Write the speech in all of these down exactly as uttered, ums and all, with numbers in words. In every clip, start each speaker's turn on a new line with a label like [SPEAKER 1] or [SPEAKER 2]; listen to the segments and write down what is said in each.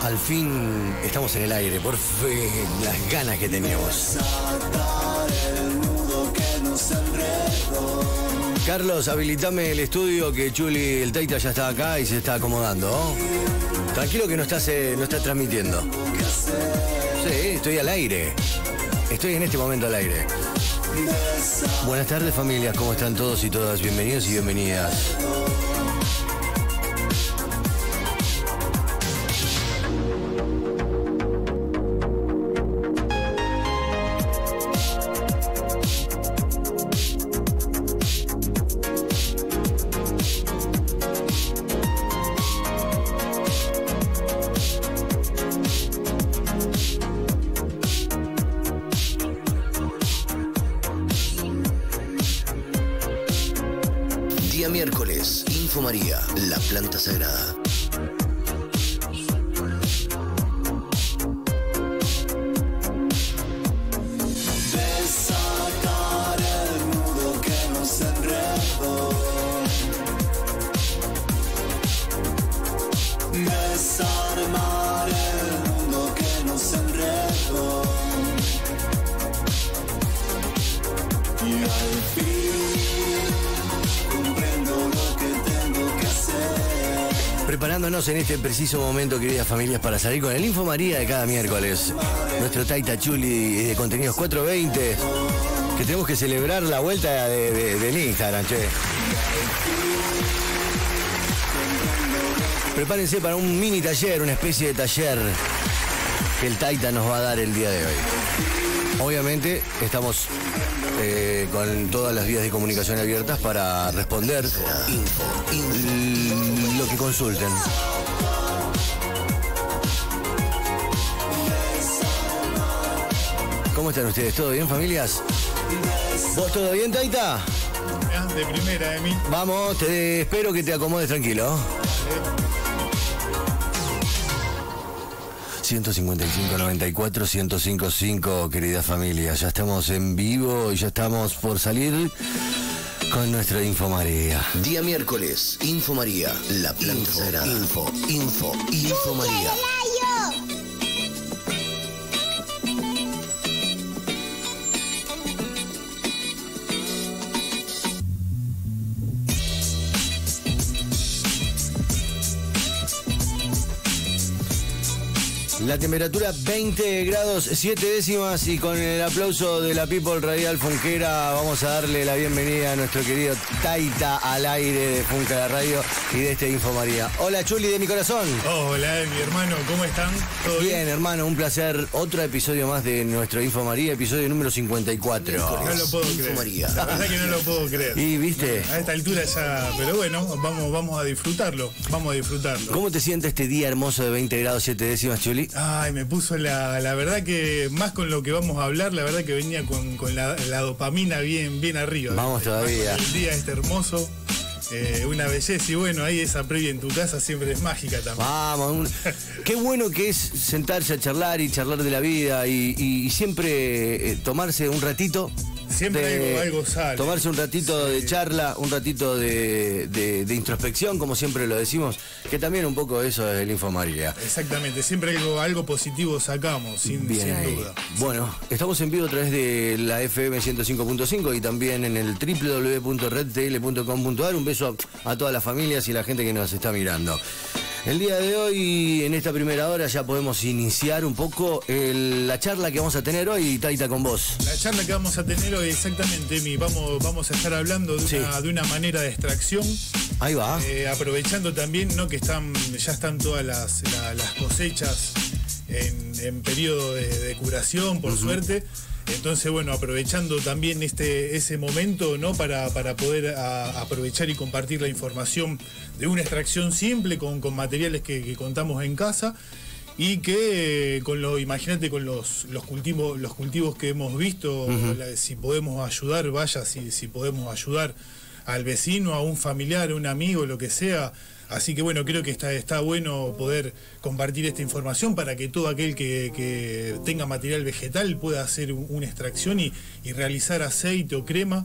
[SPEAKER 1] Al fin estamos en el aire, por fe, las ganas que teníamos. Carlos, habilitame el estudio que Chuli, el Taita ya está acá y se está acomodando. ¿Oh? Tranquilo que no estás, eh, no estás transmitiendo. Sí, estoy al aire. Estoy en este momento al aire. Buenas tardes, familias, ¿cómo están todos y todas? Bienvenidos y bienvenidas.
[SPEAKER 2] Miércoles, Info María, la planta sagrada.
[SPEAKER 3] Desatar el nudo que nos enredó. Desarmar el mundo que nos enredó. Y al fin
[SPEAKER 1] preparándonos en este preciso momento, queridas familias, para salir con el Info María de cada miércoles. Nuestro Taita Chuli de Contenidos cuatrocientos veinte, que tenemos que celebrar la vuelta de, de, del Instagram, che. Prepárense para un mini taller, una especie de taller que el Taita nos va a dar el día de hoy. Obviamente estamos eh, con todas las vías de comunicación abiertas para responder info, info, lo que consulten. ¿Cómo están ustedes? ¿Todo bien, familias? ¿Vos todo bien, Taita?
[SPEAKER 4] De primera, de mí.
[SPEAKER 1] Vamos, te espero que te acomodes tranquilo. ciento cincuenta y cinco, noventa y cuatro, ciento cincuenta y cinco, querida familia. Ya estamos en vivo y ya estamos por salir con nuestra Info María.
[SPEAKER 2] Día miércoles, Info María, la planta info, sagrada. Info, info, Info María.
[SPEAKER 1] La temperatura veinte grados siete décimas y con el aplauso de la People Radial Funquera vamos a darle la bienvenida a nuestro querido Taita al aire de Funca la Radio y de este Info María. Hola Chuli de mi corazón.
[SPEAKER 4] Hola mi hermano, ¿cómo están? ¿Todo bien?
[SPEAKER 1] Bien, hermano, un placer. Otro episodio más de nuestro Info María, episodio número cincuenta y cuatro.
[SPEAKER 4] No lo puedo
[SPEAKER 2] Info
[SPEAKER 4] creer.
[SPEAKER 2] María.
[SPEAKER 4] La verdad que no lo puedo creer.
[SPEAKER 1] Y viste.
[SPEAKER 4] A esta altura ya, pero bueno, vamos, vamos a disfrutarlo, vamos a disfrutarlo.
[SPEAKER 1] ¿Cómo te sientes este día hermoso de veinte grados siete décimas, Chuli?
[SPEAKER 4] Ay, me puso la, la verdad que, más con lo que vamos a hablar, la verdad que venía con, con la, la dopamina bien, bien arriba.
[SPEAKER 1] Vamos todavía.
[SPEAKER 4] El día este hermoso, eh, una belleza, y bueno, ahí esa previa en tu casa siempre es mágica también.
[SPEAKER 1] Vamos, un... qué bueno que es sentarse a charlar y charlar de la vida y, y, y siempre eh, tomarse un ratito.
[SPEAKER 4] Siempre
[SPEAKER 1] de,
[SPEAKER 4] algo, algo sale.
[SPEAKER 1] Tomarse un ratito
[SPEAKER 4] sí.
[SPEAKER 1] de charla, un ratito de, de, de introspección, como siempre lo decimos, que también un poco eso es el Info María.
[SPEAKER 4] Exactamente, siempre algo, algo positivo sacamos, sin,
[SPEAKER 1] Bien
[SPEAKER 4] sin
[SPEAKER 1] ahí.
[SPEAKER 4] duda.
[SPEAKER 1] Bueno, estamos en vivo a través de la F M ciento cinco punto cinco y también en el doble u doble u doble u punto red t l punto com punto a r. Un beso a, a todas las familias y la gente que nos está mirando. El día de hoy, en esta primera hora, ya podemos iniciar un poco el, la charla que vamos a tener hoy, Taita, con vos.
[SPEAKER 4] La charla que vamos a tener hoy, exactamente, Emi, vamos, vamos a estar hablando de una, sí. de una manera de extracción.
[SPEAKER 1] Ahí va.
[SPEAKER 4] Eh, aprovechando también, ¿no?, que están, ya están todas las, la, las cosechas en, en periodo de, de curación, por uh-huh. suerte. Entonces, bueno, aprovechando también este ese momento, ¿no?, para, para poder a, aprovechar y compartir la información de una extracción simple con, con materiales que, que contamos en casa y que con lo, imagínate, con los, los cultivos, los cultivos que hemos visto, uh-huh. la, si podemos ayudar, vaya, si, si podemos ayudar al vecino, a un familiar, a un amigo, lo que sea. Así que bueno, creo que está, está bueno poder compartir esta información para que todo aquel que, que tenga material vegetal pueda hacer un, una extracción y, y realizar aceite o crema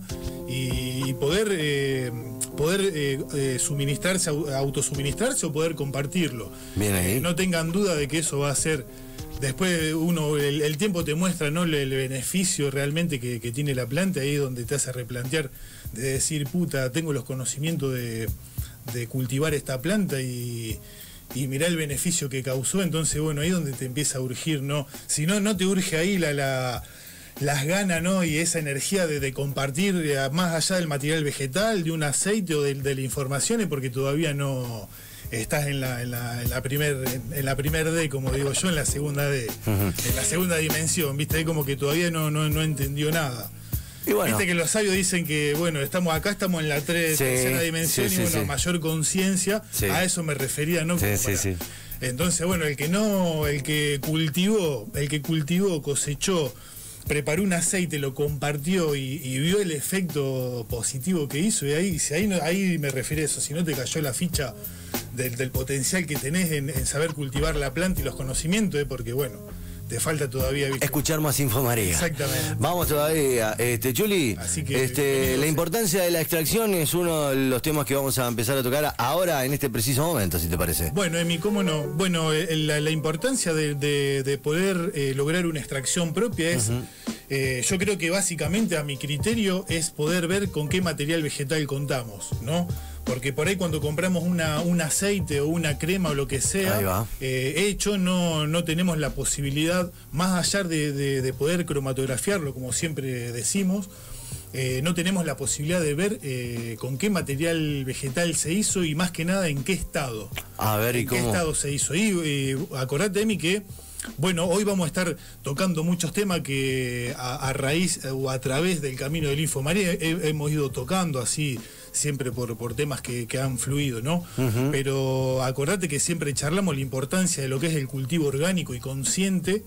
[SPEAKER 4] y, y poder, eh, poder eh, eh, suministrarse, autosuministrarse o poder compartirlo.
[SPEAKER 1] Bien ahí.
[SPEAKER 4] Eh, no tengan duda de que eso va a ser... Después uno, el, el tiempo te muestra, ¿no?, el, el beneficio realmente que, que tiene la planta, ahí es donde te hace replantear, de decir, puta, tengo los conocimientos de... de cultivar esta planta y, y mirá el beneficio que causó. Entonces bueno, ahí es donde te empieza a urgir, ¿no? Si no, no te urge ahí la, la, las ganas, ¿no?, y esa energía de, de compartir eh, más allá del material vegetal, de un aceite o de, de la información, porque todavía no estás en la, en la, en la primer en, en la primer D, como digo yo, en la segunda D, uh-huh. en la segunda dimensión, viste, ahí como que todavía no, no, no entendió nada. Y bueno, viste que los sabios dicen que, bueno, estamos acá, estamos en la tres, sí, tercera dimensión, sí, sí, y bueno, sí. mayor conciencia, sí. a eso me refería, ¿no?
[SPEAKER 1] Sí,
[SPEAKER 4] para...
[SPEAKER 1] sí, sí.
[SPEAKER 4] Entonces, bueno, el que no, el que cultivó, el que cultivó, cosechó, preparó un aceite, lo compartió y, y vio el efecto positivo que hizo, y ahí, si ahí, no, ahí me refiero a eso, si no te cayó la ficha del, del potencial que tenés en, en saber cultivar la planta y los conocimientos, ¿eh? Porque bueno, te falta todavía, ¿viste?
[SPEAKER 1] Escuchar más Infomaría.
[SPEAKER 4] Exactamente.
[SPEAKER 1] Vamos todavía. Este, Chuli,
[SPEAKER 4] Así que,
[SPEAKER 1] este, la importancia de la extracción es uno de los temas que vamos a empezar a tocar ahora, en este preciso momento, si te parece.
[SPEAKER 4] Bueno, Emi, ¿cómo no? Bueno, eh, la, la importancia de, de, de poder eh, lograr una extracción propia es, uh-huh. eh, yo creo que básicamente a mi criterio es poder ver con qué material vegetal contamos, ¿no? Porque por ahí cuando compramos una, un aceite o una crema o lo que sea eh, hecho, no, no tenemos la posibilidad, más allá de, de, de poder cromatografiarlo, como siempre decimos, eh, no tenemos la posibilidad de ver eh, con qué material vegetal se hizo y más que nada en qué estado.
[SPEAKER 1] A ver, ¿y
[SPEAKER 4] en
[SPEAKER 1] cómo?
[SPEAKER 4] qué estado se hizo. Y eh, acordate, Emi, que bueno, hoy vamos a estar tocando muchos temas que a, a raíz o a través del camino del Infomaría he, hemos ido tocando así, siempre por, por temas que, que han fluido, ¿no? Uh-huh. Pero acordate que siempre charlamos la importancia de lo que es el cultivo orgánico y consciente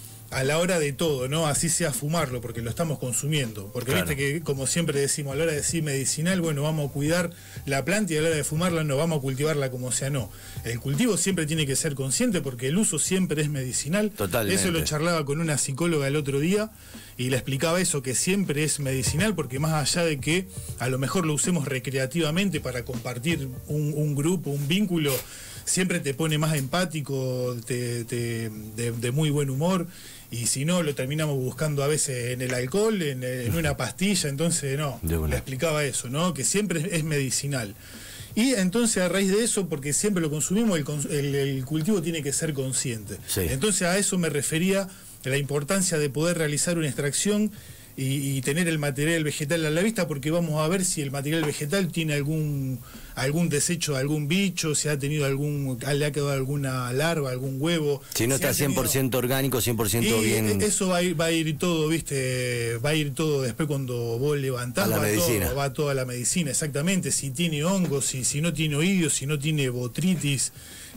[SPEAKER 4] a la hora de todo, ¿no? Así sea fumarlo, porque lo estamos consumiendo. Porque claro. viste que, como siempre decimos, a la hora de decir medicinal, bueno, vamos a cuidar la planta, y a la hora de fumarla no vamos a cultivarla como sea, no. El cultivo siempre tiene que ser consciente, porque el uso siempre es medicinal.
[SPEAKER 1] Totalmente.
[SPEAKER 4] Eso lo charlaba con una psicóloga el otro día, y le explicaba eso, que siempre es medicinal, porque más allá de que a lo mejor lo usemos recreativamente para compartir un, un grupo, un vínculo, siempre te pone más empático, te, te, de, de muy buen humor, y si no, lo terminamos buscando a veces en el alcohol, en, en una pastilla. Entonces no, le explicaba eso, ¿no? Que siempre es, es medicinal. Y entonces, a raíz de eso, porque siempre lo consumimos, el, el, el cultivo tiene que ser consciente. Sí. Entonces a eso me refería, la importancia de poder realizar una extracción y, y tener el material vegetal a la vista, porque vamos a ver si el material vegetal tiene algún algún desecho de algún bicho, si ha tenido algún, le ha quedado alguna larva, algún huevo.
[SPEAKER 1] Si no
[SPEAKER 4] si
[SPEAKER 1] está cien por ciento tenido... orgánico, cien por ciento bien.
[SPEAKER 4] Eso va a ir, va a ir todo, viste, va a ir todo después cuando vos levantás,
[SPEAKER 1] va
[SPEAKER 4] todo, va toda la medicina, exactamente, si tiene hongos, si, si no tiene oídos, si no tiene botritis.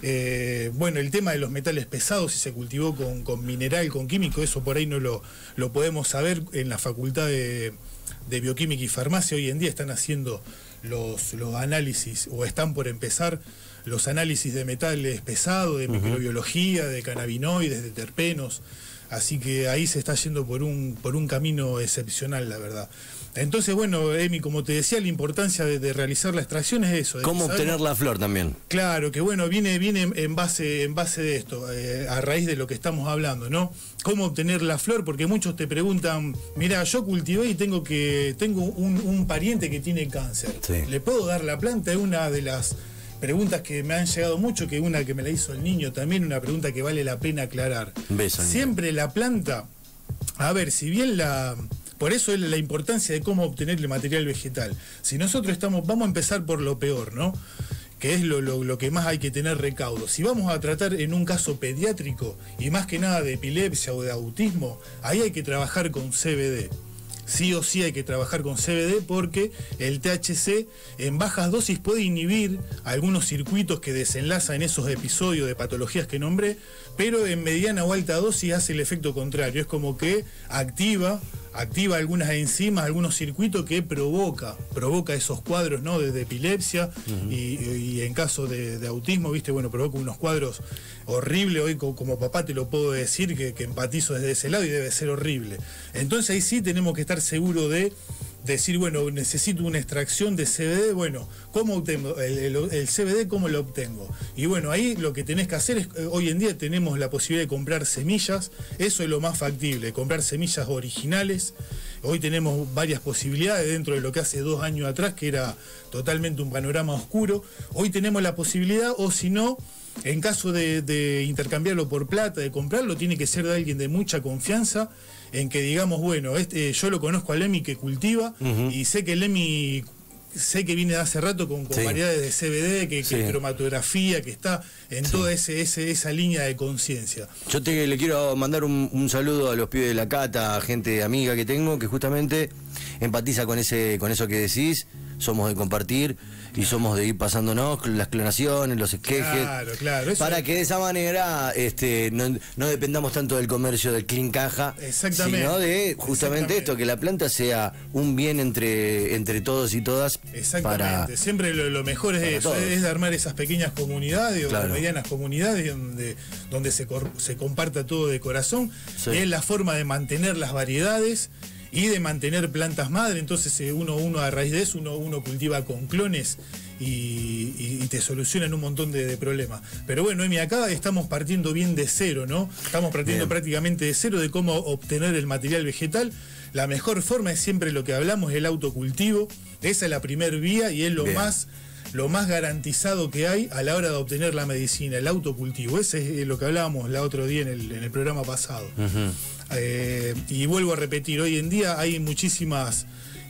[SPEAKER 4] Eh, bueno, el tema de los metales pesados, si se cultivó con, con mineral, con químico, eso por ahí no lo, lo podemos saber. En la Facultad de, de Bioquímica y Farmacia hoy en día están haciendo los, los análisis, o están por empezar los análisis de metales pesados, de uh-huh. microbiología, de cannabinoides, de terpenos. Así que ahí se está yendo por un, por un camino excepcional, la verdad. Entonces, bueno, Emi, como te decía, la importancia de, de realizar la extracción es eso.
[SPEAKER 1] ¿Cómo obtener la flor también?
[SPEAKER 4] Claro, que bueno, viene, viene en base, en base de esto, eh, a raíz de lo que estamos hablando, ¿no? ¿Cómo obtener la flor? Porque muchos te preguntan, mira, yo cultivé y tengo que tengo un, un pariente que tiene cáncer. Sí. ¿Le puedo dar la planta? Es una de las preguntas que me han llegado mucho, que una que me la hizo el niño también, una pregunta que vale la pena aclarar.
[SPEAKER 1] Beso,
[SPEAKER 4] Siempre niño. La planta, a ver, si bien la... Por eso es la importancia de cómo obtener el material vegetal. Si nosotros estamos, vamos a empezar por lo peor, ¿no? Que es lo, lo, lo que más hay que tener recaudo. Si vamos a tratar en un caso pediátrico, y más que nada de epilepsia o de autismo, ahí hay que trabajar con C B D. Sí o sí hay que trabajar con C B D, porque el T H C en bajas dosis puede inhibir algunos circuitos que desenlazan en esos episodios de patologías que nombré, pero en mediana o alta dosis hace el efecto contrario. Es como que activa activa algunas enzimas, algunos circuitos que provoca, provoca esos cuadros, ¿no? de, de epilepsia uh-huh. y, y en caso de, de autismo, viste, bueno, provoca unos cuadros horribles. Hoy como, como papá te lo puedo decir que, que empatizo desde ese lado y debe ser horrible. Entonces ahí sí tenemos que estar seguros de decir, bueno, necesito una extracción de C B D, bueno, ¿cómo obtengo el, el, el C B D? ¿Cómo lo obtengo? Y bueno, ahí lo que tenés que hacer es, hoy en día tenemos la posibilidad de comprar semillas, eso es lo más factible, comprar semillas originales. Hoy tenemos varias posibilidades dentro de lo que hace dos años atrás, que era totalmente un panorama oscuro. Hoy tenemos la posibilidad, o si no, en caso de, de intercambiarlo por plata, de comprarlo, tiene que ser de alguien de mucha confianza, en que digamos, bueno, este, yo lo conozco a Lemmy que cultiva, uh-huh. y sé que Lemmy, sé que viene de hace rato con, con sí. variedades de C B D, que, sí. que cromatografía, que está en sí. toda ese, ese, esa línea de conciencia.
[SPEAKER 1] Yo te le quiero mandar un, un saludo a los pibes de la Cata, a gente amiga que tengo, que justamente empatiza con ese, con eso que decís. Somos de compartir y somos de ir pasándonos las clonaciones, los esquejes,
[SPEAKER 4] claro, claro,
[SPEAKER 1] para
[SPEAKER 4] es...
[SPEAKER 1] que de esa manera este, no, no dependamos tanto del comercio del clean caja, sino de justamente esto, que la planta sea un bien entre, entre todos y todas.
[SPEAKER 4] Exactamente,
[SPEAKER 1] para,
[SPEAKER 4] siempre lo, lo mejor es eso, es de armar esas pequeñas comunidades, claro. o medianas comunidades donde, donde se, cor, se comparta todo de corazón, sí. y es la forma de mantener las variedades y de mantener plantas madre. Entonces uno, uno a raíz de eso uno, uno cultiva con clones y, y, y te solucionan un montón de, de problemas. Pero bueno, Emi, acá estamos partiendo bien de cero, ¿no? Estamos partiendo bien. prácticamente de cero de cómo obtener el material vegetal. La mejor forma es siempre lo que hablamos, el autocultivo. Esa es la primer vía y es lo bien. más lo más garantizado que hay a la hora de obtener la medicina, el autocultivo. Ese es lo que hablábamos la otro día en el, en el programa pasado. Uh-huh. Eh, y vuelvo a repetir, hoy en día hay muchísimas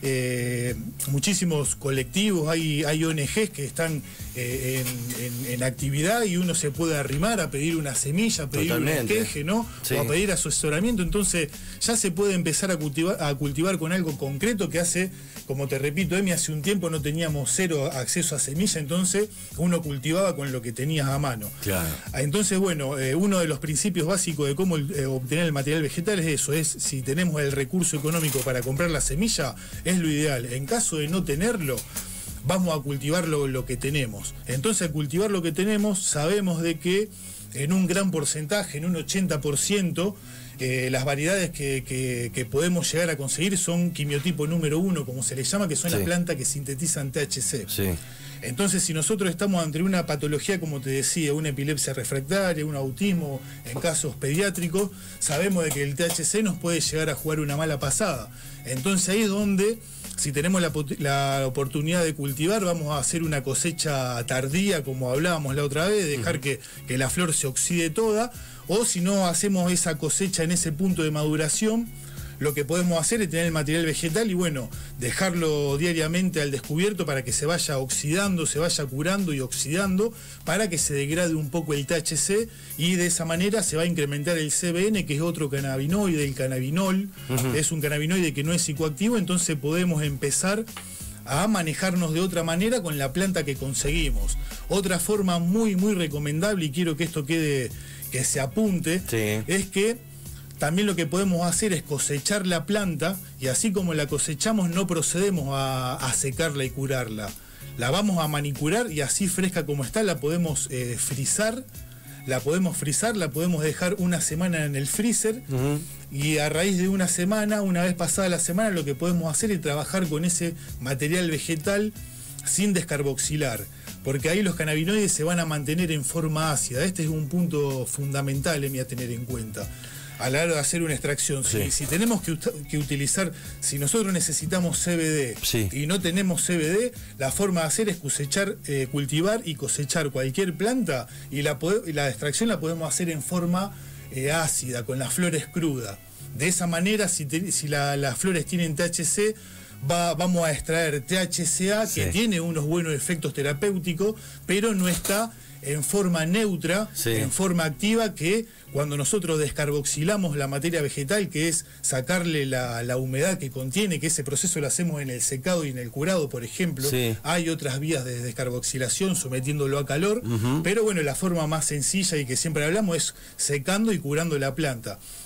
[SPEAKER 4] eh, muchísimos colectivos, hay, hay O N Ges que están eh, en, en, en actividad y uno se puede arrimar a pedir una semilla, a pedir Totalmente. un esqueje, ¿no? Sí. O a pedir asesoramiento. Entonces ya se puede empezar a cultivar, a cultivar con algo concreto que hace, como te repito, Emi, hace un tiempo no teníamos cero acceso a semilla, entonces uno cultivaba con lo que tenías a mano.
[SPEAKER 1] Claro.
[SPEAKER 4] Entonces, bueno, eh, uno de los principios básicos de cómo eh, obtener el material vegetal es eso, es si tenemos el recurso económico para comprar la semilla, es lo ideal. En caso de no tenerlo, vamos a cultivar lo, lo que tenemos. Entonces, al cultivar lo que tenemos, sabemos de que en un gran porcentaje, en un ochenta por ciento, Eh, las variedades que, que, que podemos llegar a conseguir son quimiotipo número uno, como se les llama, que son sí. las plantas que sintetizan T H C.
[SPEAKER 1] Sí.
[SPEAKER 4] Entonces, si nosotros estamos ante una patología, como te decía, una epilepsia refractaria, un autismo en casos pediátricos, sabemos de que el T H C nos puede llegar a jugar una mala pasada. Entonces ahí es donde, si tenemos la, la oportunidad de cultivar, vamos a hacer una cosecha tardía, como hablábamos la otra vez, dejar uh-huh. que, que la flor se oxide toda. O si no hacemos esa cosecha en ese punto de maduración, lo que podemos hacer es tener el material vegetal y bueno, dejarlo diariamente al descubierto para que se vaya oxidando, se vaya curando y oxidando, para que se degrade un poco el T H C y de esa manera se va a incrementar el C B N, que es otro cannabinoide, el cannabinol. Uh-huh. Es un cannabinoide que no es psicoactivo, entonces podemos empezar a manejarnos de otra manera con la planta que conseguimos. Otra forma muy, muy recomendable, y quiero que esto quede, que se apunte, sí. es que también lo que podemos hacer es cosechar la planta, y así como la cosechamos no procedemos a, a secarla y curarla. La vamos a manicurar y así fresca como está la podemos eh, frizar, la podemos frizar, la podemos dejar una semana en el freezer, uh-huh. y a raíz de una semana, una vez pasada la semana, lo que podemos hacer es trabajar con ese material vegetal sin descarboxilar, porque ahí los cannabinoides se van a mantener en forma ácida. Este es un punto fundamental, Emi, a tener en cuenta a la hora de hacer una extracción. Sí. Si, si tenemos que, que utilizar, si nosotros necesitamos C B D sí. y no tenemos C B D, la forma de hacer es cosechar, eh, cultivar y cosechar cualquier planta, y la, y la extracción la podemos hacer en forma eh, ácida, con las flores crudas. De esa manera, si, te, si la, las flores tienen T H C, Va, vamos a extraer T H C A, que sí. tiene unos buenos efectos terapéuticos, pero no está en forma neutra, sí. en forma activa, que cuando nosotros descarboxilamos la materia vegetal, que es sacarle la, la humedad que contiene, que ese proceso lo hacemos en el secado y en el curado, por ejemplo, sí. hay otras vías de descarboxilación sometiéndolo a calor, uh-huh. pero bueno, la forma más sencilla y que siempre hablamos es secando y curando la planta.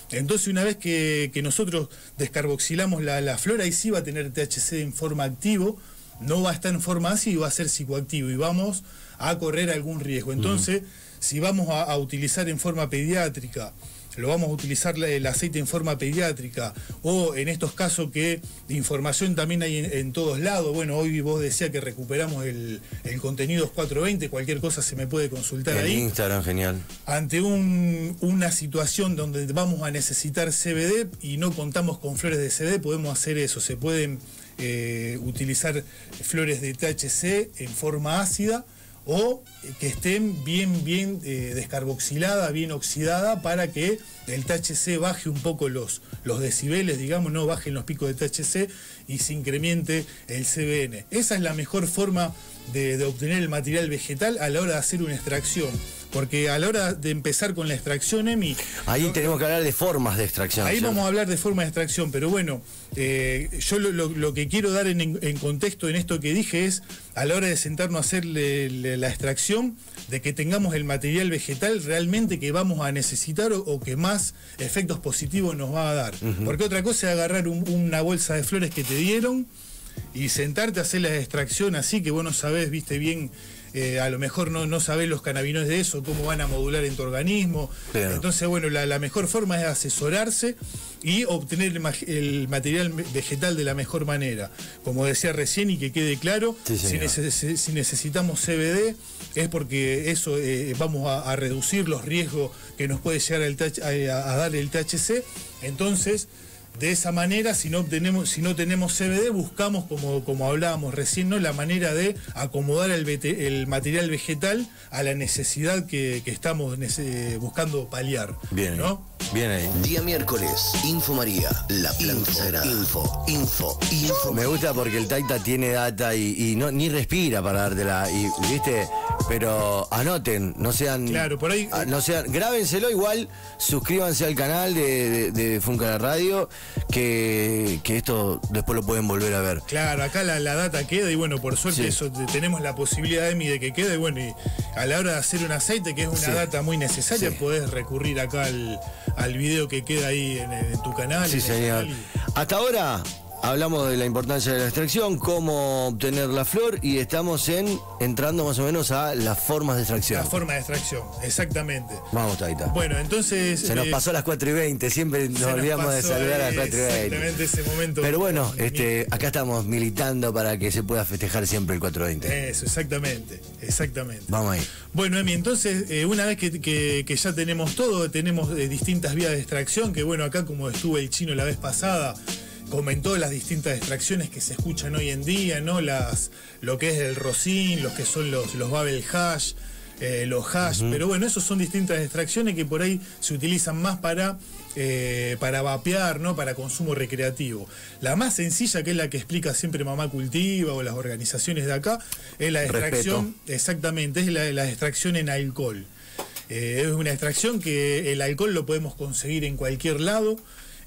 [SPEAKER 4] Entonces una vez que, que nosotros descarboxilamos la, la flor, ahí sí va a tener T H C en forma activo, no va a estar en forma ácida y va a ser psicoactivo y vamos a correr algún riesgo. Entonces, uh-huh. si vamos a, a utilizar en forma pediátrica, lo vamos a utilizar el aceite en forma pediátrica, o en estos casos que información también hay en, en todos lados. Bueno, hoy vos decías que recuperamos el, el contenido cuatrocientos veinte, cualquier cosa se me puede consultar
[SPEAKER 1] en
[SPEAKER 4] ahí.
[SPEAKER 1] Instagram, genial.
[SPEAKER 4] Ante un, una situación donde vamos a necesitar C B D y no contamos con flores de C B D, podemos hacer eso. Se pueden eh, utilizar flores de T H C en forma ácida, o que estén bien, bien eh, descarboxilada, bien oxidada, para que el T H C baje un poco los, los decibeles, digamos, no bajen los picos de T H C y se incremente el C B N. Esa es la mejor forma de, de obtener el material vegetal a la hora de hacer una extracción. Porque a la hora de empezar con la extracción, Emi...
[SPEAKER 1] Ahí
[SPEAKER 4] no,
[SPEAKER 1] tenemos que hablar de formas de extracción.
[SPEAKER 4] Ahí
[SPEAKER 1] ¿cierto?
[SPEAKER 4] vamos a hablar de forma de extracción, pero bueno, eh, yo lo, lo, lo que quiero dar en, en contexto en esto que dije es, a la hora de sentarnos a hacer le, le, la extracción, de que tengamos el material vegetal realmente que vamos a necesitar o, o que más efectos positivos nos va a dar. Uh-huh. Porque otra cosa es agarrar un, una bolsa de flores que te dieron y sentarte a hacer la extracción así, que vos no sabés, viste bien... Eh, a lo mejor no, no sabés los cannabinoides de eso, cómo van a modular en tu organismo. Claro. Entonces, bueno, la, la mejor forma es asesorarse y obtener el, el material vegetal de la mejor manera. Como decía recién y que quede claro, sí, si, neces si necesitamos C B D es porque eso eh, vamos a, a reducir los riesgos que nos puede llegar el a, a dar el T H C. Entonces, de esa manera, si no tenemos, si no tenemos C B D, buscamos, como, como hablábamos recién, ¿no?, la manera de acomodar el, el material vegetal a la necesidad que, que estamos buscando paliar.
[SPEAKER 1] Bien,
[SPEAKER 4] ¿no?
[SPEAKER 1] Bien ahí.
[SPEAKER 2] Día miércoles, Info María, la planta sagrada. Info, info, info.
[SPEAKER 1] Me gusta porque el Taita tiene data y, y no ni respira para dártela. Y, ¿viste? Pero anoten, no sean...
[SPEAKER 4] Claro, por ahí...
[SPEAKER 1] No sean, grábenselo igual, suscríbanse al canal de, de, de Funca la Radio, que, que esto después lo pueden volver a ver.
[SPEAKER 4] Claro, acá la, la data queda y bueno, por suerte sí. eso tenemos la posibilidad, Emi, de que quede. Y bueno, y a la hora de hacer un aceite, que es una sí. data muy necesaria, sí. podés recurrir acá al, al video que queda ahí en, en tu canal.
[SPEAKER 1] Sí, señor. Canal y... Hasta ahora... Hablamos de la importancia de la extracción, cómo obtener la flor y estamos en entrando más o menos a las formas de extracción.
[SPEAKER 4] La forma de extracción, exactamente.
[SPEAKER 1] Vamos, Taita.
[SPEAKER 4] Bueno, entonces...
[SPEAKER 1] Se nos eh, pasó a las cuatro y veinte, siempre nos olvidamos de saludar a las cuatro y veinte.
[SPEAKER 4] Exactamente ese momento.
[SPEAKER 1] Pero bueno, este, acá estamos militando para que se pueda festejar siempre el cuatro veinte.
[SPEAKER 4] Eso, exactamente, exactamente.
[SPEAKER 1] Vamos ahí.
[SPEAKER 4] Bueno, Emi, entonces, eh, una vez que, que, que ya tenemos todo, tenemos eh, distintas vías de extracción, que bueno, acá como estuvo el chino la vez pasada, comentó las distintas extracciones que se escuchan hoy en día, ¿no? Las, lo que es el rosin, los que son los, los Babel hash, eh, los hash, uh-huh. pero bueno, esos son distintas extracciones que por ahí se utilizan más para, eh, para vapear, ¿no? Para consumo recreativo. La más sencilla, que es la que explica siempre Mamá Cultiva o las organizaciones de acá, es la extracción, Respeto. exactamente, es la, la extracción en alcohol. Eh, es una extracción que el alcohol lo podemos conseguir en cualquier lado.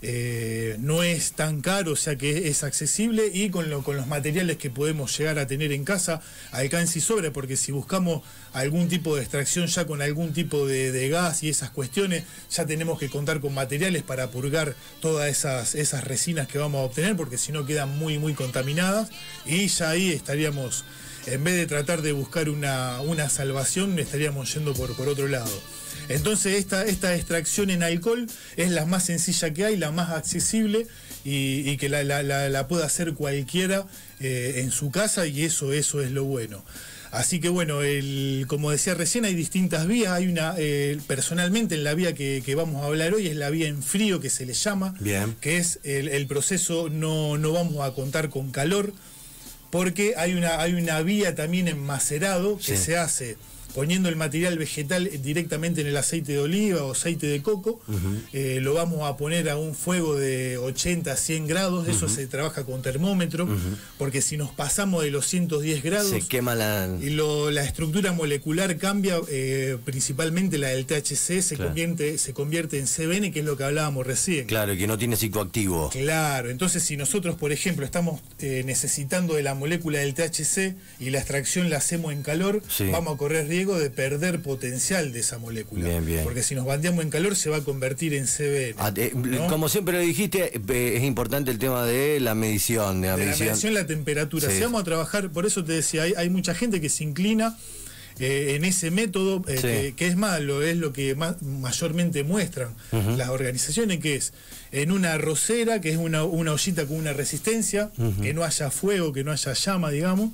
[SPEAKER 4] Eh, no es tan caro, o sea que es accesible, y con, lo, con los materiales que podemos llegar a tener en casa alcanza y sobra, porque si buscamos algún tipo de extracción ya con algún tipo de, de gas y esas cuestiones, ya tenemos que contar con materiales para purgar todas esas, esas resinas que vamos a obtener, porque si no quedan muy muy contaminadas, y ya ahí estaríamos, en vez de tratar de buscar una, una salvación, estaríamos yendo por, por otro lado. Entonces esta, esta extracción en alcohol es la más sencilla que hay, la más accesible y, y que la, la, la, la puede hacer cualquiera eh, en su casa, y eso, eso es lo bueno. Así que bueno, el, como decía recién, hay distintas vías. Hay una, eh, personalmente en la vía que, que vamos a hablar hoy es la vía en frío, que se le llama, Bien. que es el, el proceso, no, no vamos a contar con calor, porque hay una, hay una vía también en macerado que sí. se hace poniendo el material vegetal directamente en el aceite de oliva o aceite de coco. Uh-huh. eh, lo vamos a poner a un fuego de ochenta a cien grados, eso uh-huh. se trabaja con termómetro, uh-huh. porque si nos pasamos de los ciento diez grados,
[SPEAKER 1] se quema la...
[SPEAKER 4] y lo, la estructura molecular cambia, eh, principalmente la del T H C se, claro. convierte, se convierte en C B N, que es lo que hablábamos recién.
[SPEAKER 1] Claro, que no tiene psicoactivo.
[SPEAKER 4] Claro, entonces si nosotros, por ejemplo, estamos eh, necesitando de la molécula del T H C y la extracción la hacemos en calor, sí. vamos a correr riesgo riesgo de perder potencial de esa molécula.
[SPEAKER 1] Bien, bien.
[SPEAKER 4] Porque si nos bandeamos en calor se va a convertir en C B N.
[SPEAKER 1] Ah, eh,
[SPEAKER 4] ¿no?
[SPEAKER 1] Como siempre lo dijiste, eh, es importante el tema de la medición. De la,
[SPEAKER 4] de
[SPEAKER 1] medición.
[SPEAKER 4] la medición, la temperatura.
[SPEAKER 1] Sí.
[SPEAKER 4] Si vamos a trabajar, por eso te decía, hay, hay mucha gente que se inclina eh, en ese método, eh,
[SPEAKER 1] Sí.
[SPEAKER 4] que, que es malo, es lo que más, mayormente muestran
[SPEAKER 1] Uh-huh.
[SPEAKER 4] las organizaciones, que es en una arrocera, que es una, una ollita con una resistencia,
[SPEAKER 1] Uh-huh.
[SPEAKER 4] que no haya fuego, que no haya llama, digamos,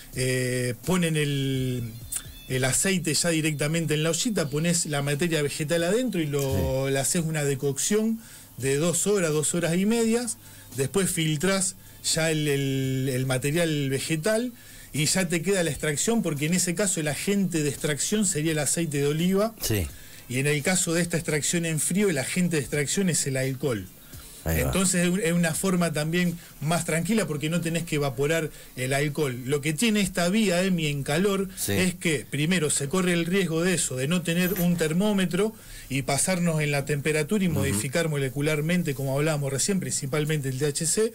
[SPEAKER 4] eh, ponen el... el aceite ya directamente en la ollita, pones la materia vegetal adentro y lo,
[SPEAKER 1] Sí.
[SPEAKER 4] le haces una decocción de dos horas, dos horas y medias, después filtrás ya el, el- el material vegetal y ya te queda la extracción, porque en ese caso el agente de extracción sería el aceite de oliva,
[SPEAKER 1] Sí.
[SPEAKER 4] y en el caso de esta extracción en frío el agente de extracción es el alcohol.
[SPEAKER 1] Ahí va.
[SPEAKER 4] Entonces es un- es una forma también más tranquila porque no tenés que evaporar el alcohol. Lo que tiene esta vía, Emi, en calor,
[SPEAKER 1] Sí.
[SPEAKER 4] es que primero se corre el riesgo de eso, de no tener un termómetro y pasarnos en la temperatura y modificar molecularmente, como hablábamos recién, principalmente el T H C.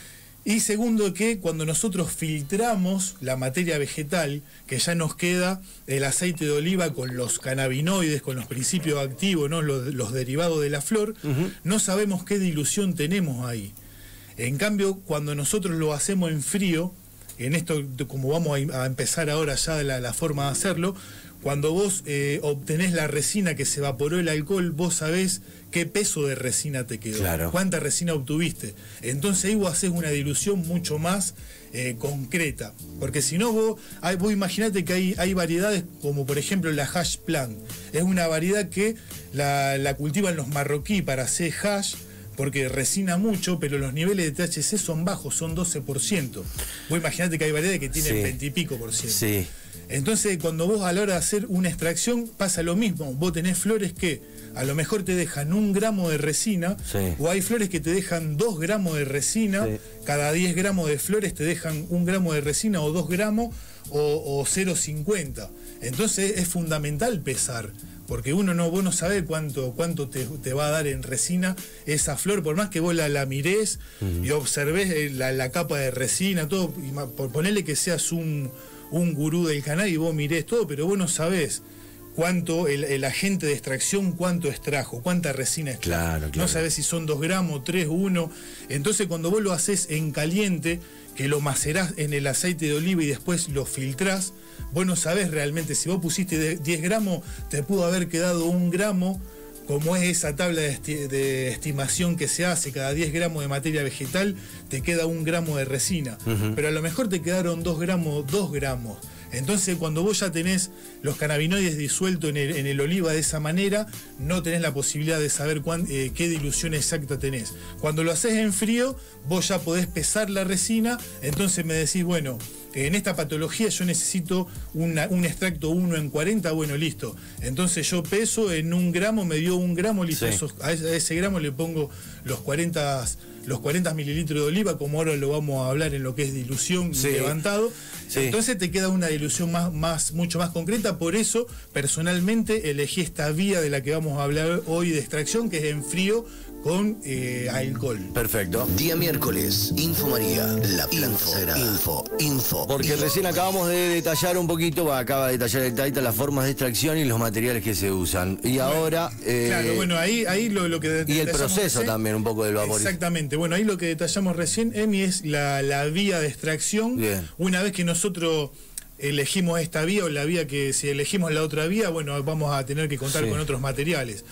[SPEAKER 4] Y segundo, que cuando nosotros filtramos la materia vegetal, que ya nos queda el aceite de oliva con los cannabinoides, con los principios activos, ¿no? los, los derivados de la flor, no sabemos qué dilución tenemos ahí. En cambio, cuando nosotros lo hacemos en frío, en esto, como vamos a, a empezar ahora ya la, la forma de hacerlo, cuando vos eh, obtenés la resina que se evaporó el alcohol, vos sabés qué peso de resina te quedó,
[SPEAKER 1] Claro.
[SPEAKER 4] cuánta resina obtuviste. Entonces ahí vos haces una dilución mucho más eh, concreta. Porque si no, vos, hay- vos imaginate que hay, hay variedades como por ejemplo la hash plant. Es una variedad que la, la cultivan los marroquí para hacer hash, porque resina mucho, pero los niveles de T H C son bajos, son doce por ciento. Vos imaginate que hay variedades que tienen
[SPEAKER 1] Sí.
[SPEAKER 4] veinte y pico por ciento.
[SPEAKER 1] Sí.
[SPEAKER 4] Entonces, cuando vos a la hora de hacer una extracción, pasa lo mismo. Vos tenés flores que a lo mejor te dejan un gramo de resina,
[SPEAKER 1] Sí.
[SPEAKER 4] o hay flores que te dejan dos gramos de resina,
[SPEAKER 1] Sí.
[SPEAKER 4] cada diez gramos de flores te dejan un gramo de resina o dos gramos o, o cero coma cincuenta. Entonces es fundamental pesar, porque uno no, vos no sabés cuánto, cuánto te, te va a dar en resina esa flor, por más que vos la, la mirés y observés eh, la, la capa de resina, todo, y ma- por ponerle que seas un, un gurú del canal y vos mirés todo, pero vos no sabés cuánto el, el agente de extracción, cuánto extrajo, cuánta resina extrajo.
[SPEAKER 1] Claro, claro.
[SPEAKER 4] No sabés si son dos gramos, tres, uno. Entonces cuando vos lo haces en caliente, que lo macerás en el aceite de oliva y después lo filtrás, vos no sabés realmente, si vos pusiste de- diez gramos, te pudo haber quedado un gramo, como es esa tabla de, esti- de estimación que se hace, cada diez gramos de materia vegetal te queda un gramo de resina, pero a lo mejor te quedaron dos gramos, dos gramos. Entonces cuando vos ya tenés los cannabinoides disueltos en el, en el oliva de esa manera, no tenés la posibilidad de saber cuán- eh, qué dilución exacta tenés. Cuando lo haces en frío, vos ya podés pesar la resina, entonces me decís, bueno, en esta patología yo necesito una- un extracto uno en cuarenta, bueno, listo. Entonces yo peso en un gramo, me dio un gramo, listo.
[SPEAKER 1] Sí.
[SPEAKER 4] Esos- a, ese, a ese gramo le pongo los cuarenta, los cuarenta mililitros de oliva, como ahora lo vamos a hablar en lo que es dilución
[SPEAKER 1] Sí.
[SPEAKER 4] y levantado.
[SPEAKER 1] Sí.
[SPEAKER 4] Entonces te queda una dilución más, más, mucho más concreta. Por eso, personalmente, elegí esta vía de la que vamos a hablar hoy de extracción, que es en frío con eh, alcohol.
[SPEAKER 1] Perfecto.
[SPEAKER 2] Día miércoles, Info María, la planta sagrada. Info, info.
[SPEAKER 1] Porque
[SPEAKER 2] info.
[SPEAKER 1] recién acabamos de detallar un poquito, va, acaba de detallar el Taita, las formas de extracción y los materiales que se usan. Y ahora... eh,
[SPEAKER 4] Claro, bueno, ahí, ahí lo, lo que
[SPEAKER 1] y el
[SPEAKER 4] detallamos
[SPEAKER 1] proceso
[SPEAKER 4] recién-
[SPEAKER 1] también, un poco del vapor.
[SPEAKER 4] Exactamente. Bueno, ahí lo que detallamos recién, Emi, es la, la vía de extracción.
[SPEAKER 1] Bien.
[SPEAKER 4] Una vez que nosotros elegimos esta vía o la vía que si elegimos la otra vía, bueno, vamos a tener que contar
[SPEAKER 1] Sí.
[SPEAKER 4] con otros materiales.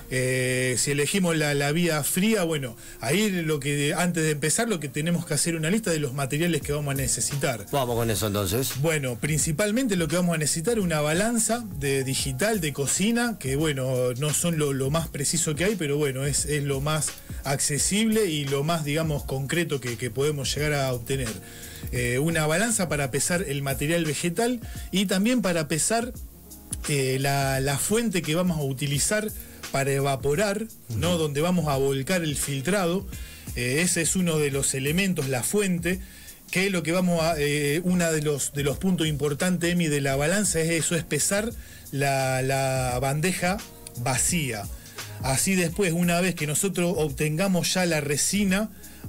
[SPEAKER 4] Eh, si elegimos la, la vía fría, bueno, ahí lo que antes de empezar lo que tenemos que hacer una lista de los materiales que vamos a necesitar.
[SPEAKER 1] Vamos con eso entonces.
[SPEAKER 4] Bueno, principalmente lo que vamos a necesitar es una balanza de digital de cocina, que bueno, no son lo, lo más preciso que hay, pero bueno, es, es lo más accesible y lo más, digamos, concreto que, que podemos llegar a obtener. Eh, una balanza para pesar el material vegetal y también para pesar eh, la, la fuente que vamos a utilizar para evaporar, ¿no? Donde vamos a volcar el filtrado. Eh, ese es uno de los elementos, la fuente, que lo que vamos a, eh, uno de los, de los puntos importantes, Emi, de la balanza es eso, es pesar la, la bandeja vacía. Así después, una vez que nosotros obtengamos ya la resina,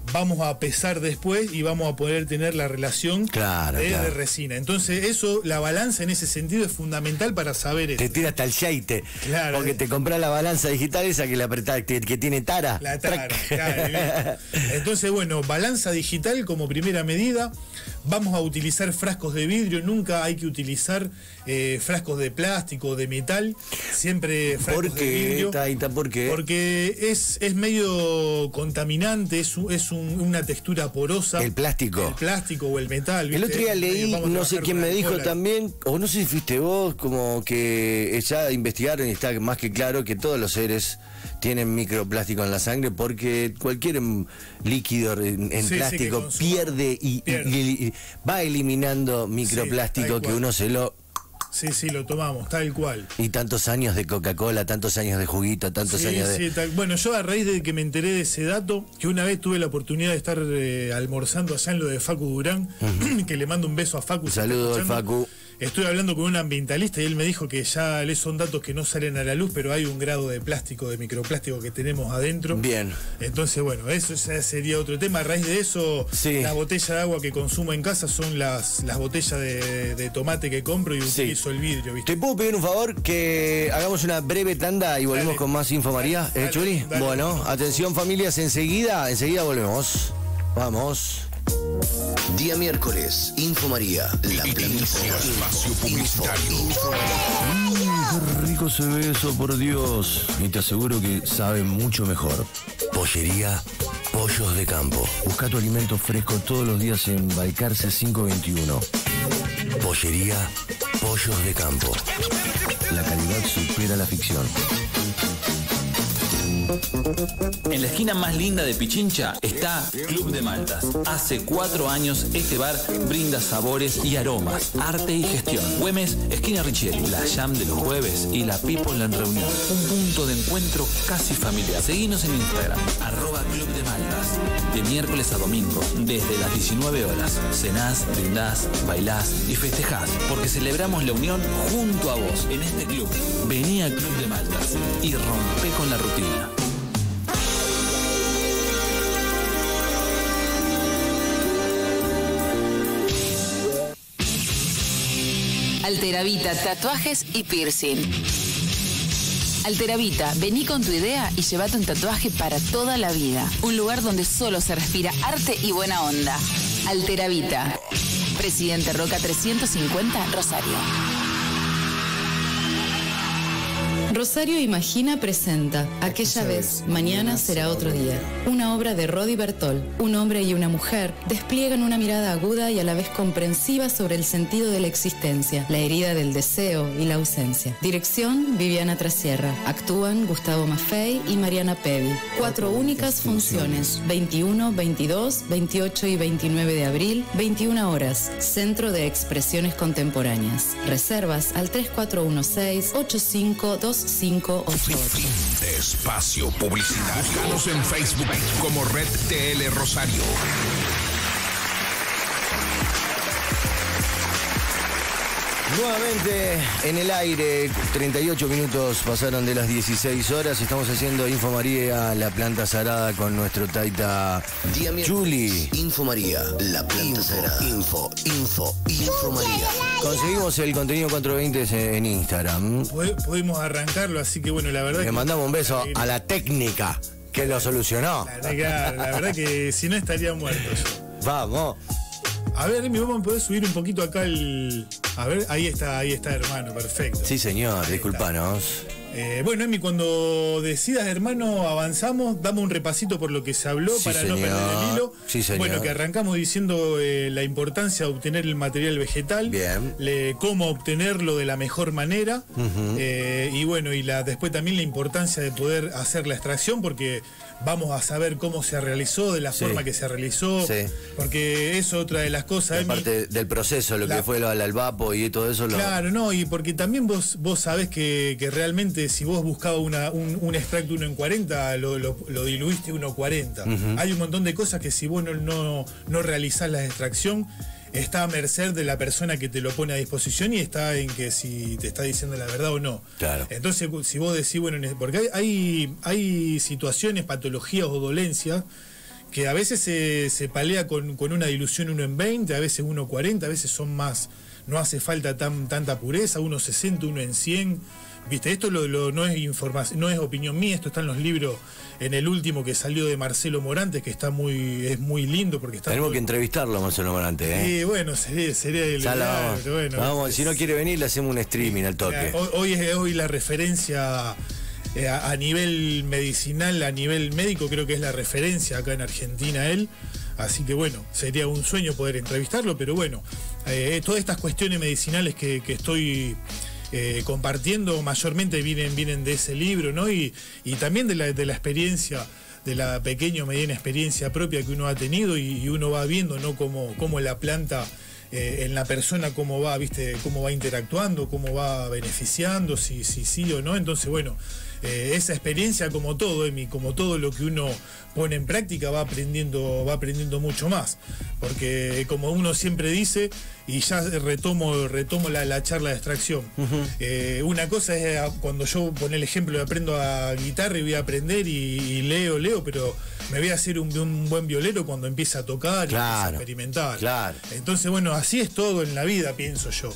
[SPEAKER 4] vamos a pesar después y vamos a poder tener la relación
[SPEAKER 1] claro,
[SPEAKER 4] de,
[SPEAKER 1] claro.
[SPEAKER 4] de resina. Entonces eso, la balanza en ese sentido es fundamental para saber eso.
[SPEAKER 1] Te tira hasta el sheite,
[SPEAKER 4] claro,
[SPEAKER 1] porque
[SPEAKER 4] eh.
[SPEAKER 1] te compras la balanza digital esa que le apretás, que, que tiene tara.
[SPEAKER 4] La tara, claro. Entonces, bueno, balanza digital como primera medida. Vamos a utilizar frascos de vidrio, nunca hay que utilizar eh, frascos de plástico, de metal, siempre frascos
[SPEAKER 1] ¿Por
[SPEAKER 4] de
[SPEAKER 1] qué,
[SPEAKER 4] vidrio.
[SPEAKER 1] Taita? ¿Por qué?
[SPEAKER 4] Porque es, es medio contaminante, es, un, es un, una textura porosa.
[SPEAKER 1] El plástico.
[SPEAKER 4] El plástico o el metal.
[SPEAKER 1] El
[SPEAKER 4] ¿viste?
[SPEAKER 1] otro día leí,
[SPEAKER 4] Vamos a
[SPEAKER 1] no sé
[SPEAKER 4] trabajar
[SPEAKER 1] quién
[SPEAKER 4] con
[SPEAKER 1] me dijo
[SPEAKER 4] alcohol.
[SPEAKER 1] también, o no sé si fuiste vos, como que ya investigaron y está más que claro que todos los seres tienen microplástico en la sangre porque cualquier em, líquido en, en
[SPEAKER 4] Sí, sí,
[SPEAKER 1] plástico
[SPEAKER 4] que consuma.
[SPEAKER 1] pierde, y, y-
[SPEAKER 4] Pierde.
[SPEAKER 1] y- y va eliminando microplástico
[SPEAKER 4] tal
[SPEAKER 1] que
[SPEAKER 4] cual.
[SPEAKER 1] uno se lo...
[SPEAKER 4] Sí, sí, lo tomamos, tal cual.
[SPEAKER 1] Y tantos años de Coca-Cola, tantos años de juguito, tantos
[SPEAKER 4] Sí,
[SPEAKER 1] años de...
[SPEAKER 4] sí, tal- Bueno, yo a raíz de que me enteré de ese dato, que una vez tuve la oportunidad de estar eh, almorzando allá en lo de Facu Durán, que le mando un beso a Facu. si está
[SPEAKER 1] Saludos al
[SPEAKER 4] escuchando.
[SPEAKER 1] Facu.
[SPEAKER 4] Estuve hablando con un ambientalista y él me dijo que ya son datos que no salen a la luz, pero hay un grado de plástico, de microplástico que tenemos adentro.
[SPEAKER 1] Bien.
[SPEAKER 4] Entonces, bueno, eso ya sería otro tema. A raíz de eso,
[SPEAKER 1] Sí.
[SPEAKER 4] la botella de agua que consumo en casa son las, las botellas de, de tomate que compro y
[SPEAKER 1] Sí.
[SPEAKER 4] utilizo el vidrio, ¿viste?
[SPEAKER 1] ¿Te puedo pedir un favor? Que hagamos una breve tanda y volvemos
[SPEAKER 4] Dale.
[SPEAKER 1] con más Info María.
[SPEAKER 4] Dale,
[SPEAKER 1] ¿Eh, Chuli?
[SPEAKER 4] dale.
[SPEAKER 1] Bueno, atención familias, enseguida, enseguida volvemos. Vamos.
[SPEAKER 2] Día miércoles, Info María, la planta
[SPEAKER 5] espacio publicitario.
[SPEAKER 1] Mm, qué rico se ve eso, por Dios. Y te aseguro que sabe mucho mejor.
[SPEAKER 2] Pollería Pollos de Campo.
[SPEAKER 1] Busca tu alimento fresco todos los días en Balcarce quinientos veintiuno.
[SPEAKER 2] Pollería Pollos de Campo.
[SPEAKER 1] La calidad supera la ficción.
[SPEAKER 6] En la esquina más linda de Pichincha está Club de Maltas. Hace cuatro años este bar brinda sabores y aromas, arte y gestión. Güemes, esquina Richieri, la jam de los jueves y la people en reunión. Un punto de encuentro casi familiar. Seguinos en Instagram, arroba Club de Maltas. De miércoles a domingo, desde las diecinueve horas. Cenás, brindás, bailás y festejás, porque celebramos la unión junto a vos en este club. Vení al Club de Maltas y rompe con la rutina.
[SPEAKER 7] Alteravita, tatuajes y piercing. Alteravita, vení con tu idea y llévate un tatuaje para toda la vida. Un lugar donde solo se respira arte y buena onda. Alteravita. Presidente Roca trescientos cincuenta, Rosario.
[SPEAKER 8] Rosario Imagina presenta Aquella vez, mañana será otro día. Una obra de Rodi Bertol. Un hombre y una mujer despliegan una mirada aguda y a la vez comprensiva sobre el sentido de la existencia, la herida del deseo y la ausencia. Dirección, Viviana Trasierra. Actúan Gustavo Maffei y Mariana Pevi. Cuatro únicas funciones, veintiuno, veintidós, veintiocho y veintinueve de abril, veintiuna horas. Centro de Expresiones Contemporáneas. Reservas al tres cuatro uno seis, ocho cinco dos cinco ocho ocho.
[SPEAKER 5] Fin de espacio publicitario. Búscanos en Facebook como Red T L Rosario.
[SPEAKER 1] Nuevamente en el aire, treinta y ocho minutos pasaron de las dieciséis horas. Estamos haciendo Info María, la planta sagrada, con nuestro taita
[SPEAKER 2] Día miércoles,
[SPEAKER 1] Chuli.
[SPEAKER 2] Info María, la planta sagrada. Info, info, Info María.
[SPEAKER 1] Conseguimos el contenido cuatrocientos veinte en Instagram.
[SPEAKER 4] Pod- Podemos arrancarlo, así que bueno, la verdad
[SPEAKER 1] Le
[SPEAKER 4] que...
[SPEAKER 1] mandamos un beso a la técnica que lo solucionó.
[SPEAKER 4] La verdad, que- la verdad que si no estaría muerto yo.
[SPEAKER 1] Vamos.
[SPEAKER 4] A ver, mi vamos a poder subir un poquito acá el... A ver, ahí está, ahí está, hermano, perfecto.
[SPEAKER 1] Sí, señor, disculpanos.
[SPEAKER 4] Eh, bueno, Emi, cuando decidas, hermano, avanzamos, damos un repasito por lo que se habló
[SPEAKER 1] Sí,
[SPEAKER 4] para no
[SPEAKER 1] señor.
[SPEAKER 4] perder el hilo.
[SPEAKER 1] Sí, señor.
[SPEAKER 4] Bueno, que arrancamos diciendo eh, la importancia de obtener el material vegetal.
[SPEAKER 1] Bien.
[SPEAKER 4] Le- cómo obtenerlo de la mejor manera. Eh, y bueno, y la, después también la importancia de poder hacer la extracción, porque vamos a saber cómo se realizó, de la
[SPEAKER 1] Sí.
[SPEAKER 4] forma que se realizó.
[SPEAKER 1] Sí.
[SPEAKER 4] Porque eso es otra de las cosas, Emi.
[SPEAKER 1] Aparte del proceso, lo
[SPEAKER 4] La-
[SPEAKER 1] que fue lo al albapo y todo eso. Lo...
[SPEAKER 4] Claro, no, y porque también vos vos sabés que, que realmente si vos buscabas una, un, un extracto uno en cuarenta, lo, lo, lo diluiste uno cuarenta. Hay un montón de cosas que si vos no, no, no realizás la extracción, está a merced de la persona que te lo pone a disposición y está en que si te está diciendo la verdad o no.
[SPEAKER 1] Claro.
[SPEAKER 4] Entonces, si vos decís, bueno, porque hay, hay, hay situaciones, patologías o dolencias que a veces se, se palea con, con una dilución uno en veinte, a veces uno en cuarenta, a veces son más, no hace falta tan, tanta pureza, uno en sesenta, uno en cien. Viste, esto lo, lo, no es información, no es opinión mía, esto está en los libros, en el último que salió de Marcelo Morantes, que está muy, es muy lindo porque está.
[SPEAKER 1] Tenemos
[SPEAKER 4] todo...
[SPEAKER 1] que entrevistarlo a Marcelo Morantes, ¿eh?
[SPEAKER 4] Sí, bueno, sería, sería el
[SPEAKER 1] lugar, pero bueno. Vamos, es, si no quiere venir, le hacemos un streaming al toque.
[SPEAKER 4] Hoy, hoy es hoy la referencia eh, a, a nivel medicinal, a nivel médico, creo que es la referencia acá en Argentina él. Así que bueno, sería un sueño poder entrevistarlo, pero bueno, eh, todas estas cuestiones medicinales que, que estoy eh, compartiendo mayormente vienen, vienen de ese libro, ¿no? Y, y también de la, de la experiencia, de la pequeña o mediana experiencia propia que uno ha tenido y, y uno va viendo, ¿no? Cómo, cómo la planta eh, en la persona, cómo va, ¿viste? Cómo va interactuando, cómo va beneficiando, si sí si, si o no. Entonces, bueno, eh, esa experiencia, como todo, Emi, como todo lo que uno pone en práctica, va aprendiendo, va aprendiendo mucho más. Porque como uno siempre dice, y ya retomo, retomo la, la charla de extracción, uh-huh. eh, una cosa es cuando yo pongo el ejemplo de aprendo a guitarra y voy a aprender y, y leo, leo, pero me voy a hacer un, un buen violero cuando empiece a tocar,
[SPEAKER 1] claro,
[SPEAKER 4] y empiece a experimentar.
[SPEAKER 1] Claro.
[SPEAKER 4] Entonces, bueno, así es todo en la vida, pienso yo.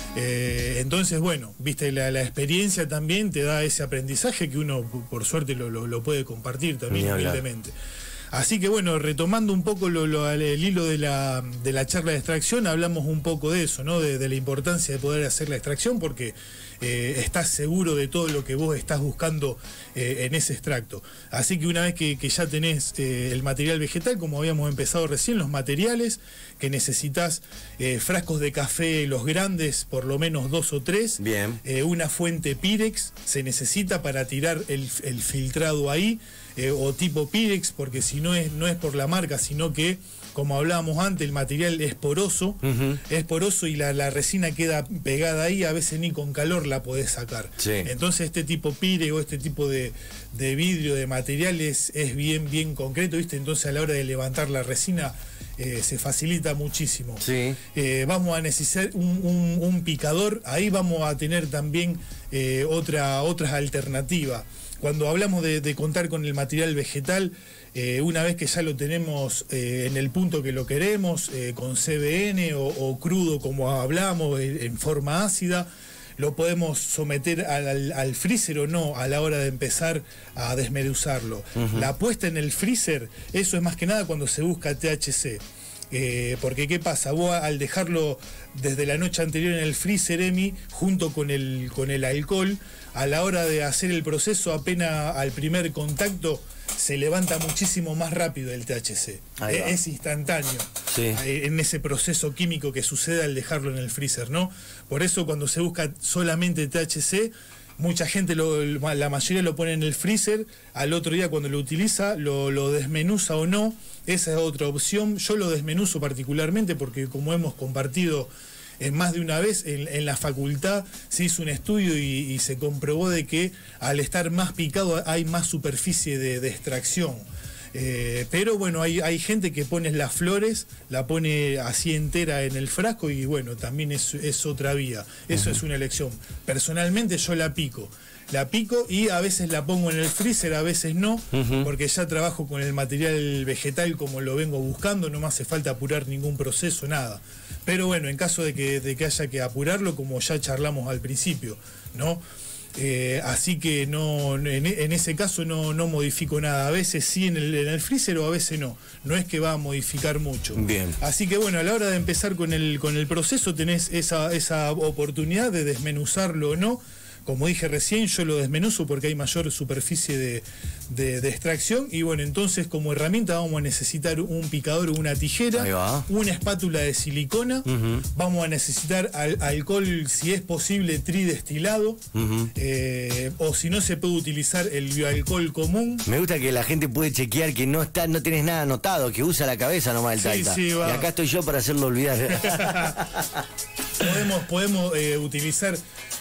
[SPEAKER 4] Eh, entonces, bueno, viste, la, la experiencia también te da ese aprendizaje que uno, por suerte, lo, lo, lo puede compartir también humildemente. Así que bueno, retomando un poco lo, lo, el hilo de la, de la charla de extracción, hablamos un poco de eso, ¿no? De, de la importancia de poder hacer la extracción, porque eh, estás seguro de todo lo que vos estás buscando eh, en ese extracto. Así que una vez que, que ya tenés eh, el material vegetal, como habíamos empezado recién, los materiales que necesitas, eh, frascos de café, los grandes, por lo menos dos o tres.
[SPEAKER 1] Bien.
[SPEAKER 4] Eh, una fuente Pirex se necesita para tirar el, el filtrado ahí. Eh, o tipo Pirex, porque si no es, no es por la marca, sino que, como hablábamos antes, el material es poroso, uh-huh. es poroso y la, la resina queda pegada ahí, a veces ni con calor la podés sacar.
[SPEAKER 1] Sí.
[SPEAKER 4] Entonces este tipo Pirex o este tipo de, de vidrio, de material es, es bien, bien concreto, ¿viste? Entonces a la hora de levantar la resina eh, se facilita muchísimo.
[SPEAKER 1] Sí.
[SPEAKER 4] Eh, vamos a necesitar un, un, un picador, ahí vamos a tener también eh, otra, otras alternativas. Cuando hablamos de, de contar con el material vegetal, eh, una vez que ya lo tenemos eh, en el punto que lo queremos, eh, con C B N o, o crudo como hablamos, eh, en forma ácida, lo podemos someter al, al, al freezer o no a la hora de empezar a desmenuzarlo. Uh-huh. La puesta en el freezer, eso es más que nada cuando se busca T H C. Eh, porque ¿qué pasa? Vos al dejarlo desde la noche anterior en el freezer, Emi, junto con el, con el alcohol, a la hora de hacer el proceso, apenas al primer contacto, se levanta muchísimo más rápido el T H C. Es, es instantáneo. Sí. En ese proceso químico que sucede al dejarlo en el freezer, ¿no? Por eso cuando se busca solamente T H C, mucha gente, lo, la mayoría lo pone en el freezer, al otro día cuando lo utiliza, lo, lo desmenuza o no, esa es otra opción. Yo lo desmenuzo particularmente porque, como hemos compartido en más de una vez, en, en la facultad se hizo un estudio y, y se comprobó de que al estar más picado hay más superficie de, de extracción. Eh, pero bueno, hay, hay gente que pone las flores, la pone así entera en el frasco y bueno, también es, es otra vía. Eso uh-huh. es una elección. Personalmente yo la pico. La pico y a veces la pongo en el freezer, a veces no, uh-huh. porque ya trabajo con el material vegetal como lo vengo buscando, no me hace falta apurar ningún proceso, nada. Pero bueno, en caso de que, de que haya que apurarlo, como ya charlamos al principio, ¿no? Eh, así que no, en, en ese caso no, no modifico nada. A veces sí en el, en el freezer o a veces no. No es que va a modificar mucho.
[SPEAKER 1] Bien.
[SPEAKER 4] Así que bueno, a la hora de empezar con el, con el proceso tenés esa, esa oportunidad de desmenuzarlo o no. Como dije recién, yo lo desmenuzo porque hay mayor superficie de, de, de extracción. Y bueno, entonces como herramienta vamos a necesitar un picador o una tijera, una espátula de silicona, uh-huh. vamos a necesitar al, alcohol, si es posible, tridestilado, uh-huh. eh, o si no se puede utilizar el bioalcohol común.
[SPEAKER 1] Me gusta que la gente puede chequear que no está, no tenés nada anotado, que usa la cabeza nomás el
[SPEAKER 4] sí,
[SPEAKER 1] taita.
[SPEAKER 4] Sí,
[SPEAKER 1] y acá estoy yo para hacerlo olvidar.
[SPEAKER 4] podemos podemos eh, utilizar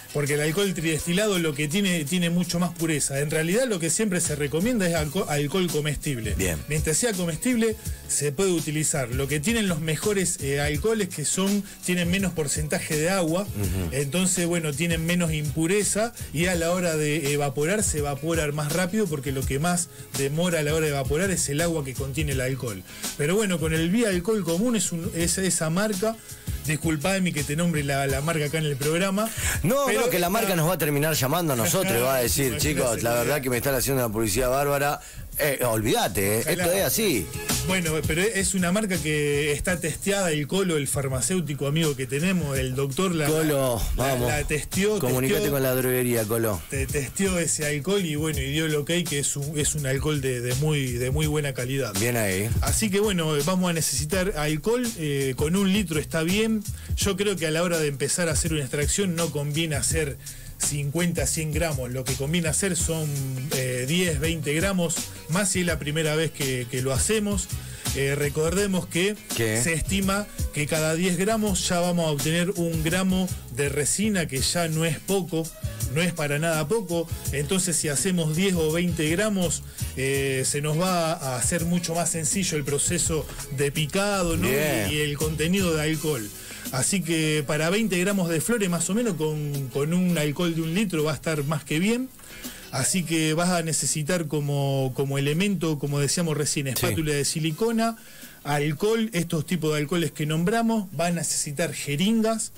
[SPEAKER 4] porque el alcohol tridestilado lo que tiene, tiene mucho más pureza. En realidad lo que siempre se recomienda es alcohol, alcohol comestible.
[SPEAKER 1] Bien.
[SPEAKER 4] Mientras sea comestible, se puede utilizar. Lo que tienen los mejores eh, alcoholes que son, tienen menos porcentaje de agua, uh-huh. entonces, bueno, tienen menos impureza y a la hora de evaporar se evapora más rápido porque lo que más demora a la hora de evaporar es el agua que contiene el alcohol. Pero bueno, con el Vía Alcohol Común es, un, es esa marca. Disculpame que te nombre la, la marca acá en el programa.
[SPEAKER 1] No,
[SPEAKER 4] pero
[SPEAKER 1] no, que la
[SPEAKER 4] está...
[SPEAKER 1] marca nos va a terminar llamando a nosotros y va a decir, chicos, la verdad que me están haciendo una publicidad bárbara. Eh, olvídate, eh, esto es así.
[SPEAKER 4] Bueno, pero es una marca que está testeada, el Colo, el farmacéutico amigo que tenemos, el doctor la,
[SPEAKER 1] Colo,
[SPEAKER 4] la,
[SPEAKER 1] vamos.
[SPEAKER 4] la testeó.
[SPEAKER 1] Comunicate
[SPEAKER 4] testeó,
[SPEAKER 1] con la droguería, Colo.
[SPEAKER 4] Te testeó ese alcohol y bueno, y dio el ok que es un, es un alcohol de, de, muy, de muy buena calidad.
[SPEAKER 1] Bien ahí.
[SPEAKER 4] Así que bueno, vamos a necesitar alcohol, eh, con un litro está bien. Yo creo que a la hora de empezar a hacer una extracción no conviene hacer cincuenta, cien gramos, lo que conviene hacer son eh, diez, veinte gramos, más si es la primera vez que, que lo hacemos. Eh, recordemos que
[SPEAKER 1] ¿Qué?
[SPEAKER 4] se estima que cada diez gramos ya vamos a obtener un gramo de resina, que ya no es poco, no es para nada poco. Entonces si hacemos diez o veinte gramos, eh, se nos va a hacer mucho más sencillo el proceso de picado, ¿no? y, y el contenido de alcohol. Así que para veinte gramos de flores más o menos con, con un alcohol de un litro va a estar más que bien. Así que vas a necesitar como, como elemento, como decíamos recién, espátula sí. de silicona, alcohol, estos tipos de alcoholes que nombramos, va a necesitar jeringas,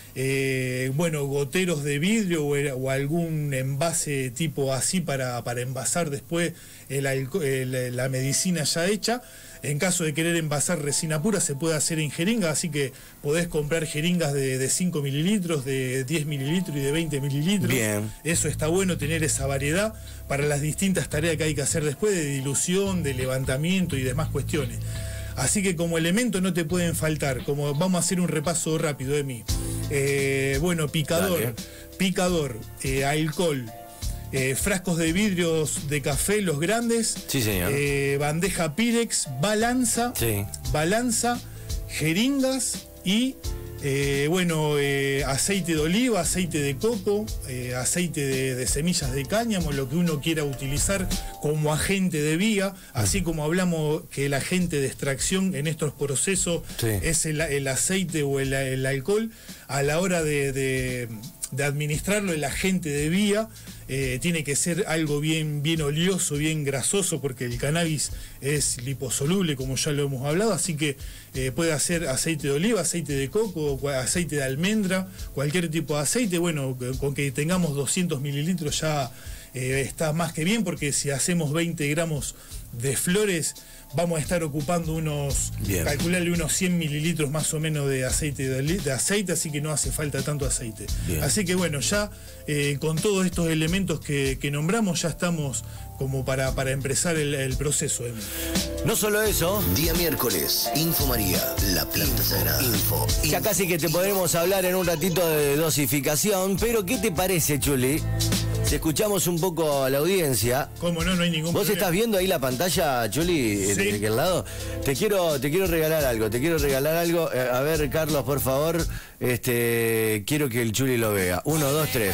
[SPEAKER 4] eh, bueno, goteros de vidrio o, o algún envase tipo así para, para envasar después el, el, la medicina ya hecha. En caso de querer envasar resina pura se puede hacer en jeringa, así que podés comprar jeringas de, de cinco mililitros, de diez mililitros y de veinte mililitros.
[SPEAKER 1] Bien.
[SPEAKER 4] Eso está bueno, tener esa variedad para las distintas tareas que hay que hacer después, de dilución, de levantamiento y demás cuestiones. Así que como elemento no te pueden faltar, como vamos a hacer un repaso rápido de mí. Eh, bueno, picador, Dale. picador, eh, alcohol, Eh, frascos de vidrios de café, los grandes.
[SPEAKER 1] Sí, señor.
[SPEAKER 4] Eh, bandeja Pirex, balanza.
[SPEAKER 1] Sí.
[SPEAKER 4] Balanza, jeringas y, eh, bueno, eh, aceite de oliva, aceite de coco, eh, aceite de, de semillas de cáñamo, lo que uno quiera utilizar como agente de vía. Así como hablamos que el agente de extracción en estos procesos sí. es el, el aceite o el, el alcohol, a la hora de, de, de administrarlo, el agente de vía Eh, tiene que ser algo bien, bien oleoso, bien grasoso, porque el cannabis es liposoluble, como ya lo hemos hablado, así que eh, puede hacer aceite de oliva, aceite de coco, aceite de almendra, cualquier tipo de aceite. Bueno, con que tengamos doscientos mililitros ya eh, está más que bien, porque si hacemos veinte gramos de flores, vamos a estar ocupando unos, Bien. calcularle unos cien mililitros más o menos de aceite, de, de aceite, así que no hace falta tanto aceite. Bien. Así que bueno, ya eh, con todos estos elementos que, que nombramos, ya estamos como para, para empezar el, el proceso. ¿eh?
[SPEAKER 1] No solo eso.
[SPEAKER 2] Día miércoles, Info María, la planta sagrada. Info.
[SPEAKER 1] Ya
[SPEAKER 2] info.
[SPEAKER 1] casi que te podremos hablar en un ratito de dosificación, pero ¿qué te parece, Chuli? Si escuchamos un poco a la audiencia.
[SPEAKER 4] ¿Cómo no? No hay ningún
[SPEAKER 1] ¿Vos
[SPEAKER 4] problema.
[SPEAKER 1] estás viendo ahí la pantalla, Chuli,
[SPEAKER 4] Sí.
[SPEAKER 1] de aquel lado? Te quiero, te quiero regalar algo, te quiero regalar algo. Eh, a ver, Carlos, por favor, este, quiero que el Chuli lo vea. Uno, dos, tres.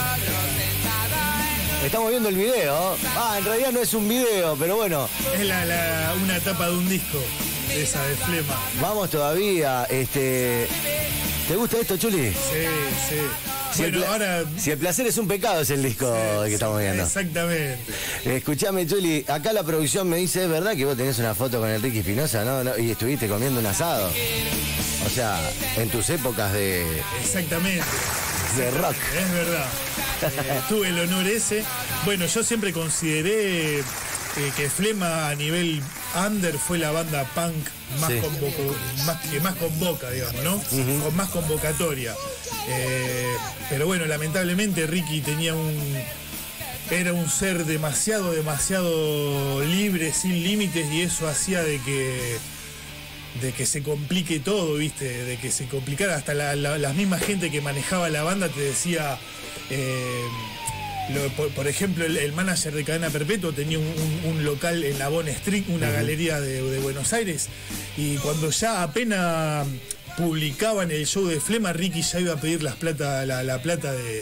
[SPEAKER 1] Estamos viendo el video. Ah, en realidad no es un video, pero bueno.
[SPEAKER 4] Es la, la, una tapa de un disco, esa de Flema.
[SPEAKER 1] Vamos todavía. Este, ¿te gusta esto, Chuli?
[SPEAKER 4] Sí, sí.
[SPEAKER 1] Si,
[SPEAKER 4] bueno,
[SPEAKER 1] el,
[SPEAKER 4] ahora...
[SPEAKER 1] si el placer es un pecado, es el disco
[SPEAKER 4] sí,
[SPEAKER 1] que estamos viendo.
[SPEAKER 4] Exactamente.
[SPEAKER 1] Escuchame, Chuli, acá la producción me dice, ¿es verdad que vos tenés una foto con Enrique Espinosa, no? no y estuviste comiendo un asado? O sea, en tus épocas de...
[SPEAKER 4] Exactamente.
[SPEAKER 1] De rock.
[SPEAKER 4] Es verdad. Eh, tuve el honor ese. Bueno, yo siempre consideré eh, que Flema a nivel under fue la banda punk más, sí. convoco, más que más convoca, digamos, ¿no? Uh-huh. Con más convocatoria. Eh, pero bueno, lamentablemente Ricky tenía un... Era un ser demasiado, demasiado libre, sin límites, y eso hacía de que... de que se complique todo, ¿viste? De que se complicara. Hasta la, la, la misma gente que manejaba la banda te decía... Eh, lo, por, por ejemplo, el, el manager de Cadena Perpetua tenía un, un, un local en la Bon Street, una uh-huh. galería de, de Buenos Aires, y cuando ya apenas publicaban el show de Flema, Ricky ya iba a pedir las plata, la, la plata de,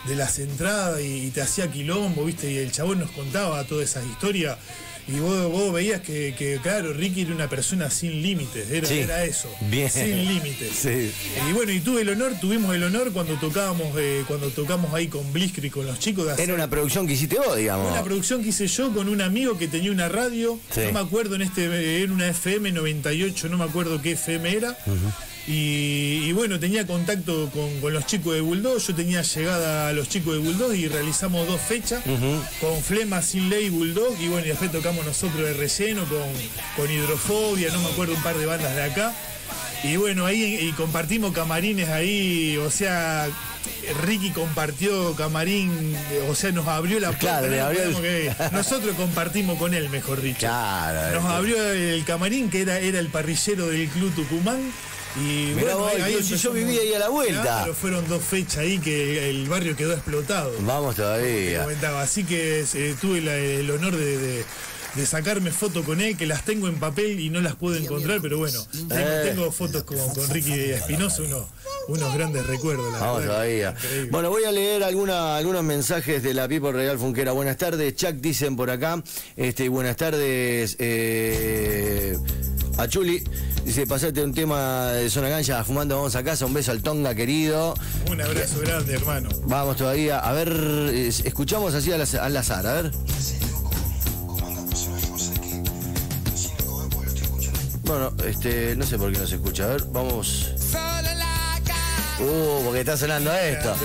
[SPEAKER 4] de las entradas y, y te hacía quilombo, ¿viste? Y el chabón nos contaba todas esas historias. Y vos, vos veías que, que, claro, Ricky era una persona sin límites, era,
[SPEAKER 1] sí,
[SPEAKER 4] era eso,
[SPEAKER 1] bien.
[SPEAKER 4] sin límites.
[SPEAKER 1] Sí.
[SPEAKER 4] Y bueno, y tuve el honor, tuvimos el honor cuando tocábamos, eh, cuando tocamos ahí con Blitzkrieg, con los chicos de hacer.
[SPEAKER 1] Era una producción que hiciste vos, digamos.
[SPEAKER 4] Una producción que hice yo con un amigo que tenía una radio,
[SPEAKER 1] sí.
[SPEAKER 4] no me acuerdo, en este, era una F M noventa y ocho, no me acuerdo qué F M era. Uh-huh. Y, y bueno, tenía contacto con, con los chicos de Bulldog, yo tenía llegada a los chicos de Bulldog y realizamos dos fechas, uh-huh, con Flema, Sin Ley y Bulldog, y bueno, y después tocamos nosotros de relleno con, con Hidrofobia, no me acuerdo, un par de bandas de acá. Y bueno, ahí y compartimos camarines ahí, o sea, Ricky compartió camarín, o sea, nos abrió la puerta.
[SPEAKER 1] Claro,
[SPEAKER 4] ¿no?
[SPEAKER 1] abrió el...
[SPEAKER 4] que nosotros compartimos con él, mejor dicho.
[SPEAKER 1] Claro,
[SPEAKER 4] nos abrió el camarín, que era, era el parrillero del Club Tucumán. Y
[SPEAKER 1] mirá
[SPEAKER 4] bueno,
[SPEAKER 1] vos,
[SPEAKER 4] ahí
[SPEAKER 1] si yo vivía ahí a la vuelta.
[SPEAKER 4] Claro, fueron dos fechas ahí que el barrio quedó explotado.
[SPEAKER 1] Vamos todavía.
[SPEAKER 4] Comentaba. Así que eh, tuve la, el honor de, de, de sacarme fotos con él, que las tengo en papel y no las puedo encontrar, pero bueno, tengo, eh. tengo fotos con, con Ricky Espinosa, unos, unos grandes recuerdos. La
[SPEAKER 1] Vamos
[SPEAKER 4] verdad,
[SPEAKER 1] todavía.
[SPEAKER 4] increíble.
[SPEAKER 1] Bueno, voy a leer alguna, algunos mensajes de la People Real Funkera. Buenas tardes, Chuck, dicen por acá. Este, buenas tardes, eh, a Chuli. Dice, pasate un tema de Zona Ganja, fumando, vamos a casa. Un beso al Tonga, querido.
[SPEAKER 4] Un abrazo grande, hermano.
[SPEAKER 1] Vamos todavía. A ver, escuchamos así al, al azar, a ver. Bueno, este, no sé por qué no se escucha. A ver, vamos. Uh, porque está sonando esto.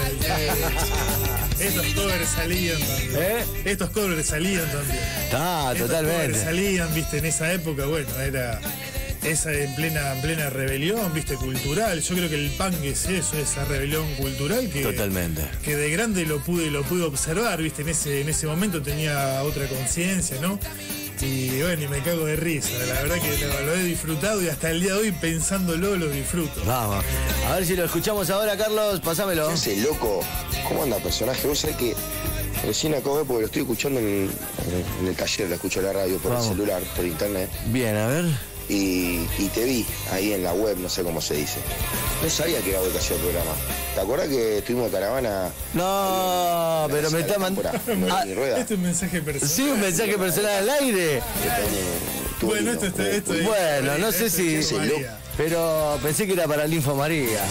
[SPEAKER 4] Estos covers salían también.
[SPEAKER 1] ¿Eh?
[SPEAKER 4] Estos covers salían también.
[SPEAKER 1] Ah,
[SPEAKER 4] Estos
[SPEAKER 1] totalmente.
[SPEAKER 4] covers salían, viste, en esa época, bueno, era esa en plena, en plena rebelión, viste, cultural. Yo creo que el punk es eso, esa rebelión cultural que,
[SPEAKER 1] totalmente,
[SPEAKER 4] que de grande lo pude, lo pude observar, viste, en ese, en ese momento tenía otra conciencia, ¿no? Y bueno, y me cago de risa, la verdad que lo, lo he disfrutado y hasta el día de hoy pensándolo lo disfruto.
[SPEAKER 1] Vamos, a ver si lo escuchamos ahora, Carlos, pasámelo.
[SPEAKER 9] Ese loco, ¿cómo anda personaje? Vos sabés que recién acabo de ver porque lo estoy escuchando en, en el taller, lo escucho en la radio, por Vamos. el celular, por internet.
[SPEAKER 1] Bien, a ver.
[SPEAKER 9] Y, y te vi ahí en la web, no sé cómo se dice. No sabía que era vos que hacía el programa. ¿Te acordás que estuvimos de caravana?
[SPEAKER 1] No, en, pero me está mandando.
[SPEAKER 4] Ah, este es un mensaje personal.
[SPEAKER 1] Sí, un mensaje personal al aire.
[SPEAKER 4] Bueno, esto, esto, esto es.
[SPEAKER 1] Bueno, no sé si. Pero pensé que era para el Info María.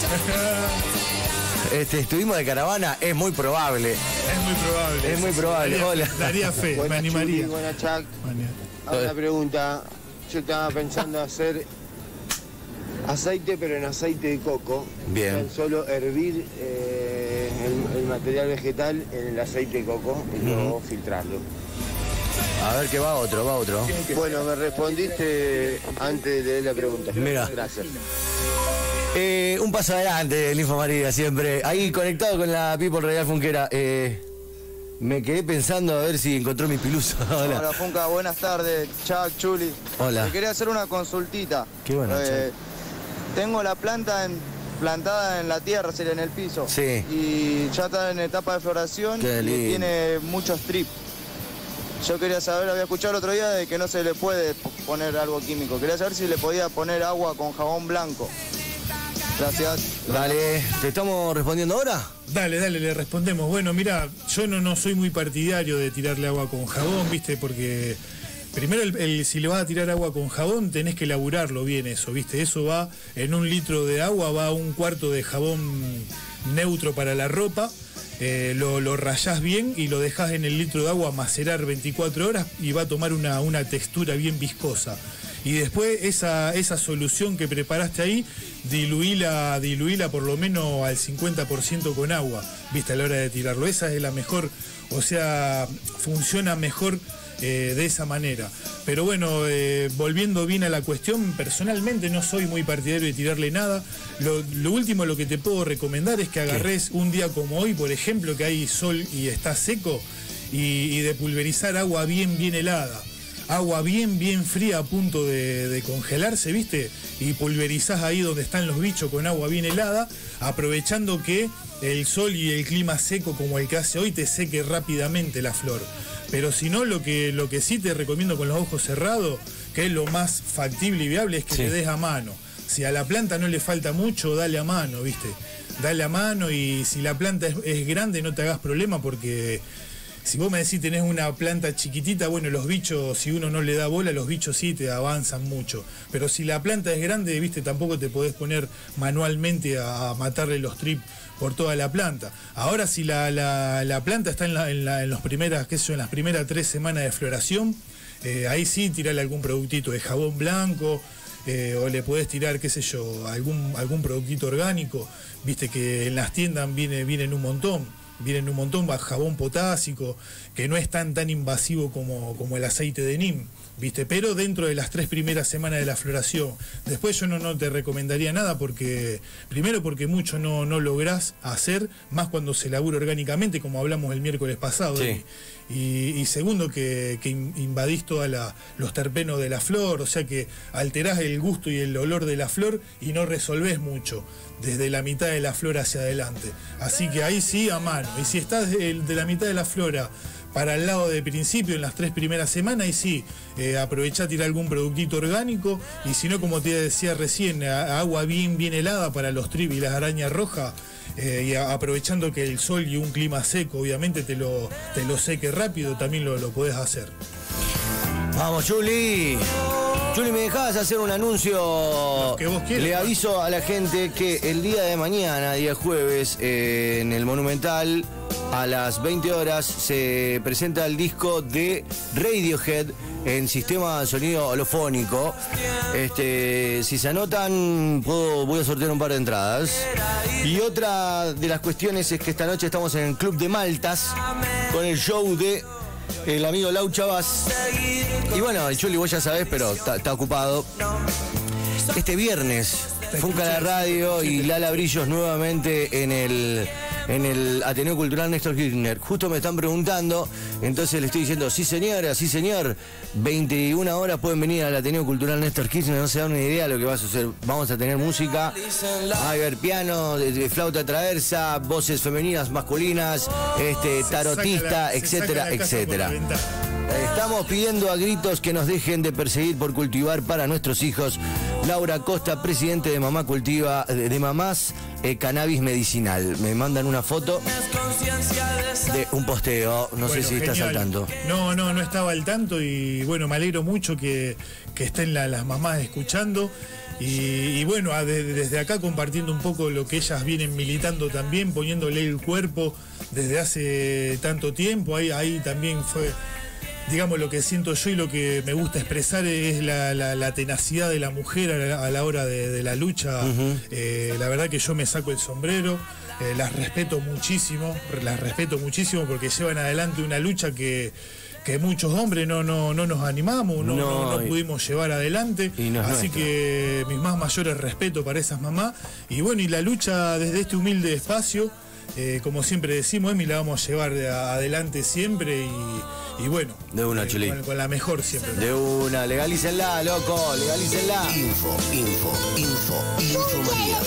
[SPEAKER 1] Este, estuvimos de caravana, es muy probable.
[SPEAKER 4] Es muy probable.
[SPEAKER 1] Es muy probable.
[SPEAKER 4] Daría,
[SPEAKER 1] Hola.
[SPEAKER 4] Daría fe,
[SPEAKER 10] buena,
[SPEAKER 4] me animaría.
[SPEAKER 10] Chuli, buena, Chuck. Una pregunta. Yo estaba pensando hacer aceite, pero en aceite de coco.
[SPEAKER 1] Bien.
[SPEAKER 10] Tan solo hervir eh, el, el material vegetal en el aceite de coco y uh-huh. luego filtrarlo.
[SPEAKER 1] A ver que va otro, va otro.
[SPEAKER 10] Bueno, me respondiste antes de leer la pregunta.
[SPEAKER 1] Mira.
[SPEAKER 10] Gracias.
[SPEAKER 1] Eh, un paso adelante, el Info María, siempre. Ahí conectado con la People Real Funkera. Eh, me quedé pensando a ver si encontró mi piluso. Hola.
[SPEAKER 11] Hola, Funka, buenas tardes. Chuck, Chuli.
[SPEAKER 1] Hola.
[SPEAKER 11] Te quería hacer una consultita.
[SPEAKER 1] Qué bueno,
[SPEAKER 11] eh, Tengo la planta en, plantada en la tierra, sería en el piso.
[SPEAKER 1] Sí.
[SPEAKER 11] Y ya está en etapa de floración.
[SPEAKER 1] Qué lindo.
[SPEAKER 11] Y tiene muchos trips. Yo quería saber, había escuchado el otro día de que no se le puede poner algo químico. Quería saber si le podía poner agua con jabón blanco. Gracias.
[SPEAKER 1] Dale, ¿te estamos respondiendo ahora?
[SPEAKER 4] Dale, dale, le respondemos. Bueno, mira, yo no, no soy muy partidario de tirarle agua con jabón, ¿viste? Porque primero, el, el, si le vas a tirar agua con jabón, tenés que elaborarlo bien eso, ¿viste? Eso va, en un litro de agua va un cuarto de jabón neutro para la ropa. Eh, lo, lo rayás bien y lo dejás en el litro de agua macerar veinticuatro horas y va a tomar una, una textura bien viscosa. Y después esa, esa solución que preparaste ahí, diluíla, diluíla por lo menos al cincuenta por ciento con agua, viste, a la hora de tirarlo. Esa es la mejor, o sea, funciona mejor eh, de esa manera. Pero bueno, eh, volviendo bien a la cuestión, personalmente no soy muy partidario de tirarle nada. Lo, lo último, lo que te puedo recomendar es que agarres un día como hoy, por ejemplo, que hay sol y está seco, y, y de pulverizar agua bien, bien helada. Agua bien, bien fría a punto de, de congelarse, ¿viste? Y pulverizás ahí donde están los bichos con agua bien helada, aprovechando que el sol y el clima seco como el que hace hoy te seque rápidamente la flor. Pero si no, lo que, lo que sí te recomiendo con los ojos cerrados, que es lo más factible y viable, es que sí. le des a mano. Si a la planta no le falta mucho, dale a mano, ¿viste? dale a mano, y si la planta es, es grande no te hagas problema, porque si vos me decís tenés una planta chiquitita, bueno, los bichos, si uno no le da bola, los bichos sí te avanzan mucho. Pero si la planta es grande, viste, tampoco te podés poner manualmente a, a matarle los trips por toda la planta. Ahora, si la, la, la planta está en, la, en, la, en, los primeras, qué sé yo, en las primeras tres semanas de floración, eh, ahí sí tirarle algún productito de jabón blanco, eh, o le podés tirar, qué sé yo, algún, algún productito orgánico. Viste que en las tiendas viene, vienen un montón. Vienen un montón, jabón potásico, que no es tan tan invasivo como, como el aceite de Neem, ¿viste? Pero dentro de las tres primeras semanas de la floración. Después yo no, no te recomendaría nada, porque primero porque mucho no, no lográs hacer, más cuando se labura orgánicamente, como hablamos el miércoles pasado.
[SPEAKER 1] Sí.
[SPEAKER 4] Y, y segundo que, que invadís todos los terpenos de la flor, o sea que alterás el gusto y el olor de la flor y no resolvés mucho desde la mitad de la flor hacia adelante. Así que ahí sí, a mano. Y si estás de, de la mitad de la flora para el lado de principio, en las tres primeras semanas, y sí, eh, aprovechá a tirar algún productito orgánico, y si no, como te decía recién, a, agua bien, bien helada para los trips y las arañas rojas, eh, y a, aprovechando que el sol y un clima seco, obviamente, te lo, te lo seque rápido, también lo, lo podés hacer.
[SPEAKER 1] Vamos, Juli. Juli, ¿me dejabas hacer un anuncio?
[SPEAKER 4] Que vos quieras.
[SPEAKER 1] Le aviso a la gente que el día de mañana, día jueves, eh, en el Monumental, a las veinte horas, se presenta el disco de Radiohead en sistema de sonido holofónico. Este, si se anotan, puedo, voy a sortear un par de entradas. Y otra de las cuestiones es que esta noche estamos en el Club de Maltas con el show de el amigo Lau Chavas. Y bueno, el Chuli vos ya sabés, pero está ocupado. Este viernes, Funca la Radio y Lala Brillos nuevamente en el, en el Ateneo Cultural Néstor Kirchner. Justo me están preguntando, entonces le estoy diciendo, sí señora, sí señor, veintiuna horas pueden venir al Ateneo Cultural Néstor Kirchner, no se dan una idea de lo que va a suceder. Vamos a tener música, va a haber piano, de, de flauta traversa, voces femeninas, masculinas, este, tarotista, etcétera, etcétera. Estamos pidiendo a gritos que nos dejen de perseguir por cultivar para nuestros hijos. Laura Costa, presidente de Mamá Cultiva, de, de Mamás eh, Cannabis Medicinal. Me mandan una foto de un posteo, no
[SPEAKER 4] bueno,
[SPEAKER 1] sé si genial. Estás al tanto.
[SPEAKER 4] No, no, no estaba al tanto, y bueno, me alegro mucho que, que estén la, las mamás escuchando. Y, y bueno, a, de, desde acá compartiendo un poco lo que ellas vienen militando también, poniéndole el cuerpo desde hace tanto tiempo. Ahí, ahí también fue, digamos, lo que siento yo y lo que me gusta expresar es la, la, la tenacidad de la mujer a la, a la hora de, de la lucha. Uh-huh. eh, la verdad que yo me saco el sombrero, eh, las respeto muchísimo, las respeto muchísimo porque llevan adelante una lucha que, que muchos hombres no, no, no nos animamos, no, no, no, no pudimos llevar adelante. No Así nuestro. que mis más mayores respetos para esas mamás. Y bueno, y la lucha desde este humilde espacio, Eh, como siempre decimos, Emi, la vamos a llevar de a, adelante siempre y, y bueno,
[SPEAKER 1] de una,
[SPEAKER 4] eh,
[SPEAKER 1] Chuli.
[SPEAKER 4] Con, con la mejor siempre.
[SPEAKER 1] De una, legalícenla, loco, legalícenla.
[SPEAKER 2] Info, info, info, info María.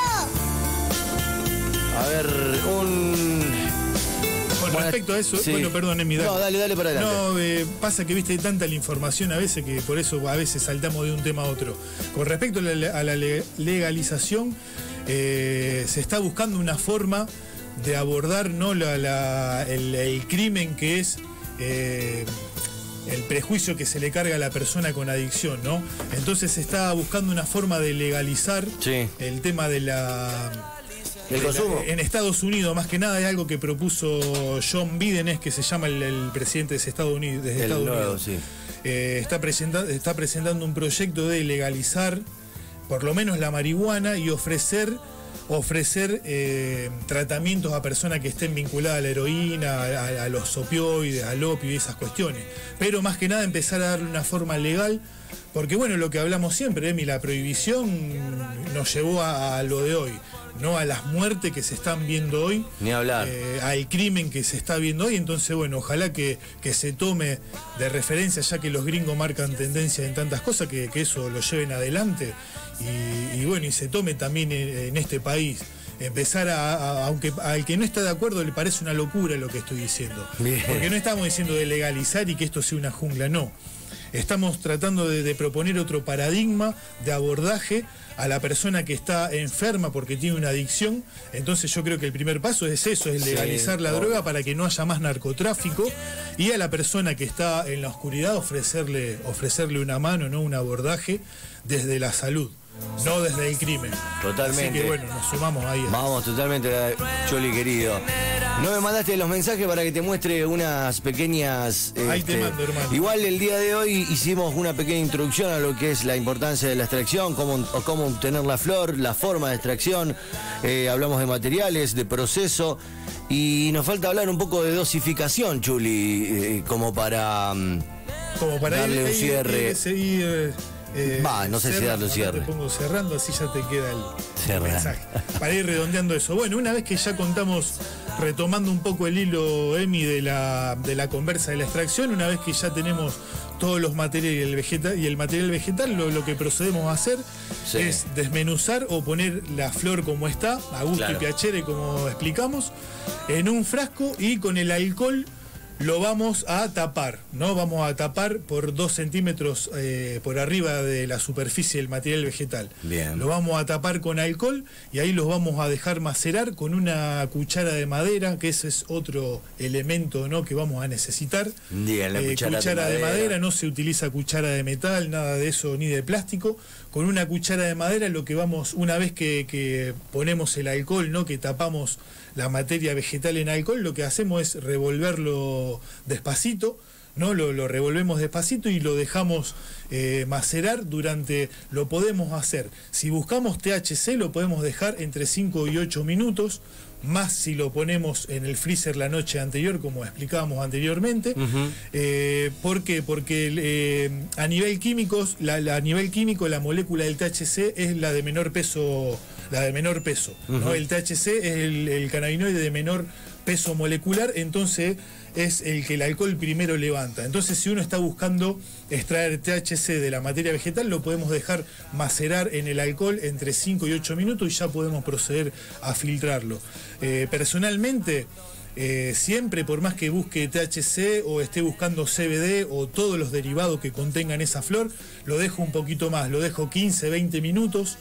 [SPEAKER 1] A ver, un...
[SPEAKER 4] Con bueno, respecto a eso, sí. bueno, perdón, Emi, dale.
[SPEAKER 1] No, dale, dale para adelante.
[SPEAKER 4] No, eh, pasa que viste tanta la información a veces que por eso a veces saltamos de un tema a otro. Con respecto a la, a la legalización, eh, se está buscando una forma de abordar no la, la, el, el crimen que es eh, el prejuicio que se le carga a la persona con adicción, ¿no? Entonces se está buscando una forma de legalizar sí. el tema de la...
[SPEAKER 1] ¿El consumo?
[SPEAKER 4] En Estados Unidos, más que nada, es algo que propuso John Biden, es que se llama el, el presidente de Estados Unidos. De Estados
[SPEAKER 1] nuevo,
[SPEAKER 4] Unidos.
[SPEAKER 1] Sí.
[SPEAKER 4] Eh, está, presenta, está presentando un proyecto de legalizar por lo menos la marihuana y ofrecer, ofrecer eh, tratamientos a personas que estén vinculadas a la heroína, a, a los opioides, al opio y esas cuestiones. Pero más que nada empezar a darle una forma legal. Porque bueno, lo que hablamos siempre, Emi, la prohibición nos llevó a, a lo de hoy, no a las muertes que se están viendo hoy,
[SPEAKER 1] ni hablar,
[SPEAKER 4] eh, al crimen que se está viendo hoy. Entonces bueno, ojalá que, que se tome de referencia, ya que los gringos marcan tendencia en tantas cosas, que, que eso lo lleven adelante y, y bueno, y se tome también en, en este país. Empezar a, a, aunque al que no está de acuerdo le parece una locura lo que estoy diciendo. Bien. Porque no estamos diciendo de legalizar y que esto sea una jungla, no. estamos tratando de, de proponer otro paradigma de abordaje a la persona que está enferma porque tiene una adicción. Entonces yo creo que el primer paso es eso, es legalizar sí, la oh. droga para que no haya más narcotráfico, y a la persona que está en la oscuridad ofrecerle, ofrecerle una mano, ¿no? Un abordaje desde la salud, no desde el crimen.
[SPEAKER 1] Totalmente.
[SPEAKER 4] Así que bueno, nos sumamos ahí.
[SPEAKER 1] Vamos, totalmente, Choli querido. No me mandaste los mensajes para que te muestre unas pequeñas...
[SPEAKER 4] Ahí
[SPEAKER 1] este,
[SPEAKER 4] te mando, hermano.
[SPEAKER 1] Igual el día de hoy hicimos una pequeña introducción a lo que es la importancia de la extracción, cómo, cómo obtener la flor, la forma de extracción. Eh, hablamos de materiales, de proceso. Y nos falta hablar un poco de dosificación, Chuli, eh, como para...
[SPEAKER 4] Como para
[SPEAKER 1] darle
[SPEAKER 4] ir,
[SPEAKER 1] un
[SPEAKER 4] ir,
[SPEAKER 1] cierre.
[SPEAKER 4] Ir, seguir, eh,
[SPEAKER 1] Va, no sé si darle un cierre.
[SPEAKER 4] Te pongo cerrando, así ya te queda el, el mensaje.
[SPEAKER 1] Cerra.
[SPEAKER 4] Para ir redondeando eso. Bueno, una vez que ya contamos, retomando un poco el hilo, Emi, de la, de la conversa de la extracción, una vez que ya tenemos todos los materiales y el, vegeta, y el material vegetal, lo, lo que procedemos a hacer sí. es desmenuzar o poner la flor como está, a gusto claro. y piacere, como explicamos, en un frasco, y con el alcohol lo vamos a tapar, ¿no? Vamos a tapar por dos centímetros eh, por arriba de la superficie del material vegetal.
[SPEAKER 1] Bien.
[SPEAKER 4] Lo vamos a tapar con alcohol y ahí los vamos a dejar macerar con una cuchara de madera, que ese es otro elemento, ¿no? que vamos a necesitar.
[SPEAKER 1] Bien, la
[SPEAKER 4] eh,
[SPEAKER 1] cuchara,
[SPEAKER 4] cuchara
[SPEAKER 1] de,
[SPEAKER 4] de
[SPEAKER 1] madera.
[SPEAKER 4] madera, no se utiliza cuchara de metal, nada de eso, ni de plástico. Con una cuchara de madera, lo que vamos, una vez que, que ponemos el alcohol, ¿no? que tapamos la materia vegetal en alcohol, lo que hacemos es revolverlo despacito, ¿no? Lo, lo revolvemos despacito y lo dejamos eh, macerar durante, lo podemos hacer, si buscamos T H C lo podemos dejar entre cinco y ocho minutos, más si lo ponemos en el freezer la noche anterior, como explicábamos anteriormente. Uh-huh. eh, ¿Por qué? Porque eh, a nivel químicos, la, la, a nivel químico la molécula del T H C es la de menor peso, la de menor peso. Uh-huh. ¿no? El T H C es el, el cannabinoide de menor peso molecular, entonces es el que el alcohol primero levanta. Entonces, si uno está buscando extraer T H C de la materia vegetal, lo podemos dejar macerar en el alcohol entre cinco y ocho minutos y ya podemos proceder a filtrarlo. Eh, personalmente, eh, siempre, por más que busque T H C o esté buscando C B D o todos los derivados que contengan esa flor, lo dejo un poquito más, lo dejo quince, veinte minutos.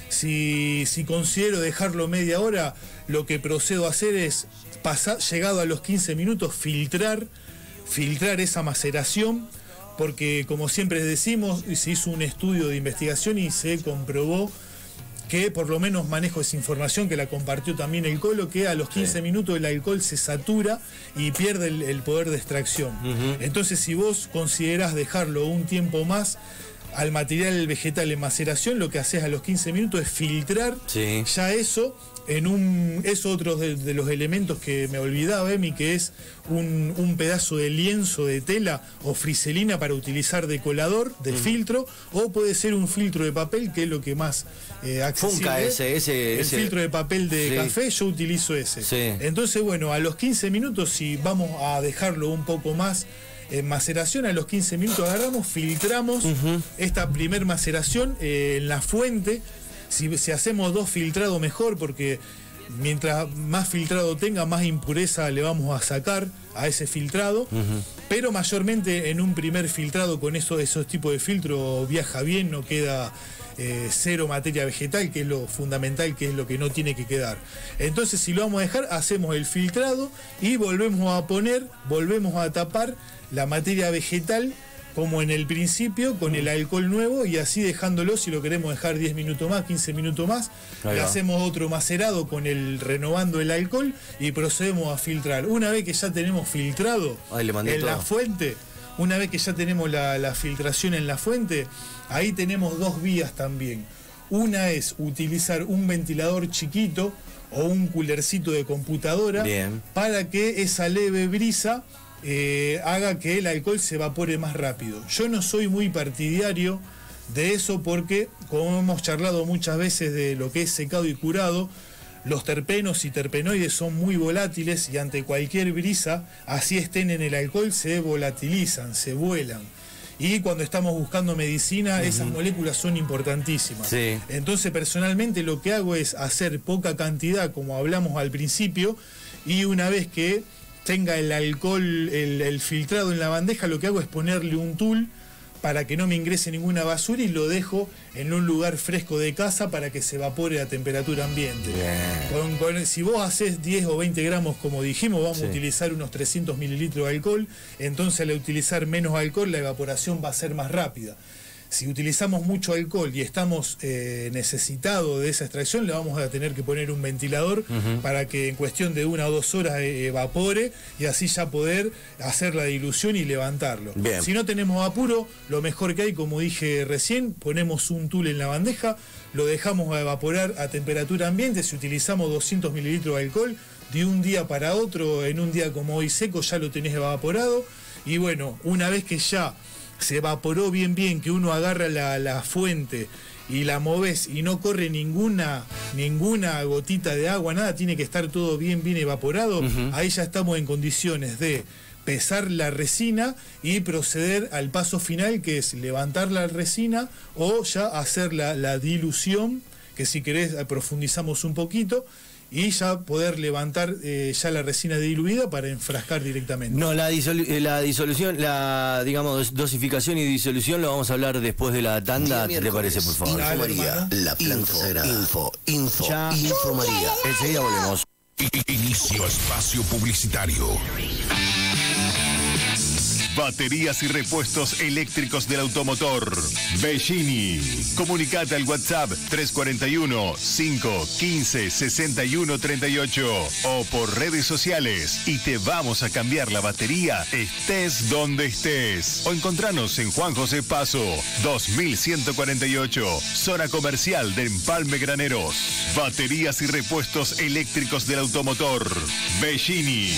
[SPEAKER 4] Si, si considero dejarlo media hora, lo que procedo a hacer es, pasar, llegado a los quince minutos, filtrar, filtrar esa maceración, porque como siempre decimos, se hizo un estudio de investigación y se comprobó que, por lo menos manejo esa información que la compartió también el Colo, que a los quince sí. minutos el alcohol se satura y pierde el, el poder de extracción. Uh-huh. Entonces, si vos considerás dejarlo un tiempo más al material vegetal en maceración, lo que haces a los quince minutos es filtrar sí. ya eso en un... Es otro de, de los elementos que me olvidaba, Emi, que es un, un pedazo de lienzo de tela o friselina para utilizar de colador, de mm. filtro, o puede ser un filtro de papel, que es lo que más eh, accesible.
[SPEAKER 1] Funca ese, ese,
[SPEAKER 4] el
[SPEAKER 1] ese...
[SPEAKER 4] filtro de papel de
[SPEAKER 1] sí.
[SPEAKER 4] café, yo utilizo ese.
[SPEAKER 1] Sí.
[SPEAKER 4] Entonces, bueno, a los quince minutos, si vamos a dejarlo un poco más en maceración, a los quince minutos agarramos, filtramos uh-huh. esta primer maceración eh, en la fuente. Si, si hacemos dos filtrados, mejor, porque mientras más filtrado tenga, más impureza le vamos a sacar a ese filtrado. Uh-huh. Pero mayormente en un primer filtrado, con eso, esos tipos de filtro, viaja bien, no queda eh, cero materia vegetal, que es lo fundamental, que es lo que no tiene que quedar. Entonces, si lo vamos a dejar, hacemos el filtrado y volvemos a poner, volvemos a tapar la materia vegetal como en el principio, con el alcohol nuevo, y así dejándolo, si lo queremos dejar diez minutos más, quince minutos más, le hacemos otro macerado con el renovando el alcohol y procedemos a filtrar. Una vez que ya tenemos filtrado
[SPEAKER 1] Ay, le mandé
[SPEAKER 4] en
[SPEAKER 1] todo.
[SPEAKER 4] la fuente, una vez que ya tenemos la, la filtración en la fuente, ahí tenemos dos vías también. Una es utilizar un ventilador chiquito o un coolercito de computadora Bien. para que esa leve brisa Eh, haga que el alcohol se evapore más rápido. Yo no soy muy partidario de eso porque, como hemos charlado muchas veces de lo que es secado y curado, los terpenos y terpenoides son muy volátiles y ante cualquier brisa, así estén en el alcohol, se volatilizan, se vuelan. Y cuando estamos buscando medicina, uh-huh. esas moléculas son importantísimas. Sí. Entonces, personalmente, lo que hago es hacer poca cantidad, como hablamos al principio, y una vez que tenga el alcohol, el, el filtrado en la bandeja, lo que hago es ponerle un tul para que no me ingrese ninguna basura y lo dejo en un lugar fresco de casa para que se evapore a temperatura ambiente. Con, con, si vos haces diez o veinte gramos, como dijimos, vamos sí. a utilizar unos trescientos mililitros de alcohol, entonces al utilizar menos alcohol la evaporación va a ser más rápida. Si utilizamos mucho alcohol y estamos eh, necesitados de esa extracción, le vamos a tener que poner un ventilador uh-huh. para que en cuestión de una o dos horas eh, evapore y así ya poder hacer la dilución y levantarlo. Bien. Si no tenemos apuro, lo mejor que hay, como dije recién, ponemos un tul en la bandeja, lo dejamos a evaporar a temperatura ambiente. Si utilizamos doscientos mililitros de alcohol, de un día para otro, en un día como hoy seco, ya lo tenés evaporado. Y bueno, una vez que ya se evaporó bien bien, que uno agarra la, la fuente y la moves y no corre ninguna ninguna gotita de agua, nada, tiene que estar todo bien bien evaporado, uh-huh. ahí ya estamos en condiciones de pesar la resina y proceder al paso final, que es levantar la resina o ya hacer la, la dilución, que si querés profundizamos un poquito, y ya poder levantar eh, ya la resina diluida para enfrascar directamente.
[SPEAKER 1] No, la, disolu la disolución, la digamos dosificación y disolución lo vamos a hablar después de la tanda. ¿Qué te parece, por favor?
[SPEAKER 2] Info María, la planta sagrada. Info, info, ya. Info María.
[SPEAKER 1] Enseguida volvemos.
[SPEAKER 5] Inicio espacio publicitario.
[SPEAKER 12] Baterías y repuestos eléctricos del automotor. Bellini. Comunicate al WhatsApp tres cuatro uno, cinco uno cinco, seis uno tres ocho o por redes sociales y te vamos a cambiar la batería estés donde estés. O encontranos en Juan José Paso, dos mil ciento cuarenta y ocho, zona comercial de Empalme Graneros. Baterías y repuestos eléctricos del automotor. Bellini.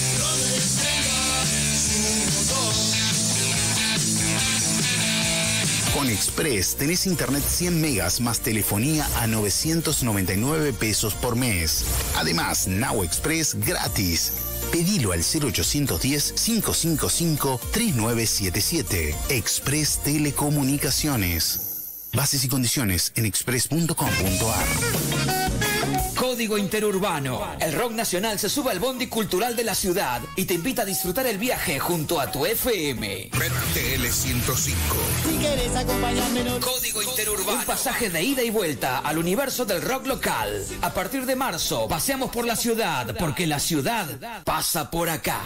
[SPEAKER 13] Con Express tenés internet cien megas más telefonía a novecientos noventa y nueve pesos por mes. Además, Now Express gratis. Pedilo al cero ochocientos diez, cinco cinco cinco, tres nueve siete siete. Express Telecomunicaciones. Bases y condiciones en express punto com punto a r.
[SPEAKER 14] Código Interurbano. El rock nacional se sube al bondi cultural de la ciudad y te invita a disfrutar el viaje junto a tu F M.
[SPEAKER 5] Red T L ciento cinco.
[SPEAKER 14] Si quieres acompañarme, no... Código Interurbano. Un pasaje de ida y vuelta al universo del rock local. A partir de marzo, paseamos por la ciudad, porque la ciudad pasa por acá.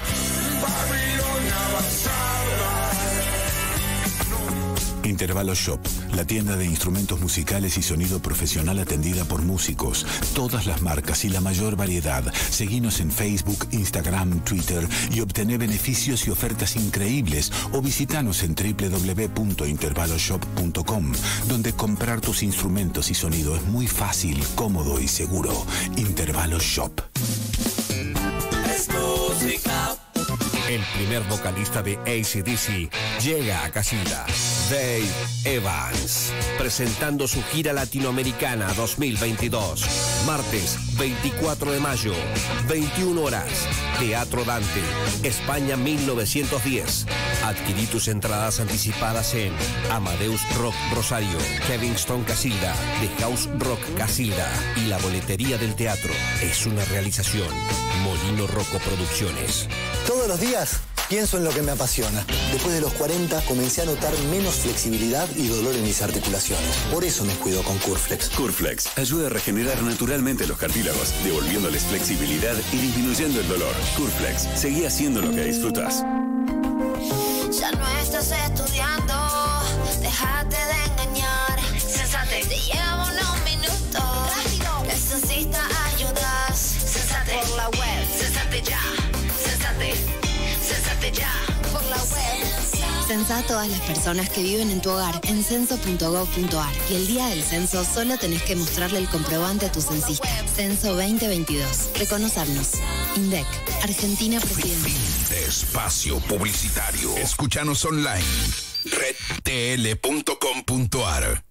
[SPEAKER 15] Intervalo Shop, la tienda de instrumentos musicales y sonido profesional atendida por músicos. Todas las marcas y la mayor variedad. Seguinos en Facebook, Instagram, Twitter y obtené beneficios y ofertas increíbles. O visitanos en doble u doble u doble u punto intervalo shop punto com, donde comprar tus instrumentos y sonido es muy fácil, cómodo y seguro. Intervalo Shop.
[SPEAKER 3] Es música.
[SPEAKER 16] El primer vocalista de A C D C llega a Casilda, Dave Evans, presentando su gira latinoamericana dos mil veintidós. Martes veinticuatro de mayo, veintiuna horas, Teatro Dante, España mil novecientos diez. Adquirí tus entradas anticipadas en Amadeus Rock Rosario, Kevingston Casilda, The House Rock Casilda y la boletería del teatro. Es una realización Molino Rocco Producciones.
[SPEAKER 17] Todos los días pienso en lo que me apasiona. Después de los cuarenta comencé a notar menos flexibilidad y dolor en mis articulaciones. Por eso me cuido con Curflex.
[SPEAKER 18] Curflex ayuda a regenerar naturalmente los cartílagos, devolviéndoles flexibilidad y disminuyendo el dolor. Curflex, seguí haciendo lo que disfrutas.
[SPEAKER 19] Ya no estás estudiando, déjate de engañar. Sensate, te llevo unos minutos. Rápido, necesita ayudas. Sensate, por la web, Sensate ya. Sensate, Sensate ya, por la web.
[SPEAKER 20] Censá a todas las personas que viven en tu hogar en censo punto gov punto a r. Y el día del censo solo tenés que mostrarle el comprobante a tu censista. Censo veinte veintidós. Reconocernos. INDEC. Argentina Presidente.
[SPEAKER 5] Fin de espacio publicitario. Escúchanos online. red t l punto com punto a r.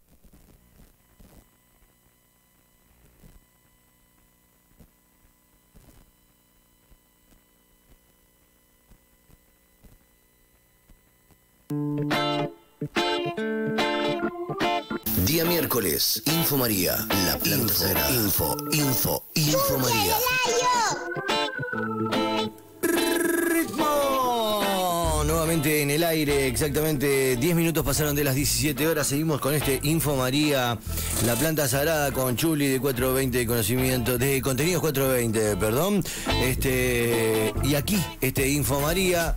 [SPEAKER 2] Día miércoles, Info María, la planta sagrada. Info, info, Info María.
[SPEAKER 1] Ritmo. nuevamente en el aire, exactamente diez minutos pasaron de las diecisiete horas, seguimos con este Info María, la planta sagrada con Chuli de cuatrocientos veinte de conocimiento, de contenidos cuatrocientos veinte, perdón, este, y aquí, este Info María,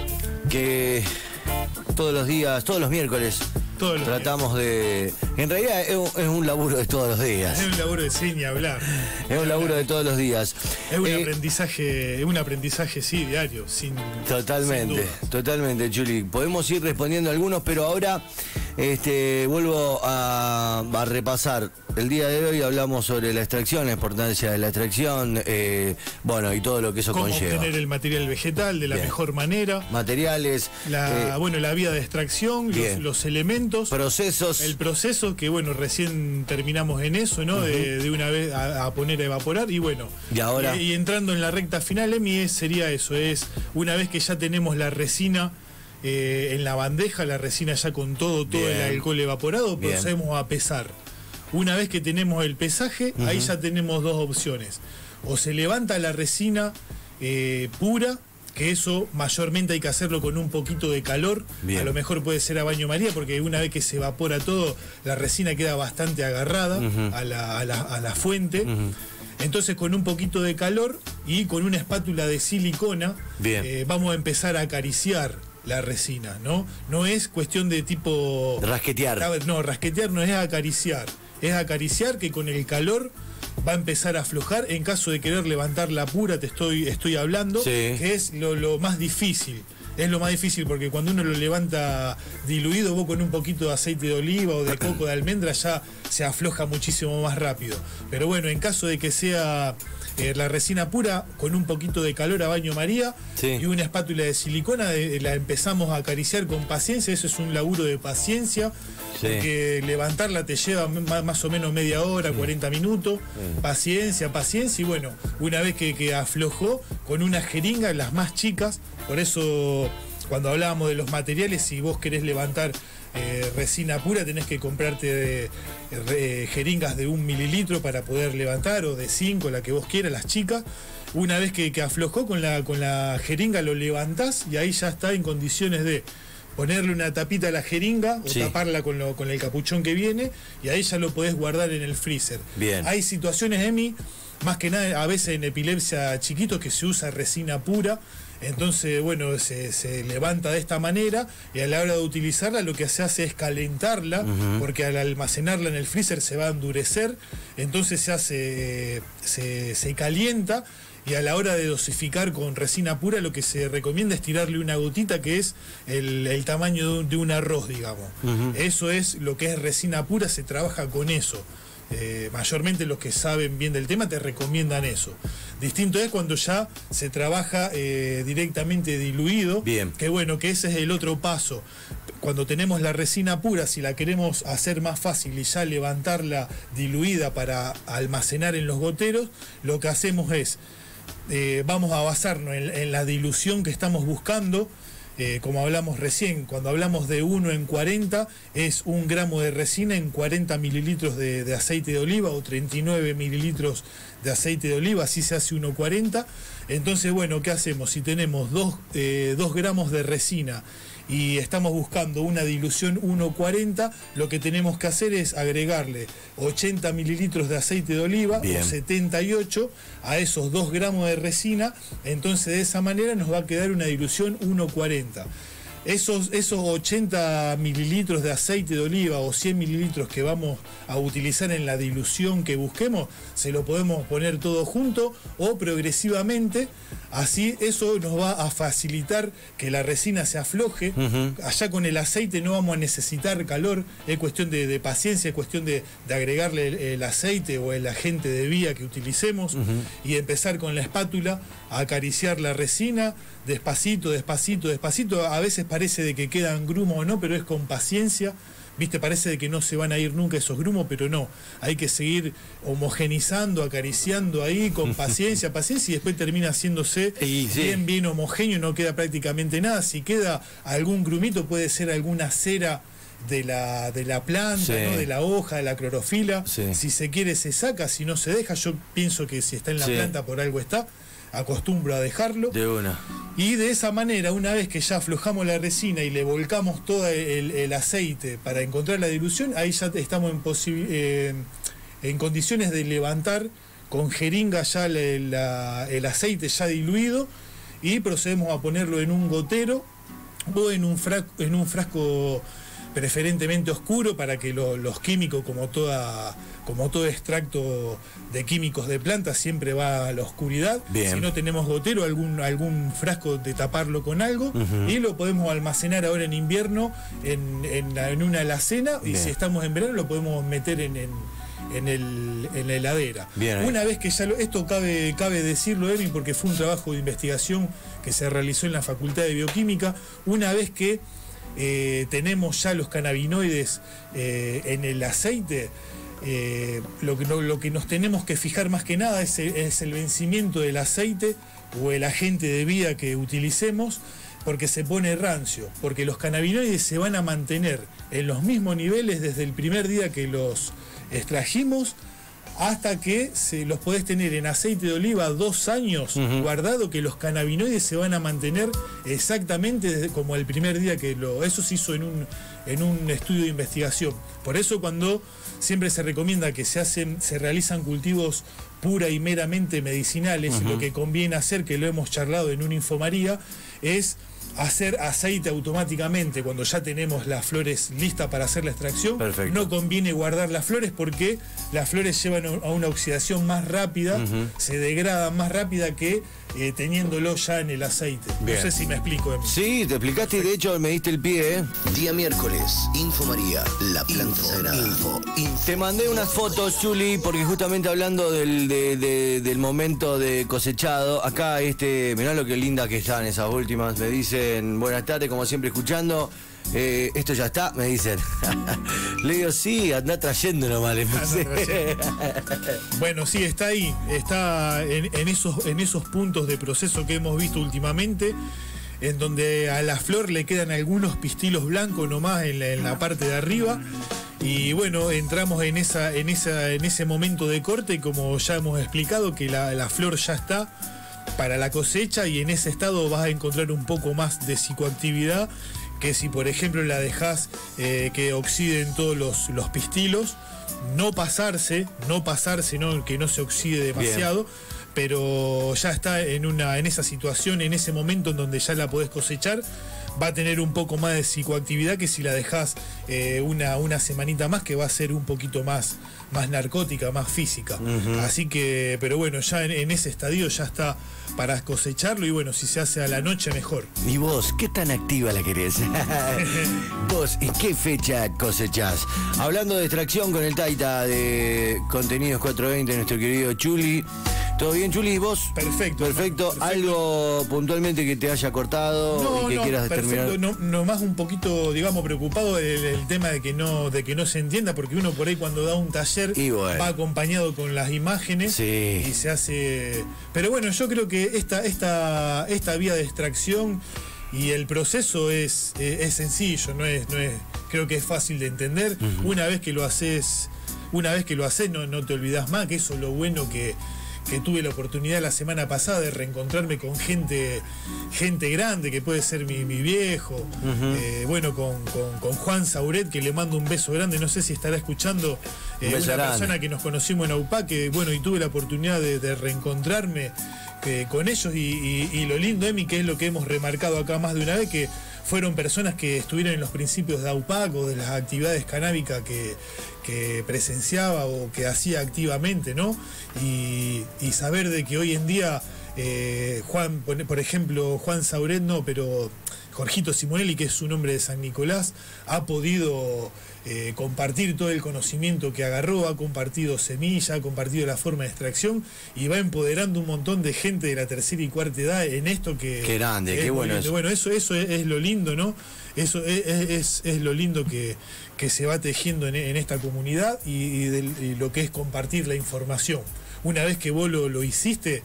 [SPEAKER 1] que todos los días, todos los miércoles, todos los tratamos días. de... En realidad es un, es un laburo de todos los días.
[SPEAKER 4] Es un laburo de sin ni hablar.
[SPEAKER 1] Es un laburo de todos los días.
[SPEAKER 4] Es un
[SPEAKER 1] eh,
[SPEAKER 4] aprendizaje, es un aprendizaje, sí, diario, sin
[SPEAKER 1] Totalmente,
[SPEAKER 4] sin
[SPEAKER 1] totalmente, Chuli. Podemos ir respondiendo algunos, pero ahora este, vuelvo a, a repasar. El día de hoy hablamos sobre la extracción, la importancia de la extracción, eh, bueno, y todo lo que eso
[SPEAKER 4] cómo
[SPEAKER 1] conlleva.
[SPEAKER 4] obtener el material vegetal de la
[SPEAKER 1] Bien.
[SPEAKER 4] mejor manera.
[SPEAKER 1] Materiales.
[SPEAKER 4] La,
[SPEAKER 1] eh,
[SPEAKER 4] bueno, la vía de extracción, los, los elementos.
[SPEAKER 1] Procesos.
[SPEAKER 4] El proceso, que bueno, recién terminamos en eso, ¿no? Uh-huh. de, de una vez a, a poner a evaporar. Y bueno.
[SPEAKER 1] Y ahora.
[SPEAKER 4] Y, y entrando en la recta final, Emi, sería eso, es una vez que ya tenemos la resina eh, en la bandeja, la resina ya con todo, todo
[SPEAKER 1] Bien.
[SPEAKER 4] el alcohol evaporado,
[SPEAKER 1] Bien.
[SPEAKER 4] procedemos a pesar. Una vez que tenemos el pesaje, uh-huh. ahí ya tenemos dos opciones. O se levanta la resina eh, pura, que eso mayormente hay que hacerlo con un poquito de calor. Bien. A lo mejor puede ser a baño María, porque una vez que se evapora todo, la resina queda bastante agarrada uh-huh. a, la, a, la, a la fuente. Uh-huh. Entonces, con un poquito de calor y con una espátula de silicona, eh, vamos a empezar a acariciar la resina, ¿no? No es cuestión de tipo...
[SPEAKER 1] Rasquetear.
[SPEAKER 4] No, rasquetear no es acariciar. Es acariciar que con el calor va a empezar a aflojar. En caso de querer levantar la pura, te estoy, estoy hablando, sí. que es lo, lo más difícil. Es lo más difícil porque cuando uno lo levanta diluido, vos con un poquito de aceite de oliva o de coco de almendra ya se afloja muchísimo más rápido. Pero bueno, en caso de que sea eh, la resina pura, con un poquito de calor a baño María sí. y una espátula de silicona, eh, la empezamos a acariciar con paciencia. Eso es un laburo de paciencia, sí. porque levantarla te lleva más, más o menos media hora, sí. cuarenta minutos. Sí. Paciencia, paciencia. Y bueno, una vez que, que aflojó, con una jeringa, las más chicas, por eso cuando hablábamos de los materiales, si vos querés levantar eh, resina pura, tenés que comprarte de, de, jeringas de un mililitro para poder levantar, o de cinco, la que vos quieras, las chicas. Una vez que, que aflojó con la, con la jeringa, lo levantás y ahí ya está en condiciones de ponerle una tapita a la jeringa o sí. taparla con, lo, con el capuchón que viene, y ahí ya lo podés guardar en el freezer.
[SPEAKER 1] Bien.
[SPEAKER 4] Hay situaciones, Emi, más que nada a veces en epilepsia chiquitos, que se usa resina pura. Entonces, bueno, se, se levanta de esta manera y a la hora de utilizarla lo que se hace es calentarla, uh-huh. porque al almacenarla en el freezer se va a endurecer, entonces se hace, se, se calienta, y a la hora de dosificar con resina pura lo que se recomienda es tirarle una gotita, que es el, el tamaño de un, de un arroz, digamos. Uh-huh. Eso es lo que es resina pura, se trabaja con eso. Eh, mayormente los que saben bien del tema te recomiendan eso. Distinto es cuando ya se trabaja eh, directamente diluido.
[SPEAKER 1] Bien.
[SPEAKER 4] Que bueno, que ese es el otro paso. Cuando tenemos la resina pura, si la queremos hacer más fácil y ya levantarla diluida para almacenar en los goteros, lo que hacemos es eh, vamos a basarnos en, en la dilución que estamos buscando. Eh, como hablamos recién, cuando hablamos de uno en cuarenta, es un gramo de resina en cuarenta mililitros de, de aceite de oliva, o treinta y nueve mililitros de aceite de oliva, así se hace uno cuarenta. Entonces, bueno, ¿qué hacemos? Si tenemos dos, eh, dos gramos de resina y estamos buscando una dilución uno cuarenta, lo que tenemos que hacer es agregarle ochenta mililitros de aceite de oliva, Bien. o setenta y ocho, a esos dos gramos de resina. Entonces, de esa manera nos va a quedar una dilución uno cuarenta. Esos, esos ochenta mililitros de aceite de oliva o cien mililitros que vamos a utilizar en la dilución que busquemos, se lo podemos poner todo junto o progresivamente. Así eso nos va a facilitar que la resina se afloje. Uh-huh. Allá con el aceite no vamos a necesitar calor, es cuestión de, de paciencia, es cuestión de, de agregarle el, el aceite o el agente de vía que utilicemos, uh-huh. y empezar con la espátula a acariciar la resina despacito, despacito, despacito. A veces parece de que quedan grumos o no, pero es con paciencia. Viste, parece de que no se van a ir nunca esos grumos, pero no. Hay que seguir homogenizando, acariciando ahí con paciencia, paciencia, y después termina haciéndose sí, sí. bien, bien homogéneo, no queda prácticamente nada. Si queda algún grumito, puede ser alguna cera de la, de la planta, sí. ¿no? de la hoja, de la clorofila. Sí. Si se quiere se saca, si no se deja. Yo pienso que si está en la sí. planta por algo está. acostumbro a dejarlo.
[SPEAKER 1] De una.
[SPEAKER 4] Y de esa manera, una vez que ya aflojamos la resina y le volcamos todo el, el aceite para encontrar la dilución, ahí ya estamos en, eh, en condiciones de levantar con jeringa ya la, la, el aceite ya diluido y procedemos a ponerlo en un gotero o en un frasco, en un frasco preferentemente oscuro para que lo, los químicos, como toda como todo extracto de químicos de plantas, siempre va a la oscuridad.
[SPEAKER 1] Bien.
[SPEAKER 4] Si no tenemos gotero, algún, algún frasco de taparlo con algo, uh-huh. y lo podemos almacenar ahora en invierno en, en, en una alacena. Bien. Y si estamos en verano lo podemos meter en, en, en, el, en la heladera.
[SPEAKER 1] Bien,
[SPEAKER 4] una vez que ya lo, esto cabe, cabe decirlo, Emi, porque fue un trabajo de investigación que se realizó en la Facultad de Bioquímica. Una vez que eh, tenemos ya los cannabinoides eh, en el aceite, Eh, lo, que, lo, lo que nos tenemos que fijar más que nada es el, es el vencimiento del aceite o el agente de vida que utilicemos, porque se pone rancio, porque los cannabinoides se van a mantener en los mismos niveles desde el primer día que los extrajimos hasta que se los podés tener en aceite de oliva dos años uh-huh. guardado, que los cannabinoides se van a mantener exactamente desde, como el primer día que lo... Eso se hizo en un, en un estudio de investigación. Por eso cuando siempre se recomienda que se hacen, se realizan cultivos pura y meramente medicinales, uh-huh. lo que conviene hacer, que lo hemos charlado en una Infomaría, es hacer aceite automáticamente cuando ya tenemos las flores listas para hacer la extracción.
[SPEAKER 1] Perfecto.
[SPEAKER 4] No conviene guardar las flores porque las flores llevan a una oxidación más rápida, uh-huh. se degradan más rápida que eh, teniéndolo ya en el aceite. Bien. No sé si me explico, Emi.
[SPEAKER 1] Sí, te explicaste y de hecho me diste el pie, ¿eh?
[SPEAKER 2] Día miércoles, Infomaría, la planta sagrada. Info, info.
[SPEAKER 1] Te mandé unas fotos, Juli, porque justamente hablando del, de, de, del momento de cosechado, acá este, mirá lo que linda que están esas últimas, me dicen buenas tardes, como siempre escuchando. Eh, esto ya está, me dicen. Le digo, sí, anda trayendo nomás.
[SPEAKER 4] Bueno, sí, está ahí, está en, en, esos, en esos puntos de proceso que hemos visto últimamente, en donde a la flor le quedan algunos pistilos blancos nomás en la, en la parte de arriba. Y bueno, entramos en esa, en esa, en ese momento de corte, como ya hemos explicado, que la, la flor ya está para la cosecha, y en ese estado vas a encontrar un poco más de psicoactividad que si por ejemplo la dejás eh, que oxiden todos los, los pistilos. No pasarse, no pasarse, ¿no? Que no se oxide demasiado. Bien. Pero ya está en una, en esa situación, en ese momento en donde ya la podés cosechar, va a tener un poco más de psicoactividad que si la dejás eh, una, una semanita más, que va a ser un poquito más, más narcótica, más física. Uh-huh. Así que, pero bueno, ya en, en ese estadio ya está para cosecharlo, y bueno, si se hace a la noche mejor.
[SPEAKER 1] ¿Y vos, qué tan activa la querés? ¿Vos en qué fecha cosechás? Hablando de extracción con el Taita de Contenidos cuatrocientos veinte, nuestro querido Chuli. ¿Todo bien, Chuli? ¿Y vos?
[SPEAKER 4] Perfecto.
[SPEAKER 1] Perfecto. Perfecto. ¿Algo puntualmente que te haya cortado
[SPEAKER 4] no,
[SPEAKER 1] y que
[SPEAKER 4] no,
[SPEAKER 1] quieras
[SPEAKER 4] perfecto.
[SPEAKER 1] terminar?
[SPEAKER 4] No, no más un poquito, digamos, preocupado el, el tema de que no, de que no se entienda, porque uno por ahí cuando da un taller bueno. va acompañado con las imágenes,
[SPEAKER 1] sí.
[SPEAKER 4] y se hace. Pero bueno, yo creo que esta, esta, esta vía de extracción y el proceso es, es, es sencillo, no es, no es, creo que es fácil de entender. Uh-huh. Una vez que lo haces, una vez que lo haces, no, no te olvidás más, que eso es lo bueno que. que tuve la oportunidad la semana pasada de reencontrarme con gente gente grande, que puede ser mi, mi viejo, uh-huh. eh, bueno, con, con, con Juan Sauret, que le mando un beso grande, no sé si estará escuchando, eh, una grande. Persona que nos conocimos en AUPA, que bueno, y tuve la oportunidad de, de reencontrarme eh, con ellos, y, y, y lo lindo, Emi, que es lo que hemos remarcado acá más de una vez, que fueron personas que estuvieron en los principios de AUPAC o de las actividades canábicas que, que presenciaba o que hacía activamente, ¿no? Y, y saber de que hoy en día, eh, Juan, por ejemplo, Juan Sauret, no, pero Jorgito Simonelli, que es su nombre de San Nicolás, ha podido eh, compartir todo el conocimiento que agarró, ha compartido semilla, ha compartido la forma de extracción, y va empoderando un montón de gente de la tercera y cuarta edad en esto que...
[SPEAKER 1] Qué grande, qué bueno eso.
[SPEAKER 4] Bueno, eso, eso es, es lo lindo, ¿no? Eso es, es, es lo lindo que, que se va tejiendo en, en esta comunidad, y, y, del, y lo que es compartir la información. Una vez que vos lo, lo hiciste,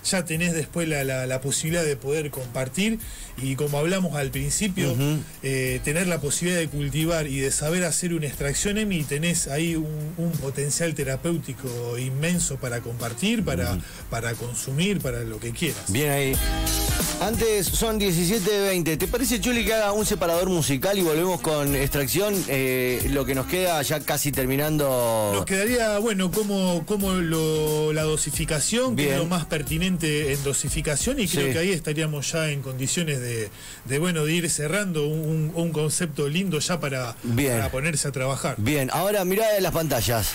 [SPEAKER 4] ya tenés después la, la, la posibilidad de poder compartir y, como hablamos al principio, uh-huh. eh, tener la posibilidad de cultivar y de saber hacer una extracción E M I, tenés ahí un, un potencial terapéutico inmenso para compartir, para, uh-huh. para consumir, para lo que quieras.
[SPEAKER 1] Bien ahí. Antes son diecisiete veinte. ¿Te parece, Chuli, que haga un separador musical y volvemos con extracción? Eh, lo que nos queda ya casi terminando.
[SPEAKER 4] Nos quedaría, bueno, como, como lo, la dosificación, Bien. que es lo más pertinente en dosificación, y creo sí. que ahí estaríamos ya en condiciones de, de bueno, de ir cerrando un, un concepto lindo ya para, para ponerse a trabajar.
[SPEAKER 1] Bien, ahora mirá las pantallas.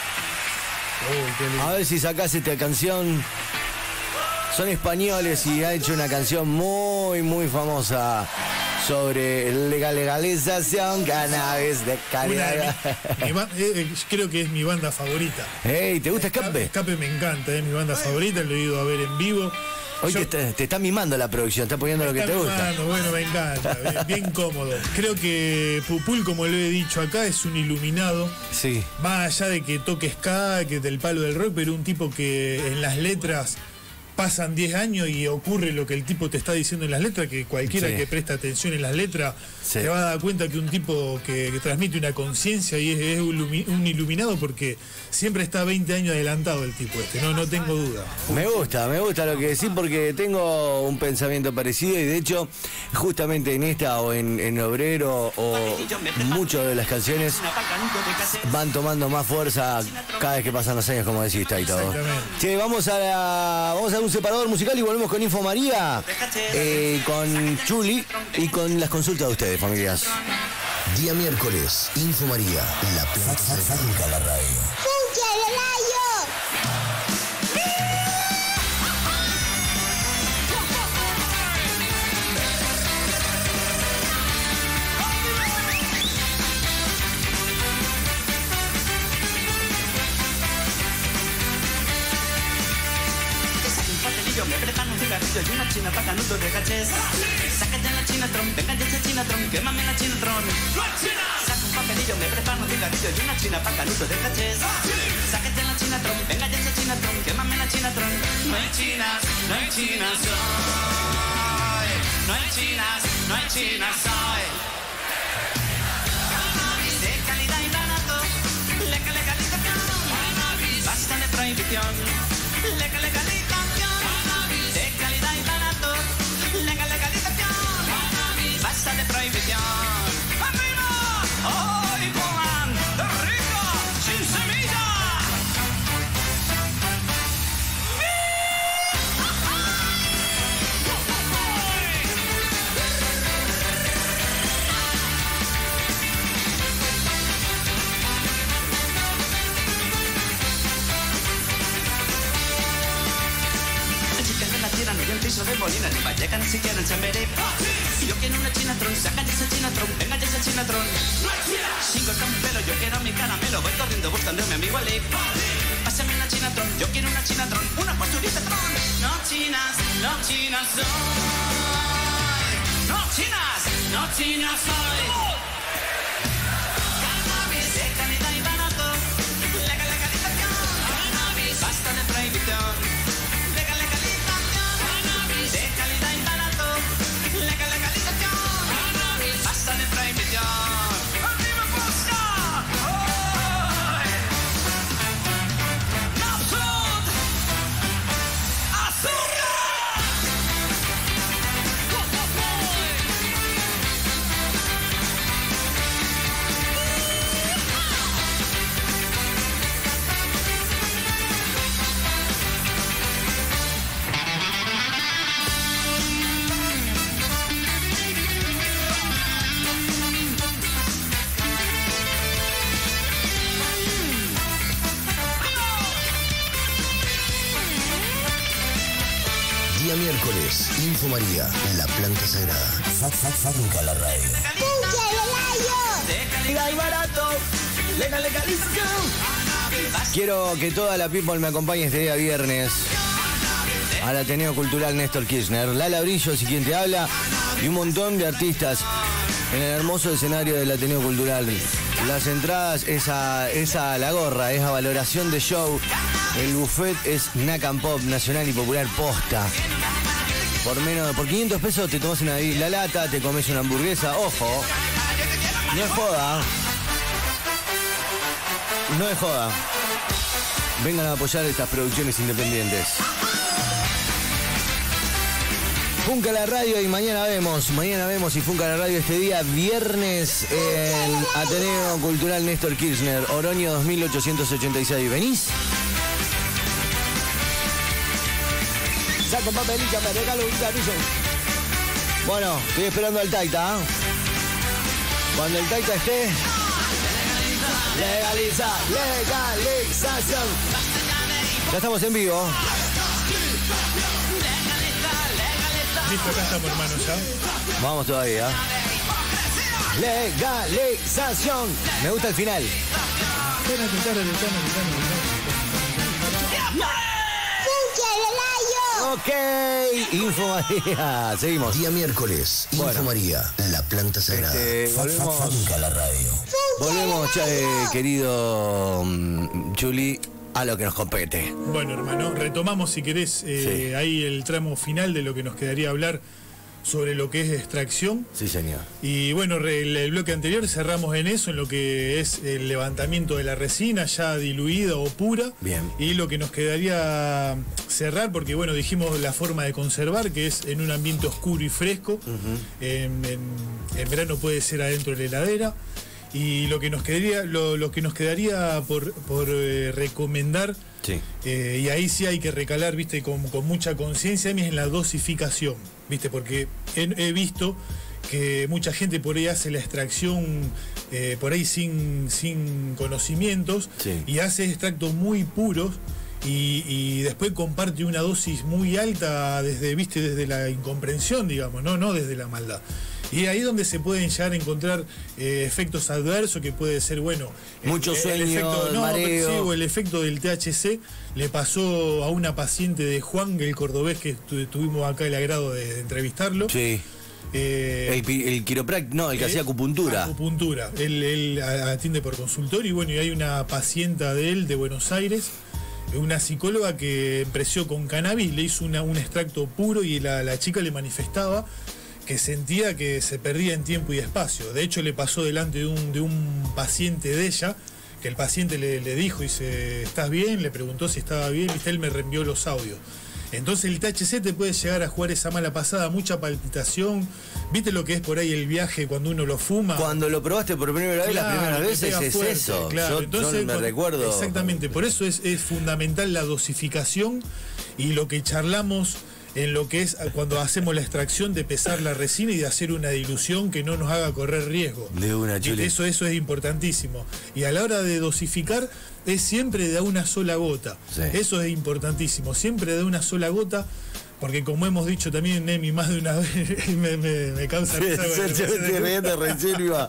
[SPEAKER 4] Oh,
[SPEAKER 1] a ver si sacás esta canción. Son españoles y ha hecho una canción muy, muy famosa sobre la legalización cannabis de calidad.
[SPEAKER 4] Mi, mi, eh, creo que es mi banda favorita.
[SPEAKER 1] Hey, ¿te gusta Escape?
[SPEAKER 4] Escape me encanta, es mi banda favorita, lo he ido a ver en vivo.
[SPEAKER 1] Hoy
[SPEAKER 4] Yo,
[SPEAKER 1] te, te está mimando la producción, está poniendo lo que te gusta.
[SPEAKER 4] Mimando, bueno, me encanta, bien, bien cómodo. Creo que Pupul, como lo he dicho acá, es un iluminado.
[SPEAKER 1] Sí.
[SPEAKER 4] Más allá de que toque ska, que del palo del rock, pero un tipo que en las letras pasan diez años y ocurre lo que el tipo te está diciendo en las letras, que cualquiera sí. que presta atención en las letras sí. se va a dar cuenta que un tipo que, que transmite una conciencia y es, es un iluminado, porque siempre está veinte años adelantado el tipo este, no, no tengo duda.
[SPEAKER 1] Me gusta, me gusta lo que decís, porque tengo un pensamiento parecido, y de hecho justamente en esta o en, en Obrero o muchas de las canciones van tomando más fuerza cada vez que pasan los años, como decís, y todo. Sí, vamos a la, vamos a un separador musical y volvemos con Info María, eh, con Chuli y con las consultas de ustedes, familias.
[SPEAKER 2] Día miércoles, Info María, la plaza de la radio.
[SPEAKER 19] ¡Escucha el rayo!
[SPEAKER 3] Me preparo un cigarrillo y una china pa' canuto de cachés. Sácate la chinatron, venga ya esa chinatron, quémame la chinatron. Saca un papelillo, me preparo un cigarrillo y una china pa' canuto de cachés. Sácate la chinatron, venga ya esa chinatron, quémame la chinatron. No hay chinas, no hay chinas hoy. No hay chinas, no hay chinas hoy. Cannabis de calidad y barato, leca legalización. Basta de prohibición, leca legalización. De calidad y barato, legal legalización, basta de prohibición. ¡Arriba! ¡Ay, coman! ¡Rico! ¡Sin semilla! Y el piso de Molina ni Vallecas ni siquiera en Chamberí. Yo quiero una chinatron, saca ya esa chinatron, venga ya esa chinatron. Sin cortar un pelo, yo quiero mi caramelo, voy corriendo buscando a mi amigo Ali. Pásame una chinatron, yo quiero una chinatron, una posturita tron. No chinas, no chinas soy. No chinas, no chinas soy. Cannabis de calidad y barato, legal legalización. Cannabis, basta de prohibición. Legal legalización. De calidad y barato, legal legalización, basta de prohibición. ¡Arriba Costa! ¡Napsud! ¡Azúcar!
[SPEAKER 2] Día miércoles, Info María, la planta sagrada. Fábrica la radio.
[SPEAKER 19] ¡Escucha el rayo!
[SPEAKER 3] De calidad y barato, legal legalización.
[SPEAKER 1] Quiero que toda la people me acompañe este día viernes al Ateneo Cultural Néstor Kirchner, Lala Brillos y quien te habla, y un montón de artistas en el hermoso escenario del Ateneo Cultural Las entradas es a, es a la gorra, es a valoración de show. El buffet es Nacan Pop, nacional y popular posta. Por menos, por quinientos pesos te tomas una la lata, te comes una hamburguesa. Ojo, no es joda. No es joda. Vengan a apoyar estas producciones independientes. Funca la radio y mañana vemos, mañana vemos y Funca la radio este día, viernes en Ateneo Cultural Néstor Kirchner, Oroño dos mil ochocientos ochenta y seis. ¿Venís? Saco papelito, me regalo un carrillo. Bueno, estoy esperando al Taita. ¿eh? Cuando el Taita esté... Legaliza, legalización. Ya estamos en vivo.
[SPEAKER 4] Listo, acá estamos, hermano, ya.
[SPEAKER 1] Vamos todavía. Legalización. Me gusta el final. Ok, Info María. Seguimos.
[SPEAKER 2] Día miércoles, Info
[SPEAKER 1] Bueno.
[SPEAKER 2] María, la planta sagrada.
[SPEAKER 1] Este, volvemos.
[SPEAKER 2] Funca la radio.
[SPEAKER 1] Volvemos, eh, querido mm, Chuli, a lo que nos compete.
[SPEAKER 4] Bueno, hermano, retomamos, si querés, eh,
[SPEAKER 1] Sí.
[SPEAKER 4] ahí el tramo final de lo que nos quedaría hablar sobre lo que es extracción.
[SPEAKER 1] Sí, señor.
[SPEAKER 4] Y bueno, re- el, el bloque anterior cerramos en eso, en lo que es el levantamiento de la resina ya diluida o pura.
[SPEAKER 1] Bien.
[SPEAKER 4] Y lo que nos quedaría cerrar, porque bueno, dijimos la forma de conservar, que es en un ambiente oscuro y fresco. en, en- en verano puede ser adentro de la heladera. Y lo que nos quedaría, lo, lo que nos quedaría por, por eh, recomendar,
[SPEAKER 1] Sí.
[SPEAKER 4] eh, y ahí sí hay que recalar, viste, con, con mucha conciencia, es en la dosificación, viste, porque he, he visto que mucha gente por ahí hace la extracción eh, por ahí sin, sin conocimientos,
[SPEAKER 1] Sí.
[SPEAKER 4] y hace extractos muy puros. Y, y después comparte una dosis muy alta desde, viste, desde la incomprensión, digamos, no, no desde la maldad. Y ahí donde se pueden llegar a encontrar eh, efectos adversos, que puede ser, bueno, el-
[SPEAKER 1] Mucho
[SPEAKER 4] el
[SPEAKER 1] sueño,
[SPEAKER 4] efecto, no,
[SPEAKER 1] mareo.
[SPEAKER 4] sí, o el efecto del T H C le pasó a una paciente de Juan, el cordobés, que tu- tuvimos acá el agrado de, de entrevistarlo.
[SPEAKER 1] Sí.
[SPEAKER 4] Eh,
[SPEAKER 1] El, pi- el quiropráctico, no, el que
[SPEAKER 4] eh,
[SPEAKER 1] hacía acupuntura.
[SPEAKER 4] Acupuntura. Él, él a- atiende por consultorio y bueno, y hay una paciente de él de Buenos Aires, una psicóloga que empreció con cannabis, le hizo una- un extracto puro y la, la chica le manifestaba que sentía que se perdía en tiempo y espacio. De hecho, le pasó delante de un, de un paciente de ella, que el paciente le, le dijo, dice, ¿estás bien? Le preguntó si estaba bien, viste, él me reenvió los audios. Entonces el T H C te puede llegar a jugar esa mala pasada, mucha palpitación. ¿Viste lo que es por ahí el viaje cuando uno lo fuma?
[SPEAKER 1] Cuando lo probaste por primera vez, las
[SPEAKER 4] Claro,
[SPEAKER 1] primeras
[SPEAKER 4] te
[SPEAKER 1] veces
[SPEAKER 4] pega
[SPEAKER 1] es
[SPEAKER 4] fuerte,
[SPEAKER 1] eso.
[SPEAKER 4] claro.
[SPEAKER 1] Yo,
[SPEAKER 4] Entonces,
[SPEAKER 1] yo me
[SPEAKER 4] cuando-
[SPEAKER 1] recuerdo.
[SPEAKER 4] Exactamente, por eso es, es fundamental la dosificación y lo que charlamos en lo que es cuando hacemos la extracción de pesar la resina y de hacer una dilución que no nos haga correr riesgo.
[SPEAKER 1] De una,
[SPEAKER 4] Y
[SPEAKER 1] Chuli.
[SPEAKER 4] Eso, eso es importantísimo. Y a la hora de dosificar es siempre de una sola gota.
[SPEAKER 1] Sí.
[SPEAKER 4] Eso es importantísimo, siempre de una sola gota. Porque como hemos dicho también, Nemi, más de una vez, me, me, me causa risa.
[SPEAKER 1] Yo
[SPEAKER 4] cuando
[SPEAKER 1] te
[SPEAKER 4] me hacen-
[SPEAKER 1] riendo recién iba.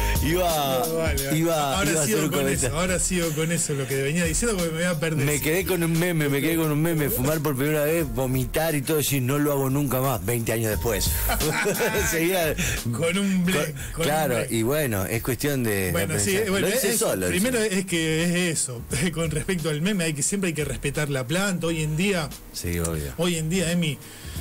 [SPEAKER 1] Iba.
[SPEAKER 4] No, vale, vale.
[SPEAKER 1] iba,
[SPEAKER 4] ahora
[SPEAKER 1] iba a hacer
[SPEAKER 4] sigo
[SPEAKER 1] un
[SPEAKER 4] con
[SPEAKER 1] comentario.
[SPEAKER 4] eso, ahora sigo con eso, lo que venía diciendo, porque me voy a perder.
[SPEAKER 1] Me quedé con un meme, me quedé con un meme, fumar por primera vez, vomitar y todo, y no lo hago nunca más, veinte años después. Seguía
[SPEAKER 4] con un break.
[SPEAKER 1] con-
[SPEAKER 4] con
[SPEAKER 1] claro,
[SPEAKER 4] un break.
[SPEAKER 1] y bueno, es cuestión de.
[SPEAKER 4] Bueno,
[SPEAKER 1] de
[SPEAKER 4] sí,
[SPEAKER 1] pensar.
[SPEAKER 4] bueno,
[SPEAKER 1] Lo hice
[SPEAKER 4] eso,
[SPEAKER 1] solo,
[SPEAKER 4] primero
[SPEAKER 1] eso.
[SPEAKER 4] es que es eso. Con respecto al meme, hay que siempre hay que respetar la planta. Hoy en día,
[SPEAKER 1] Sí, obvio.
[SPEAKER 4] hoy en día, Emi,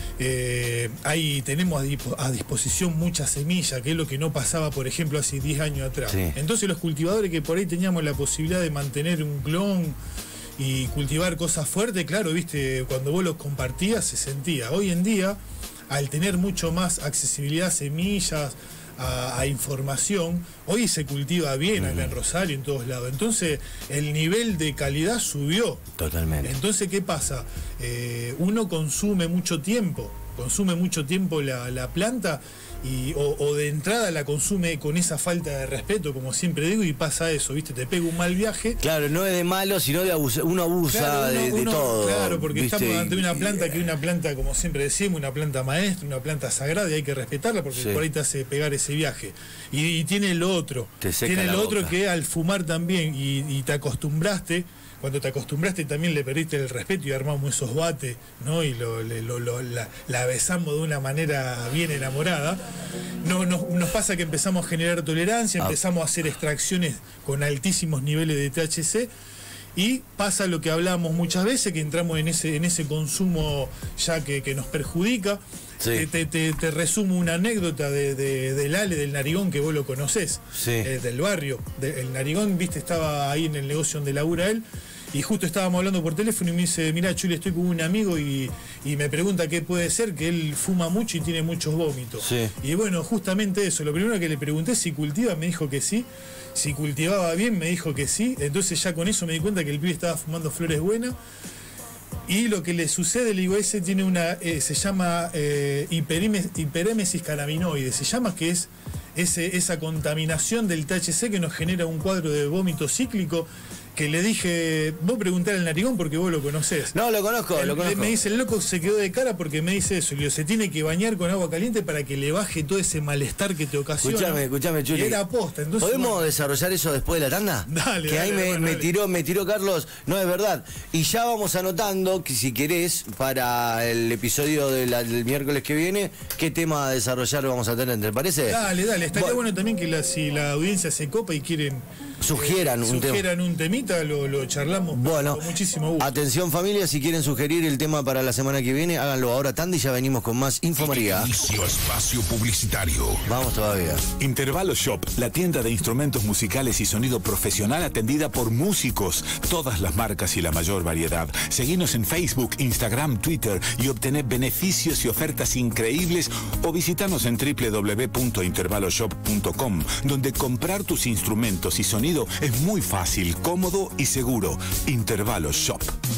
[SPEAKER 4] eh, ahí tenemos a, dispo- a disposición mucha semilla, que es lo que no pasaba, por ejemplo, hace diez años atrás.
[SPEAKER 1] Sí.
[SPEAKER 4] Entonces los cultivadores que por ahí teníamos la posibilidad de mantener un clon y cultivar cosas fuertes, claro, viste, cuando vos los compartías se sentía. Hoy en día, al tener mucho más accesibilidad a semillas, a, a información, hoy se cultiva bien acá en Rosario, en todos lados. Entonces, el nivel de calidad subió.
[SPEAKER 1] Totalmente.
[SPEAKER 4] Entonces, ¿qué pasa? Eh, uno consume mucho tiempo, consume mucho tiempo la, la planta y, o, o de entrada la consume con esa falta de respeto, como siempre digo, y pasa eso, ¿viste? Te pega un mal viaje.
[SPEAKER 1] Claro, no es de malo, sino de abusar. Uno abusa
[SPEAKER 4] Claro, uno-
[SPEAKER 1] de, de
[SPEAKER 4] uno-
[SPEAKER 1] todo.
[SPEAKER 4] Claro, porque
[SPEAKER 1] ¿viste?
[SPEAKER 4] estamos ante una
[SPEAKER 1] Y-
[SPEAKER 4] planta que es una planta, como siempre decimos, una planta maestra, una planta sagrada y hay que respetarla porque
[SPEAKER 1] Sí.
[SPEAKER 4] por ahí te hace pegar ese viaje. Y, y tiene lo otro.
[SPEAKER 1] Te seca
[SPEAKER 4] Tiene
[SPEAKER 1] la
[SPEAKER 4] lo
[SPEAKER 1] boca.
[SPEAKER 4] otro que al fumar también y, y te acostumbraste cuando te acostumbraste también le perdiste el respeto y armamos esos bates, ¿no? Y lo, lo, lo, la, la besamos de una manera bien enamorada. No, no, nos pasa que empezamos a generar tolerancia, ah. empezamos a hacer extracciones con altísimos niveles de T H C y pasa lo que hablábamos muchas veces, que entramos en ese, en ese consumo ya que, que nos perjudica. Sí. Te, te, te resumo una anécdota de, de, del Ale, del Narigón, que vos lo conocés, sí. eh, del barrio. De, el Narigón, viste, estaba ahí en el negocio donde labura él, y justo estábamos hablando por teléfono y me dice, mirá, Chuli, estoy con un amigo y, y me pregunta qué puede ser, que él fuma mucho y tiene muchos vómitos. Sí. Y bueno, justamente eso, lo primero que le pregunté si cultiva, me dijo que sí. Si cultivaba bien, me dijo que sí. Entonces ya con eso me di cuenta que el pibe estaba fumando flores buenas. Y lo que le sucede, le digo, ese tiene una, eh, se llama eh, hiperémesis, hiperémesis cannabinoide, se llama, que es ese, esa contaminación del T H C que nos genera un cuadro de vómito cíclico, que le dije, vos preguntale al Narigón porque vos lo conocés.
[SPEAKER 1] No, lo conozco,
[SPEAKER 4] el,
[SPEAKER 1] lo conozco.
[SPEAKER 4] Me dice, el loco se quedó de cara porque me dice eso, le digo, se tiene que bañar con agua caliente para que le baje todo ese malestar que te ocasiona.
[SPEAKER 1] Escuchame, escuchame, Chuli.
[SPEAKER 4] Y era aposta. Entonces,
[SPEAKER 1] ¿podemos
[SPEAKER 4] bueno,
[SPEAKER 1] desarrollar eso después de la tanda?
[SPEAKER 4] Dale,
[SPEAKER 1] que
[SPEAKER 4] dale,
[SPEAKER 1] ahí me,
[SPEAKER 4] bueno,
[SPEAKER 1] me
[SPEAKER 4] dale.
[SPEAKER 1] tiró, me tiró Carlos, no es verdad. Y ya vamos anotando que si querés, para el episodio de la, del miércoles que viene, qué tema a desarrollar vamos a tener, ¿te parece?
[SPEAKER 4] Dale, dale, estaría bueno, bueno también que la, si la audiencia se copa y quieren
[SPEAKER 1] sugieran,
[SPEAKER 4] eh,
[SPEAKER 1] un,
[SPEAKER 4] sugieran
[SPEAKER 1] tema.
[SPEAKER 4] un temita, lo, lo charlamos
[SPEAKER 1] bueno,
[SPEAKER 4] con muchísimo gusto.
[SPEAKER 1] Atención familia, si quieren sugerir el tema para la semana que viene, háganlo ahora tanda y ya venimos con más Info María.
[SPEAKER 5] Inicio espacio publicitario.
[SPEAKER 1] Vamos todavía.
[SPEAKER 15] Intervalo Shop, la tienda de instrumentos musicales y sonido profesional atendida por músicos. Todas las marcas y la mayor variedad. Seguinos en Facebook, Instagram, Twitter y obtener beneficios y ofertas increíbles o visitanos en doble u doble u doble u punto intervaloshop punto com, donde comprar tus instrumentos y sonido es muy fácil, cómodo y seguro. Intervalo Shop.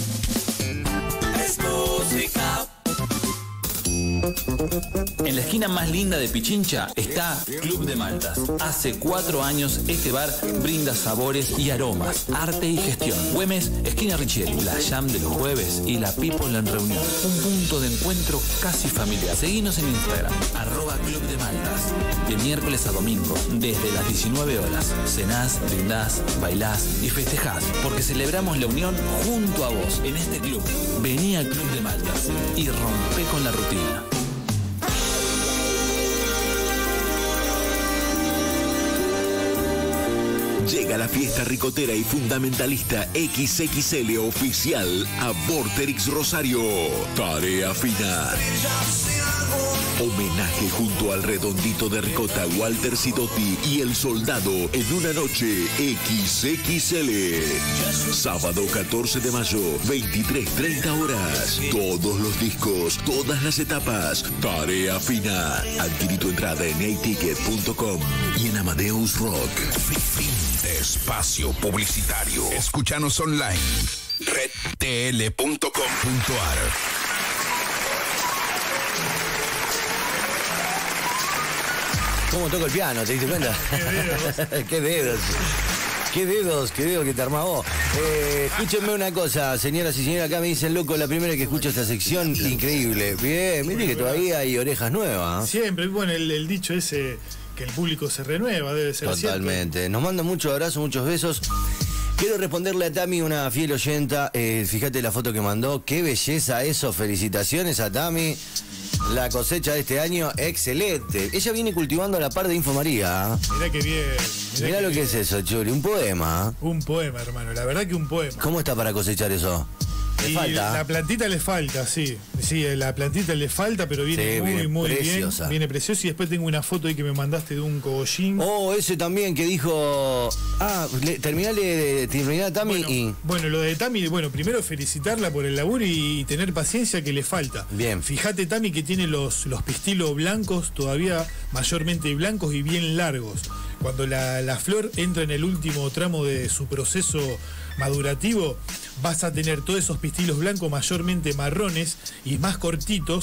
[SPEAKER 3] Es música.
[SPEAKER 6] En la esquina más linda de Pichincha está Club de Maltas. Hace cuatro años este bar brinda sabores y aromas, arte y gestión. Güemes, esquina Richieri, la jam de los jueves y la people en reunión. Un punto de encuentro casi familiar. Seguinos en Instagram, arroba Club de Maltas. De miércoles a domingo, desde las diecinueve horas. Cenás, brindás, bailás y festejás, porque celebramos la unión junto a vos en este club. Vení al Club de Maltas y rompe con la rutina.
[SPEAKER 2] Llega la fiesta ricotera y fundamentalista equis equis ele oficial a Vorterix Rosario. Tarea final. Homenaje junto al redondito de ricota Walter Sidotti y el soldado en una noche equis equis ele. Sábado catorce de mayo, veintitrés treinta horas. Todos los discos, todas las etapas. Tarea final. Adquirí tu entrada en a ticket punto com y en Amadeus Rock.
[SPEAKER 5] Fin de espacio publicitario. Escúchanos online. red t l punto com punto a r.
[SPEAKER 1] ¿Cómo toco el piano? ¿Te diste cuenta? ¿Qué dedos? ¿Qué dedos? ¿Qué dedos que te armás vos? Eh, escúchenme una cosa, señoras y señores, acá me dicen, loco, la primera que escucho esta sección, increíble. Bien, mire que todavía hay orejas nuevas.
[SPEAKER 4] Siempre, bueno, el, el dicho ese, que el público se renueva, debe ser
[SPEAKER 1] totalmente.
[SPEAKER 4] Cierto.
[SPEAKER 1] Nos mandan muchos abrazos, muchos besos. Quiero responderle a Tami, una fiel oyenta. Eh, fíjate la foto que mandó. Qué belleza eso. Felicitaciones a Tami. La cosecha de este año, excelente. Ella viene cultivando a la par de Info María.
[SPEAKER 4] Mirá que bien.
[SPEAKER 1] Mirá, mirá lo que bien. Es eso, Chuli. Un poema.
[SPEAKER 4] Un poema, hermano. La verdad que un poema.
[SPEAKER 1] ¿Cómo está para cosechar eso? ¿Le
[SPEAKER 4] y
[SPEAKER 1] falta?
[SPEAKER 4] La plantita le falta, sí. Sí, la plantita le falta, pero viene sí, muy, viene muy preciosa. bien. Viene preciosa. Y después tengo una foto ahí que me mandaste de un cogollín.
[SPEAKER 1] Oh, ese también que dijo... Ah, le, terminale de terminar Tami
[SPEAKER 4] bueno,
[SPEAKER 1] y...
[SPEAKER 4] Bueno, lo de Tami, bueno, primero felicitarla por el laburo y, y tener paciencia que le falta.
[SPEAKER 1] Bien.
[SPEAKER 4] Fíjate, Tami, que tiene los, los pistilos blancos, todavía mayormente blancos y bien largos. Cuando la, la flor entra en el último tramo de su proceso madurativo, vas a tener todos esos pistilos blancos mayormente marrones y más cortitos,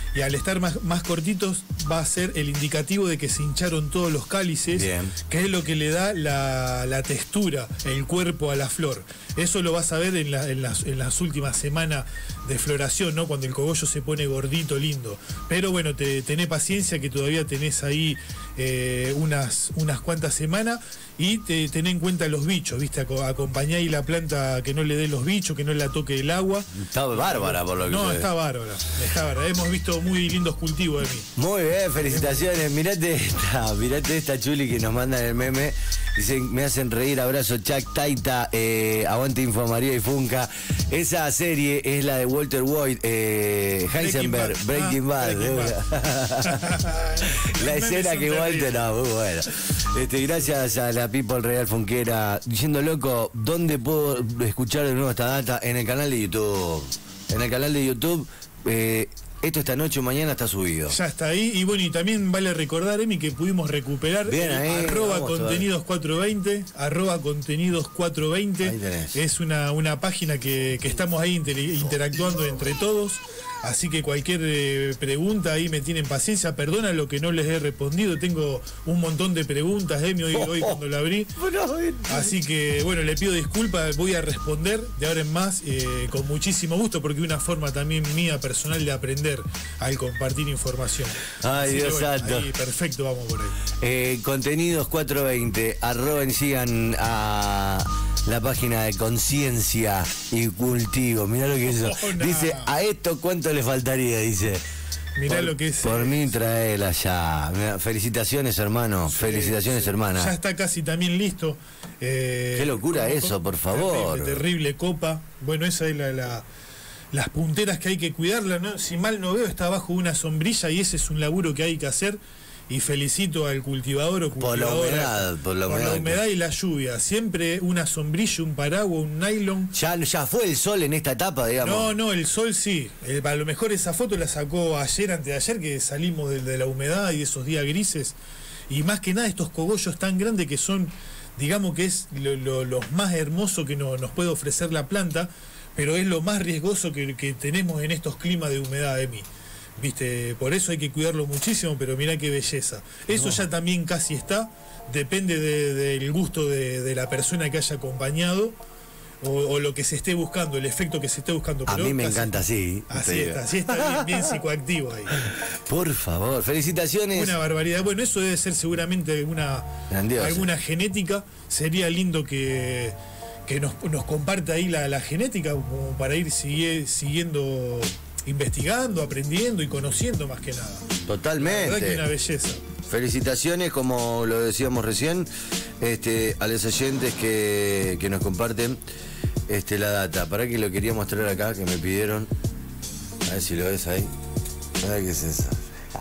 [SPEAKER 4] y al estar más, más cortitos va a ser el indicativo de que se hincharon todos los cálices,
[SPEAKER 1] Bien.
[SPEAKER 4] que es lo que le da la, la textura, el cuerpo a la flor. Eso lo vas a ver en, la, en, las, en las últimas semanas de floración, ¿no? Cuando el cogollo se pone gordito, lindo. Pero bueno, te, tené paciencia que todavía tenés ahí eh, unas, unas cuantas semanas y te, tené en cuenta los bichos, ¿viste? Acompañá ahí la planta que no le dé los bichos, que no la toque el agua.
[SPEAKER 1] Está bárbara por lo que
[SPEAKER 4] No,
[SPEAKER 1] se ve.
[SPEAKER 4] está bárbara, está bárbara. Hemos visto muy lindos cultivos de mí.
[SPEAKER 1] Muy bien, felicitaciones. Mirate esta, mirate esta Chuli que nos mandan el meme. Dicen, me hacen reír, abrazo Chuck Taita, eh, aguante Info María y Funca. Esa serie es la de Walter White, eh, Heisenberg, Breaking Bad.
[SPEAKER 4] Breaking Bad.
[SPEAKER 1] La escena que Walter, no, muy bueno. Este, gracias a la People Real Funquera. Diciendo, loco, ¿dónde puedo escuchar de nuevo esta data? En el canal de YouTube. En el canal de YouTube. Eh, Esto esta noche o mañana está subido.
[SPEAKER 4] Ya está ahí. Y bueno, y también vale recordar, Emi, que pudimos recuperar
[SPEAKER 1] Bien,
[SPEAKER 4] el
[SPEAKER 1] ahí,
[SPEAKER 4] arroba
[SPEAKER 1] vamos
[SPEAKER 4] contenidos cuatrocientos veinte, arroba contenidos cuatrocientos veinte. Es una, una página que, que estamos ahí inter, interactuando entre todos. Así que cualquier eh, pregunta ahí me tienen paciencia. Perdona lo que no les he respondido. Tengo un montón de preguntas, Emi, hoy, hoy cuando la abrí. Así que, bueno, le pido disculpas. Voy a responder de ahora en más eh, con muchísimo gusto, porque es una forma también mía personal de aprender al compartir información.
[SPEAKER 1] Ay,
[SPEAKER 4] Así
[SPEAKER 1] Dios
[SPEAKER 4] que, bueno,
[SPEAKER 1] santo.
[SPEAKER 4] ahí, perfecto, vamos por ahí.
[SPEAKER 1] Eh, contenidos cuatrocientos veinte, arroben, sigan a la página de Conciencia y Cultivo. Mirá lo que es eso.
[SPEAKER 4] Oh, no.
[SPEAKER 1] Dice, a esto cuánto le faltaría, dice.
[SPEAKER 4] Mirá
[SPEAKER 1] por,
[SPEAKER 4] lo que es.
[SPEAKER 1] Por mí traela ya. Mirá, felicitaciones, hermano.
[SPEAKER 4] Sí,
[SPEAKER 1] felicitaciones,
[SPEAKER 4] sí.
[SPEAKER 1] hermana.
[SPEAKER 4] Ya está casi también listo. Eh,
[SPEAKER 1] Qué locura eso, por favor.
[SPEAKER 4] Terrible, terrible copa. Bueno, esa es la, la las punteras que hay que cuidarla, ¿no? Si mal no veo, está bajo una sombrilla y ese es un laburo que hay que hacer. Y felicito al cultivador o
[SPEAKER 1] Por la
[SPEAKER 4] cultivadora
[SPEAKER 1] humedad, por la
[SPEAKER 4] por
[SPEAKER 1] humedad.
[SPEAKER 4] la humedad y la lluvia. Siempre una sombrilla, un paraguas, un nylon.
[SPEAKER 1] Ya, ya fue el sol en esta etapa, digamos.
[SPEAKER 4] No, no, el sol sí. El- a lo mejor esa foto la sacó ayer, antes de ayer, que salimos de, de la humedad y esos días grises. Y más que nada estos cogollos tan grandes que son, digamos que es lo, lo- lo más hermoso que no- nos puede ofrecer la planta, pero es lo más riesgoso que, que tenemos en estos climas de humedad, Emi. Viste, por eso hay que cuidarlo muchísimo, pero mirá qué belleza. Eso
[SPEAKER 1] No.
[SPEAKER 4] ya también casi está, depende de- del gusto de, de la persona que haya acompañado o, o lo que se esté buscando, el efecto que se esté buscando.
[SPEAKER 1] A
[SPEAKER 4] pero
[SPEAKER 1] mí me
[SPEAKER 4] casi-
[SPEAKER 1] encanta así.
[SPEAKER 4] Así
[SPEAKER 1] te digo.
[SPEAKER 4] está, así está bien, bien psicoactivo ahí.
[SPEAKER 1] Por favor, felicitaciones.
[SPEAKER 4] Una barbaridad. Bueno, eso debe ser seguramente alguna,
[SPEAKER 1] Grandioso.
[SPEAKER 4] alguna genética. Sería lindo que, que nos, nos comparta ahí la, la genética como para ir sigue- siguiendo, investigando, aprendiendo y conociendo más que nada.
[SPEAKER 1] Totalmente.
[SPEAKER 4] La verdad que una belleza.
[SPEAKER 1] Felicitaciones, como lo decíamos recién, este, a los oyentes que, que nos comparten este, la data. Para que lo quería mostrar acá, que me pidieron. A ver si lo ves ahí. A ver qué es eso.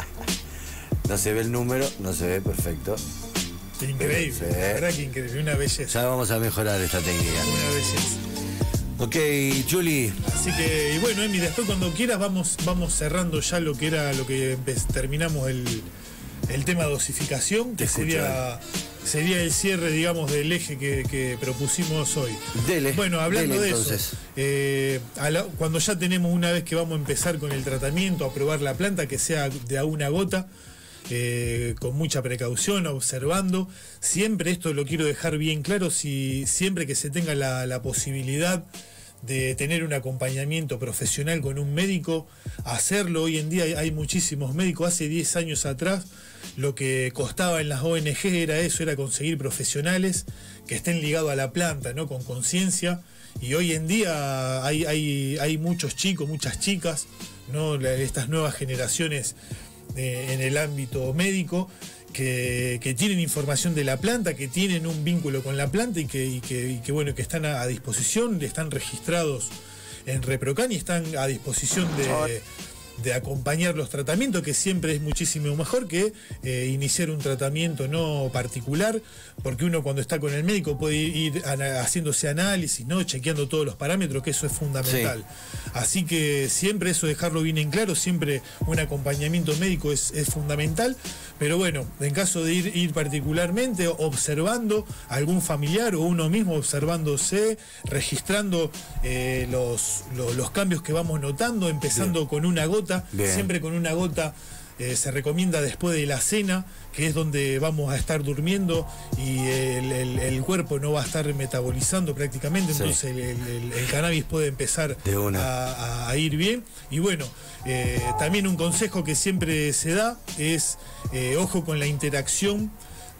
[SPEAKER 1] No se ve el número, no se ve, perfecto.
[SPEAKER 4] Increíble,
[SPEAKER 1] Sí.
[SPEAKER 4] la verdad que increíble, una belleza.
[SPEAKER 1] Ya vamos a mejorar esta técnica.
[SPEAKER 4] Una belleza.
[SPEAKER 1] Ok, Juli.
[SPEAKER 4] Así que, y bueno, Emi, después cuando quieras vamos, vamos cerrando ya lo que era lo que empe- terminamos el, el tema dosificación, que
[SPEAKER 1] Te escucho,
[SPEAKER 4] sería, sería el cierre, digamos, del eje que, que propusimos hoy.
[SPEAKER 1] Dele,
[SPEAKER 4] Bueno, hablando
[SPEAKER 1] dele,
[SPEAKER 4] de
[SPEAKER 1] entonces.
[SPEAKER 4] eso, eh, a la- cuando ya tenemos una vez que vamos a empezar con el tratamiento, a probar la planta, que sea de a una gota, eh, con mucha precaución, observando. Siempre esto lo quiero dejar bien claro, si siempre que se tenga la, la posibilidad de tener un acompañamiento profesional con un médico, hacerlo. Hoy en día hay, hay muchísimos médicos. Hace diez años atrás lo que costaba en las O N G era eso, era conseguir profesionales que estén ligados a la planta, ¿no? Con conciencia. Y hoy en día hay, hay, hay muchos chicos, muchas chicas, ¿no? La- estas nuevas generaciones eh, en el ámbito médico que, que tienen información de la planta, que tienen un vínculo con la planta y que, y que, y que, bueno, que están a, a disposición, están registrados en Reprocan y están a disposición de, de acompañar los tratamientos, que siempre es muchísimo mejor que eh, iniciar un tratamiento no particular, porque uno cuando está con el médico puede ir ana- haciéndose análisis, ¿no? Chequeando todos los parámetros, que eso es fundamental. Así que siempre eso dejarlo bien en claro, siempre un acompañamiento médico es, es fundamental, pero bueno, en caso de ir, ir particularmente observando a algún familiar o uno mismo observándose, registrando eh, los, los, los cambios que vamos notando, empezando con una gota gota,
[SPEAKER 1] Bien.
[SPEAKER 4] siempre con una gota. Eh, se recomienda después de la cena, que es donde vamos a estar durmiendo y el, el, el cuerpo no va a estar metabolizando prácticamente,
[SPEAKER 1] Sí.
[SPEAKER 4] entonces el, el- el cannabis puede empezar a, a ir bien. Y bueno, eh, también un consejo que siempre se da es eh, ojo con la interacción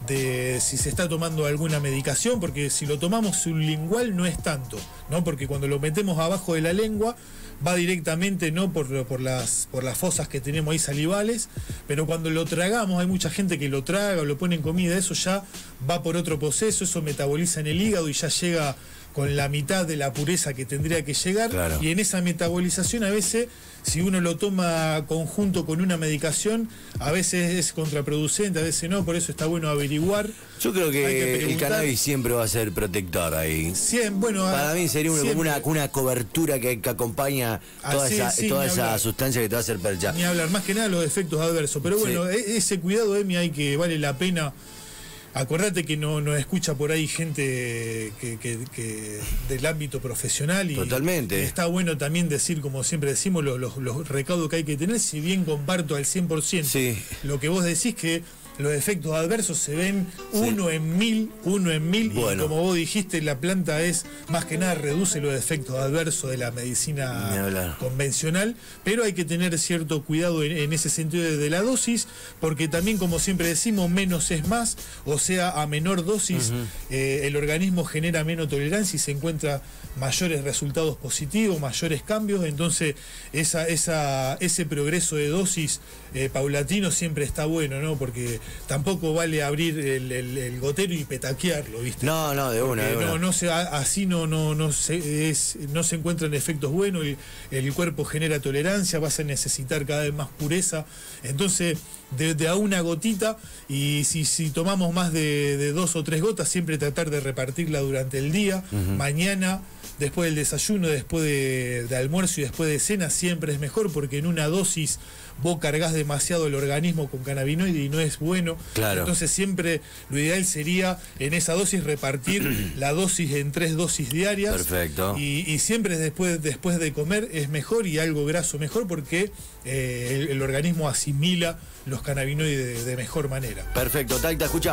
[SPEAKER 4] de si se está tomando alguna medicación, porque si lo tomamos sublingual no es tanto, ¿no? Porque cuando lo metemos abajo de la lengua va directamente, no por, por las por las fosas que tenemos ahí salivales, pero cuando lo tragamos, hay mucha gente que lo traga o lo pone en comida, eso ya va por otro proceso, eso metaboliza en el hígado y ya llega con la mitad de la pureza que tendría que llegar.
[SPEAKER 1] Claro.
[SPEAKER 4] Y en esa metabolización a veces, si uno lo toma conjunto con una medicación, a veces es contraproducente, a veces no, por eso está bueno averiguar.
[SPEAKER 1] Yo creo
[SPEAKER 4] Hay que
[SPEAKER 1] que el
[SPEAKER 4] preguntar.
[SPEAKER 1] cannabis siempre va a ser protector ahí.
[SPEAKER 4] Siem- bueno,
[SPEAKER 1] Para
[SPEAKER 4] a-
[SPEAKER 1] mí sería una, como
[SPEAKER 4] siempre.
[SPEAKER 1] una, una cobertura que, que acompaña toda,
[SPEAKER 4] Así,
[SPEAKER 1] esa,
[SPEAKER 4] sí,
[SPEAKER 1] toda
[SPEAKER 4] ni
[SPEAKER 1] esa
[SPEAKER 4] hablar.
[SPEAKER 1] sustancia que te va a hacer percha.
[SPEAKER 4] Ni hablar, más que nada los efectos adversos. Pero
[SPEAKER 1] Sí.
[SPEAKER 4] bueno, e- ese cuidado, Emi, hay que vale la pena. Acordate que no nos escucha por ahí gente que, que- que del ámbito profesional y
[SPEAKER 1] Totalmente.
[SPEAKER 4] está bueno también decir, como siempre decimos, los, los- los recaudos que hay que tener, si bien comparto al cien por ciento lo que vos decís, que los efectos adversos se ven uno en mil, uno en mil,
[SPEAKER 1] Bueno.
[SPEAKER 4] y como vos dijiste, la planta es, más que nada, reduce los efectos adversos de la
[SPEAKER 1] Ni
[SPEAKER 4] medicina
[SPEAKER 1] hablar.
[SPEAKER 4] convencional, pero hay que tener cierto cuidado en, en ese sentido de, de la dosis, porque también, como siempre decimos, menos es más, o sea, a menor dosis eh, el organismo genera menos tolerancia y se encuentra mayores resultados positivos, mayores cambios, entonces esa, esa, ese progreso de dosis eh, paulatino siempre está bueno, ¿no? Porque tampoco vale abrir el, el- el gotero y petaquearlo, ¿viste?
[SPEAKER 1] No, no, de una,
[SPEAKER 4] Porque
[SPEAKER 1] de
[SPEAKER 4] no,
[SPEAKER 1] una.
[SPEAKER 4] no se, a- así no, no, no, se, es, no se encuentran efectos buenos, el, el cuerpo genera tolerancia, vas a necesitar cada vez más pureza. Entonces, de, de a una gotita, y si, si tomamos más de, de dos o tres gotas, siempre tratar de repartirla durante el día.
[SPEAKER 1] Ujú.
[SPEAKER 4] Mañana, después del desayuno, después de, de almuerzo y después de cena, siempre es mejor, porque en una dosis vos cargas demasiado el organismo con cannabinoide y no es bueno.
[SPEAKER 1] Claro.
[SPEAKER 4] Entonces siempre lo ideal sería en esa dosis repartir la dosis en tres dosis diarias.
[SPEAKER 1] Perfecto.
[SPEAKER 4] Y, y siempre después, después de comer es mejor, y algo graso mejor, porque eh, el, el organismo asimila los cannabinoides de, de mejor manera.
[SPEAKER 1] Perfecto, Taita, escucha.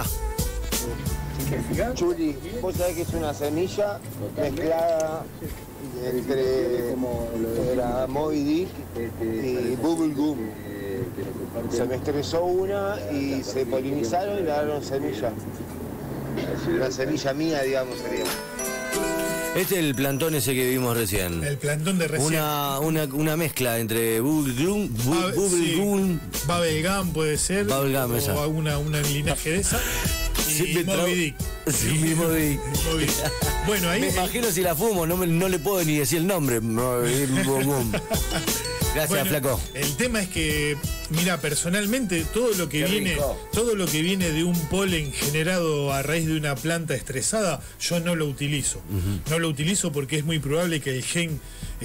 [SPEAKER 10] Chuli, vos sabés que es una semilla mezclada entre la Moby Dick y Bubble Gum. Se me estresó una y se polinizaron y le dieron semilla. Una semilla mía, digamos, sería.
[SPEAKER 1] Este es el plantón ese que vimos recién.
[SPEAKER 4] El plantón de recién.
[SPEAKER 1] Una, una, una mezcla entre Bubble Gum, bu-
[SPEAKER 4] Ah,
[SPEAKER 1] Bubble
[SPEAKER 4] sí.
[SPEAKER 1] Gum,
[SPEAKER 4] Bubblegum puede ser,
[SPEAKER 1] Bubble Gum,
[SPEAKER 4] o
[SPEAKER 1] esa.
[SPEAKER 4] alguna una linaje de esa. Y
[SPEAKER 1] Siempre
[SPEAKER 4] Moby
[SPEAKER 1] trau-
[SPEAKER 4] Dick.
[SPEAKER 1] Sí, mi Moby.
[SPEAKER 4] Moby Dick. Bueno, ahí
[SPEAKER 1] Me imagino si la fumo, no, me- no le puedo ni decir el nombre. Moby Gum. Gracias,
[SPEAKER 4] Bueno,
[SPEAKER 1] flaco.
[SPEAKER 4] El tema es que, mira, personalmente todo lo que
[SPEAKER 1] Qué
[SPEAKER 4] viene,
[SPEAKER 1] rico.
[SPEAKER 4] todo lo que viene de un polen generado a raíz de una planta estresada, yo no lo utilizo. No lo utilizo porque es muy probable que el gen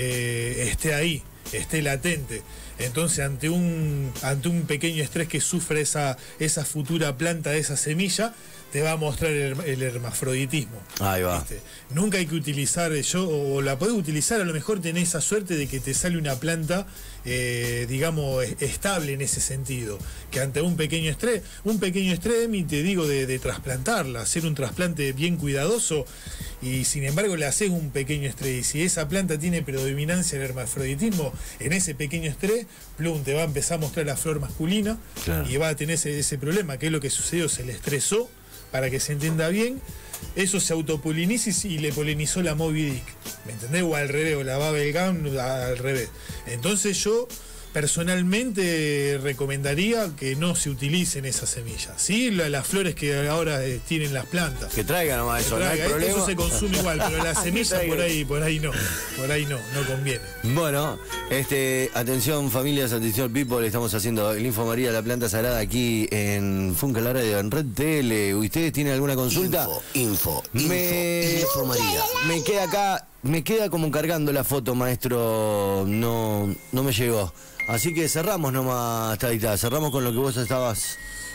[SPEAKER 4] eh, esté ahí, esté latente. Entonces, ante un, ante un pequeño estrés que sufre esa, esa futura planta, esa semilla, te va a mostrar el, el hermafroditismo.
[SPEAKER 1] Ahí va.
[SPEAKER 4] Nunca hay que utilizar, yo, o la podés utilizar, a lo mejor tenés esa suerte de que te sale una planta, eh, digamos, es- estable en ese sentido, que ante un pequeño estrés, un pequeño estrés, y te digo, de, de trasplantarla, hacer un trasplante bien cuidadoso, y sin embargo le haces un pequeño estrés, y si esa planta tiene predominancia en el hermafroditismo, en ese pequeño estrés, plum, te va a empezar a mostrar la flor masculina,
[SPEAKER 1] Claro.
[SPEAKER 4] y va a tener ese, ese problema, que es lo que sucedió, se le estresó, para que se entienda bien, eso se autopoliniza y le polinizó la Moby Dick, ¿me entendés? O al revés, o la Bubblegum al revés. Entonces yo personalmente recomendaría que no se utilicen esas semillas, ¿sí? La- las flores que ahora eh, tienen las plantas.
[SPEAKER 1] Que traigan nomás
[SPEAKER 4] Que
[SPEAKER 1] eso, no hay
[SPEAKER 4] traiga.
[SPEAKER 1] problema.
[SPEAKER 4] Eso se consume igual, pero la
[SPEAKER 1] Que
[SPEAKER 4] semilla
[SPEAKER 1] traigan.
[SPEAKER 4] por ahí, por ahí no, por ahí no, no conviene.
[SPEAKER 1] Bueno, este, atención familias, atención people, estamos haciendo el Info María, la planta sagrada aquí en Funca la Radio, en Red T L. ¿Ustedes tienen alguna consulta?
[SPEAKER 9] Info,
[SPEAKER 1] me,
[SPEAKER 9] info, Info María.
[SPEAKER 1] Me queda acá, me queda como cargando la foto, maestro, no, no me llegó. Así que cerramos nomás, Taita, cerramos con lo que vos estabas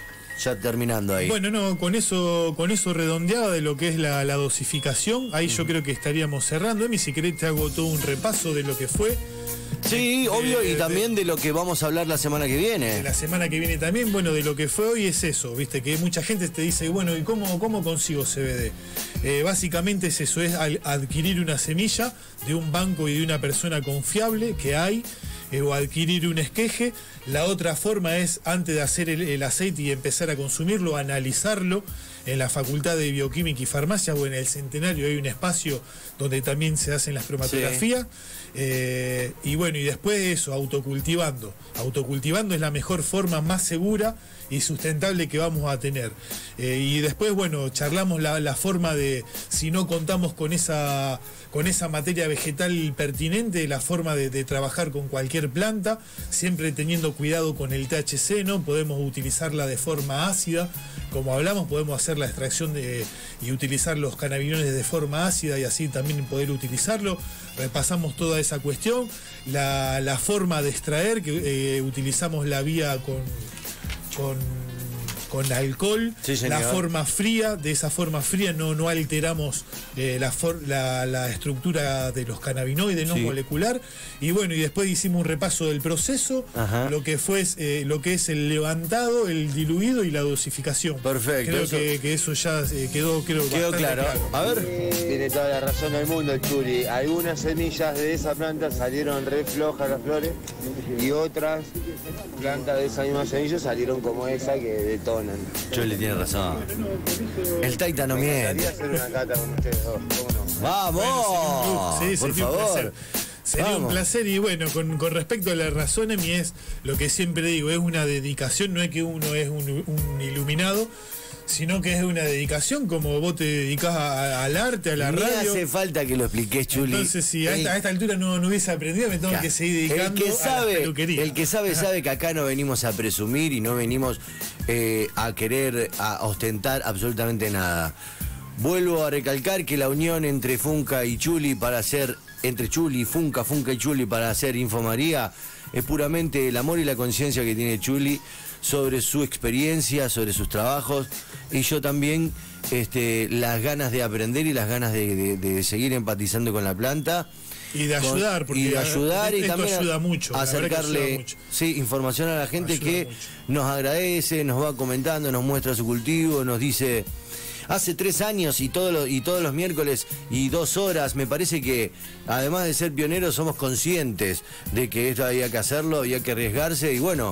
[SPEAKER 1] ya terminando ahí.
[SPEAKER 4] Bueno, no, con eso, con eso redondeado de lo que es la, la dosificación, ahí yo creo que estaríamos cerrando. Emi, si querés te hago todo un repaso de lo que fue.
[SPEAKER 1] Sí,
[SPEAKER 4] de,
[SPEAKER 1] obvio,
[SPEAKER 4] de,
[SPEAKER 1] y
[SPEAKER 4] de,
[SPEAKER 1] también de lo que vamos a hablar la semana que viene.
[SPEAKER 4] De la semana que viene también, bueno, de lo que fue hoy es eso, viste, que mucha gente te dice, bueno, ¿y cómo, cómo consigo C B D? Eh, básicamente es eso, es al, adquirir una semilla de un banco y de una persona confiable que hay, eh, o adquirir un esqueje. La otra forma es, antes de hacer el, el aceite y empezar a consumirlo, analizarlo en la Facultad de Bioquímica y Farmacia o en el Centenario. Hay un espacio donde también se hacen las cromatografías. Sí. Eh, y bueno, y después eso, autocultivando. Autocultivando es la mejor forma, más segura y sustentable que vamos a tener. Eh, y después, bueno, charlamos la, la forma de, si no contamos con esa, con esa materia vegetal pertinente, la forma de, de trabajar con cualquier planta, siempre teniendo cuidado con el T H C, ¿no? Podemos utilizarla de forma ácida, como hablamos, podemos hacer la extracción de, y utilizar los cannabinoides de forma ácida y así también poder utilizarlo. Repasamos toda esa cuestión, la, la forma de extraer, que eh, utilizamos la vía con, con, con alcohol,
[SPEAKER 1] sí,
[SPEAKER 4] la forma fría, de esa forma fría no, no alteramos eh, la, for, la, la estructura de los cannabinoides, no sí. molecular, y bueno, y después hicimos un repaso del proceso, Ajá. lo que fue eh, lo que es el levantado, el diluido y la dosificación.
[SPEAKER 1] Perfecto.
[SPEAKER 4] Creo
[SPEAKER 1] eso...
[SPEAKER 4] Que, que eso ya eh, quedó, creo,
[SPEAKER 1] quedó claro. claro. A ver.
[SPEAKER 10] Tiene toda la razón del mundo el Chuli. Algunas semillas de esa planta salieron re flojas las flores y otras plantas de esa misma semilla salieron como esa que detonan.
[SPEAKER 1] Chuli tiene razón. El Taita no miente.
[SPEAKER 10] Me hacer una cata con ustedes dos, ¿cómo no?
[SPEAKER 1] ¡Vamos!
[SPEAKER 4] Bueno, sí,
[SPEAKER 1] por
[SPEAKER 4] sería
[SPEAKER 1] favor.
[SPEAKER 4] Un placer. Sería Vamos. un placer y bueno, con, con respecto a la razón, Emi, es lo que siempre digo, es una dedicación, no es que uno es un, un iluminado, sino que es una dedicación como vos te dedicás a, al arte, a la
[SPEAKER 1] Ni
[SPEAKER 4] radio.
[SPEAKER 1] hace falta que lo expliques, Chuli.
[SPEAKER 4] Entonces, si a esta,
[SPEAKER 1] el,
[SPEAKER 4] a esta altura no, no hubiese aprendido, me tengo claro. que seguir dedicando
[SPEAKER 1] el que sabe,
[SPEAKER 4] a la peluquería.
[SPEAKER 1] El que sabe, sabe que acá no venimos a presumir y no venimos eh, a querer a ostentar absolutamente nada. Vuelvo a recalcar que la unión entre Funca y Chuli para hacer, entre Chuli, Funca, Funca y Chuli para hacer Infomaría es puramente el amor y la conciencia que tiene Chuli sobre su experiencia, sobre sus trabajos, y yo también este, las ganas de aprender y las ganas de, de, de seguir empatizando con la planta.
[SPEAKER 4] Y de ayudar,
[SPEAKER 1] con,
[SPEAKER 4] porque
[SPEAKER 1] y de ayudar
[SPEAKER 4] esto
[SPEAKER 1] y también
[SPEAKER 4] ayuda mucho,
[SPEAKER 1] acercarle
[SPEAKER 4] ayuda mucho.
[SPEAKER 1] Sí, información a la gente ayuda que mucho. Nos agradece, nos va comentando, nos muestra su cultivo, nos dice... Hace tres años y, todo lo, y todos los miércoles y dos horas, me parece que además de ser pioneros somos conscientes de que esto había que hacerlo, había que arriesgarse y bueno,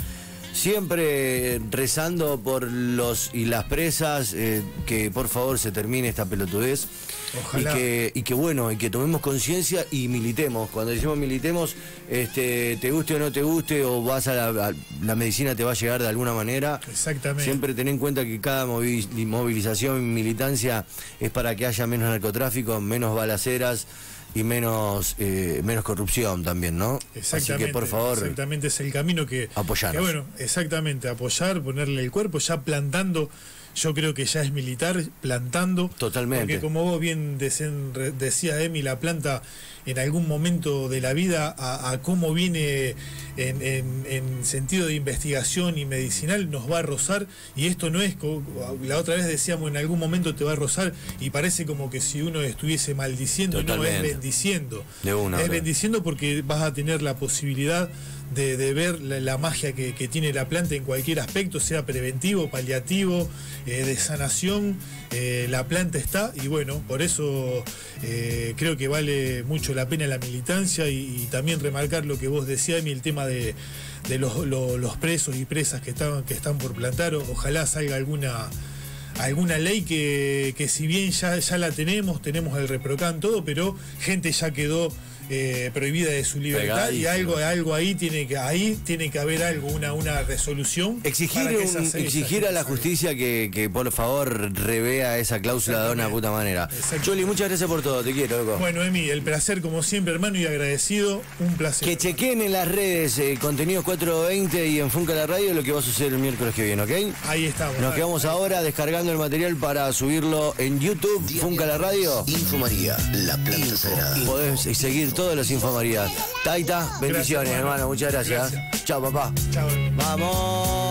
[SPEAKER 1] siempre rezando por los y las presas, eh, que por favor se termine esta pelotudez.
[SPEAKER 4] Ojalá.
[SPEAKER 1] Y que, y que bueno, y que tomemos conciencia y militemos. Cuando decimos militemos, este, te guste o no te guste, o vas a la, a la medicina te va a llegar de alguna manera.
[SPEAKER 4] Exactamente.
[SPEAKER 1] Siempre ten en cuenta que cada movilización y militancia es para que haya menos narcotráfico, menos balaceras y menos eh, menos corrupción también, ¿no?
[SPEAKER 4] Exactamente.
[SPEAKER 1] Así que por favor,
[SPEAKER 4] exactamente es el camino que
[SPEAKER 1] apoyarnos.
[SPEAKER 4] Que, bueno, exactamente, apoyar, ponerle el cuerpo, ya plantando. Yo creo que ya es militar, plantando.
[SPEAKER 1] Totalmente.
[SPEAKER 4] Porque como vos bien decía Emi, la planta en algún momento de la vida, a, a cómo viene en, en, en sentido de investigación y medicinal, nos va a rozar. Y esto no es, la otra vez decíamos, en algún momento te va a rozar y parece como que si uno estuviese maldiciendo. Totalmente. No, es bendiciendo.
[SPEAKER 1] De una,
[SPEAKER 4] es
[SPEAKER 1] ¿no?
[SPEAKER 4] bendiciendo porque vas a tener la posibilidad De, de ver la, la magia que, que tiene la planta en cualquier aspecto, sea preventivo, paliativo, eh, de sanación. Eh, la planta está y bueno, por eso eh, creo que vale mucho la pena la militancia y, y también remarcar lo que vos decías, Emi, el tema de, de los, los, los presos y presas que están, que están por plantar. Ojalá salga alguna alguna ley que, que si bien ya, ya la tenemos, tenemos el ReproCan, todo, pero gente ya quedó Eh, prohibida de su libertad. Pegadísimo. Y algo algo ahí tiene que ahí tiene que haber algo, una, una resolución.
[SPEAKER 1] Exigir, un, esas, exigir esas, a la justicia que, que por favor revea esa cláusula de una puta manera. Chuli, muchas gracias por todo, te quiero, loco.
[SPEAKER 4] Bueno, Emi, el placer como siempre, hermano, y agradecido, un placer.
[SPEAKER 1] Que chequen en las redes eh, Contenidos cuatrocientos veinte y en Funca la Radio lo que va a suceder el miércoles que viene, ¿ok?
[SPEAKER 4] Ahí estamos.
[SPEAKER 1] Nos
[SPEAKER 4] vale,
[SPEAKER 1] quedamos
[SPEAKER 4] ahí.
[SPEAKER 1] ahora descargando el material para subirlo en YouTube, Día Funca la Radio.
[SPEAKER 13] Infomaría, la planta sagrada.
[SPEAKER 1] Podés seguir todos los Infomarías. Taita, bendiciones, gracias, hermano. Muchas gracias. gracias. Chao, papá.
[SPEAKER 4] Chao.
[SPEAKER 1] Vamos.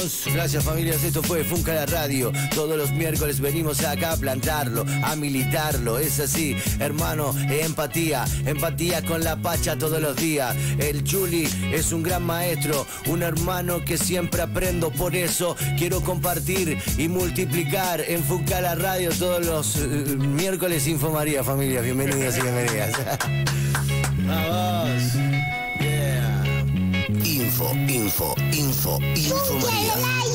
[SPEAKER 1] vamos. Gracias, familias. Esto fue Funca la Radio. Todos los miércoles venimos acá a plantarlo, a militarlo. Es así, hermano. Empatía. Empatía con la Pacha todos los días. El Juli es un gran maestro, un hermano que siempre aprendo. Por eso quiero compartir y multiplicar en Funca la Radio todos los uh, miércoles. Info María, familias. Bienvenidos y bienvenidas. Vamos.
[SPEAKER 2] Info, info, info, info María.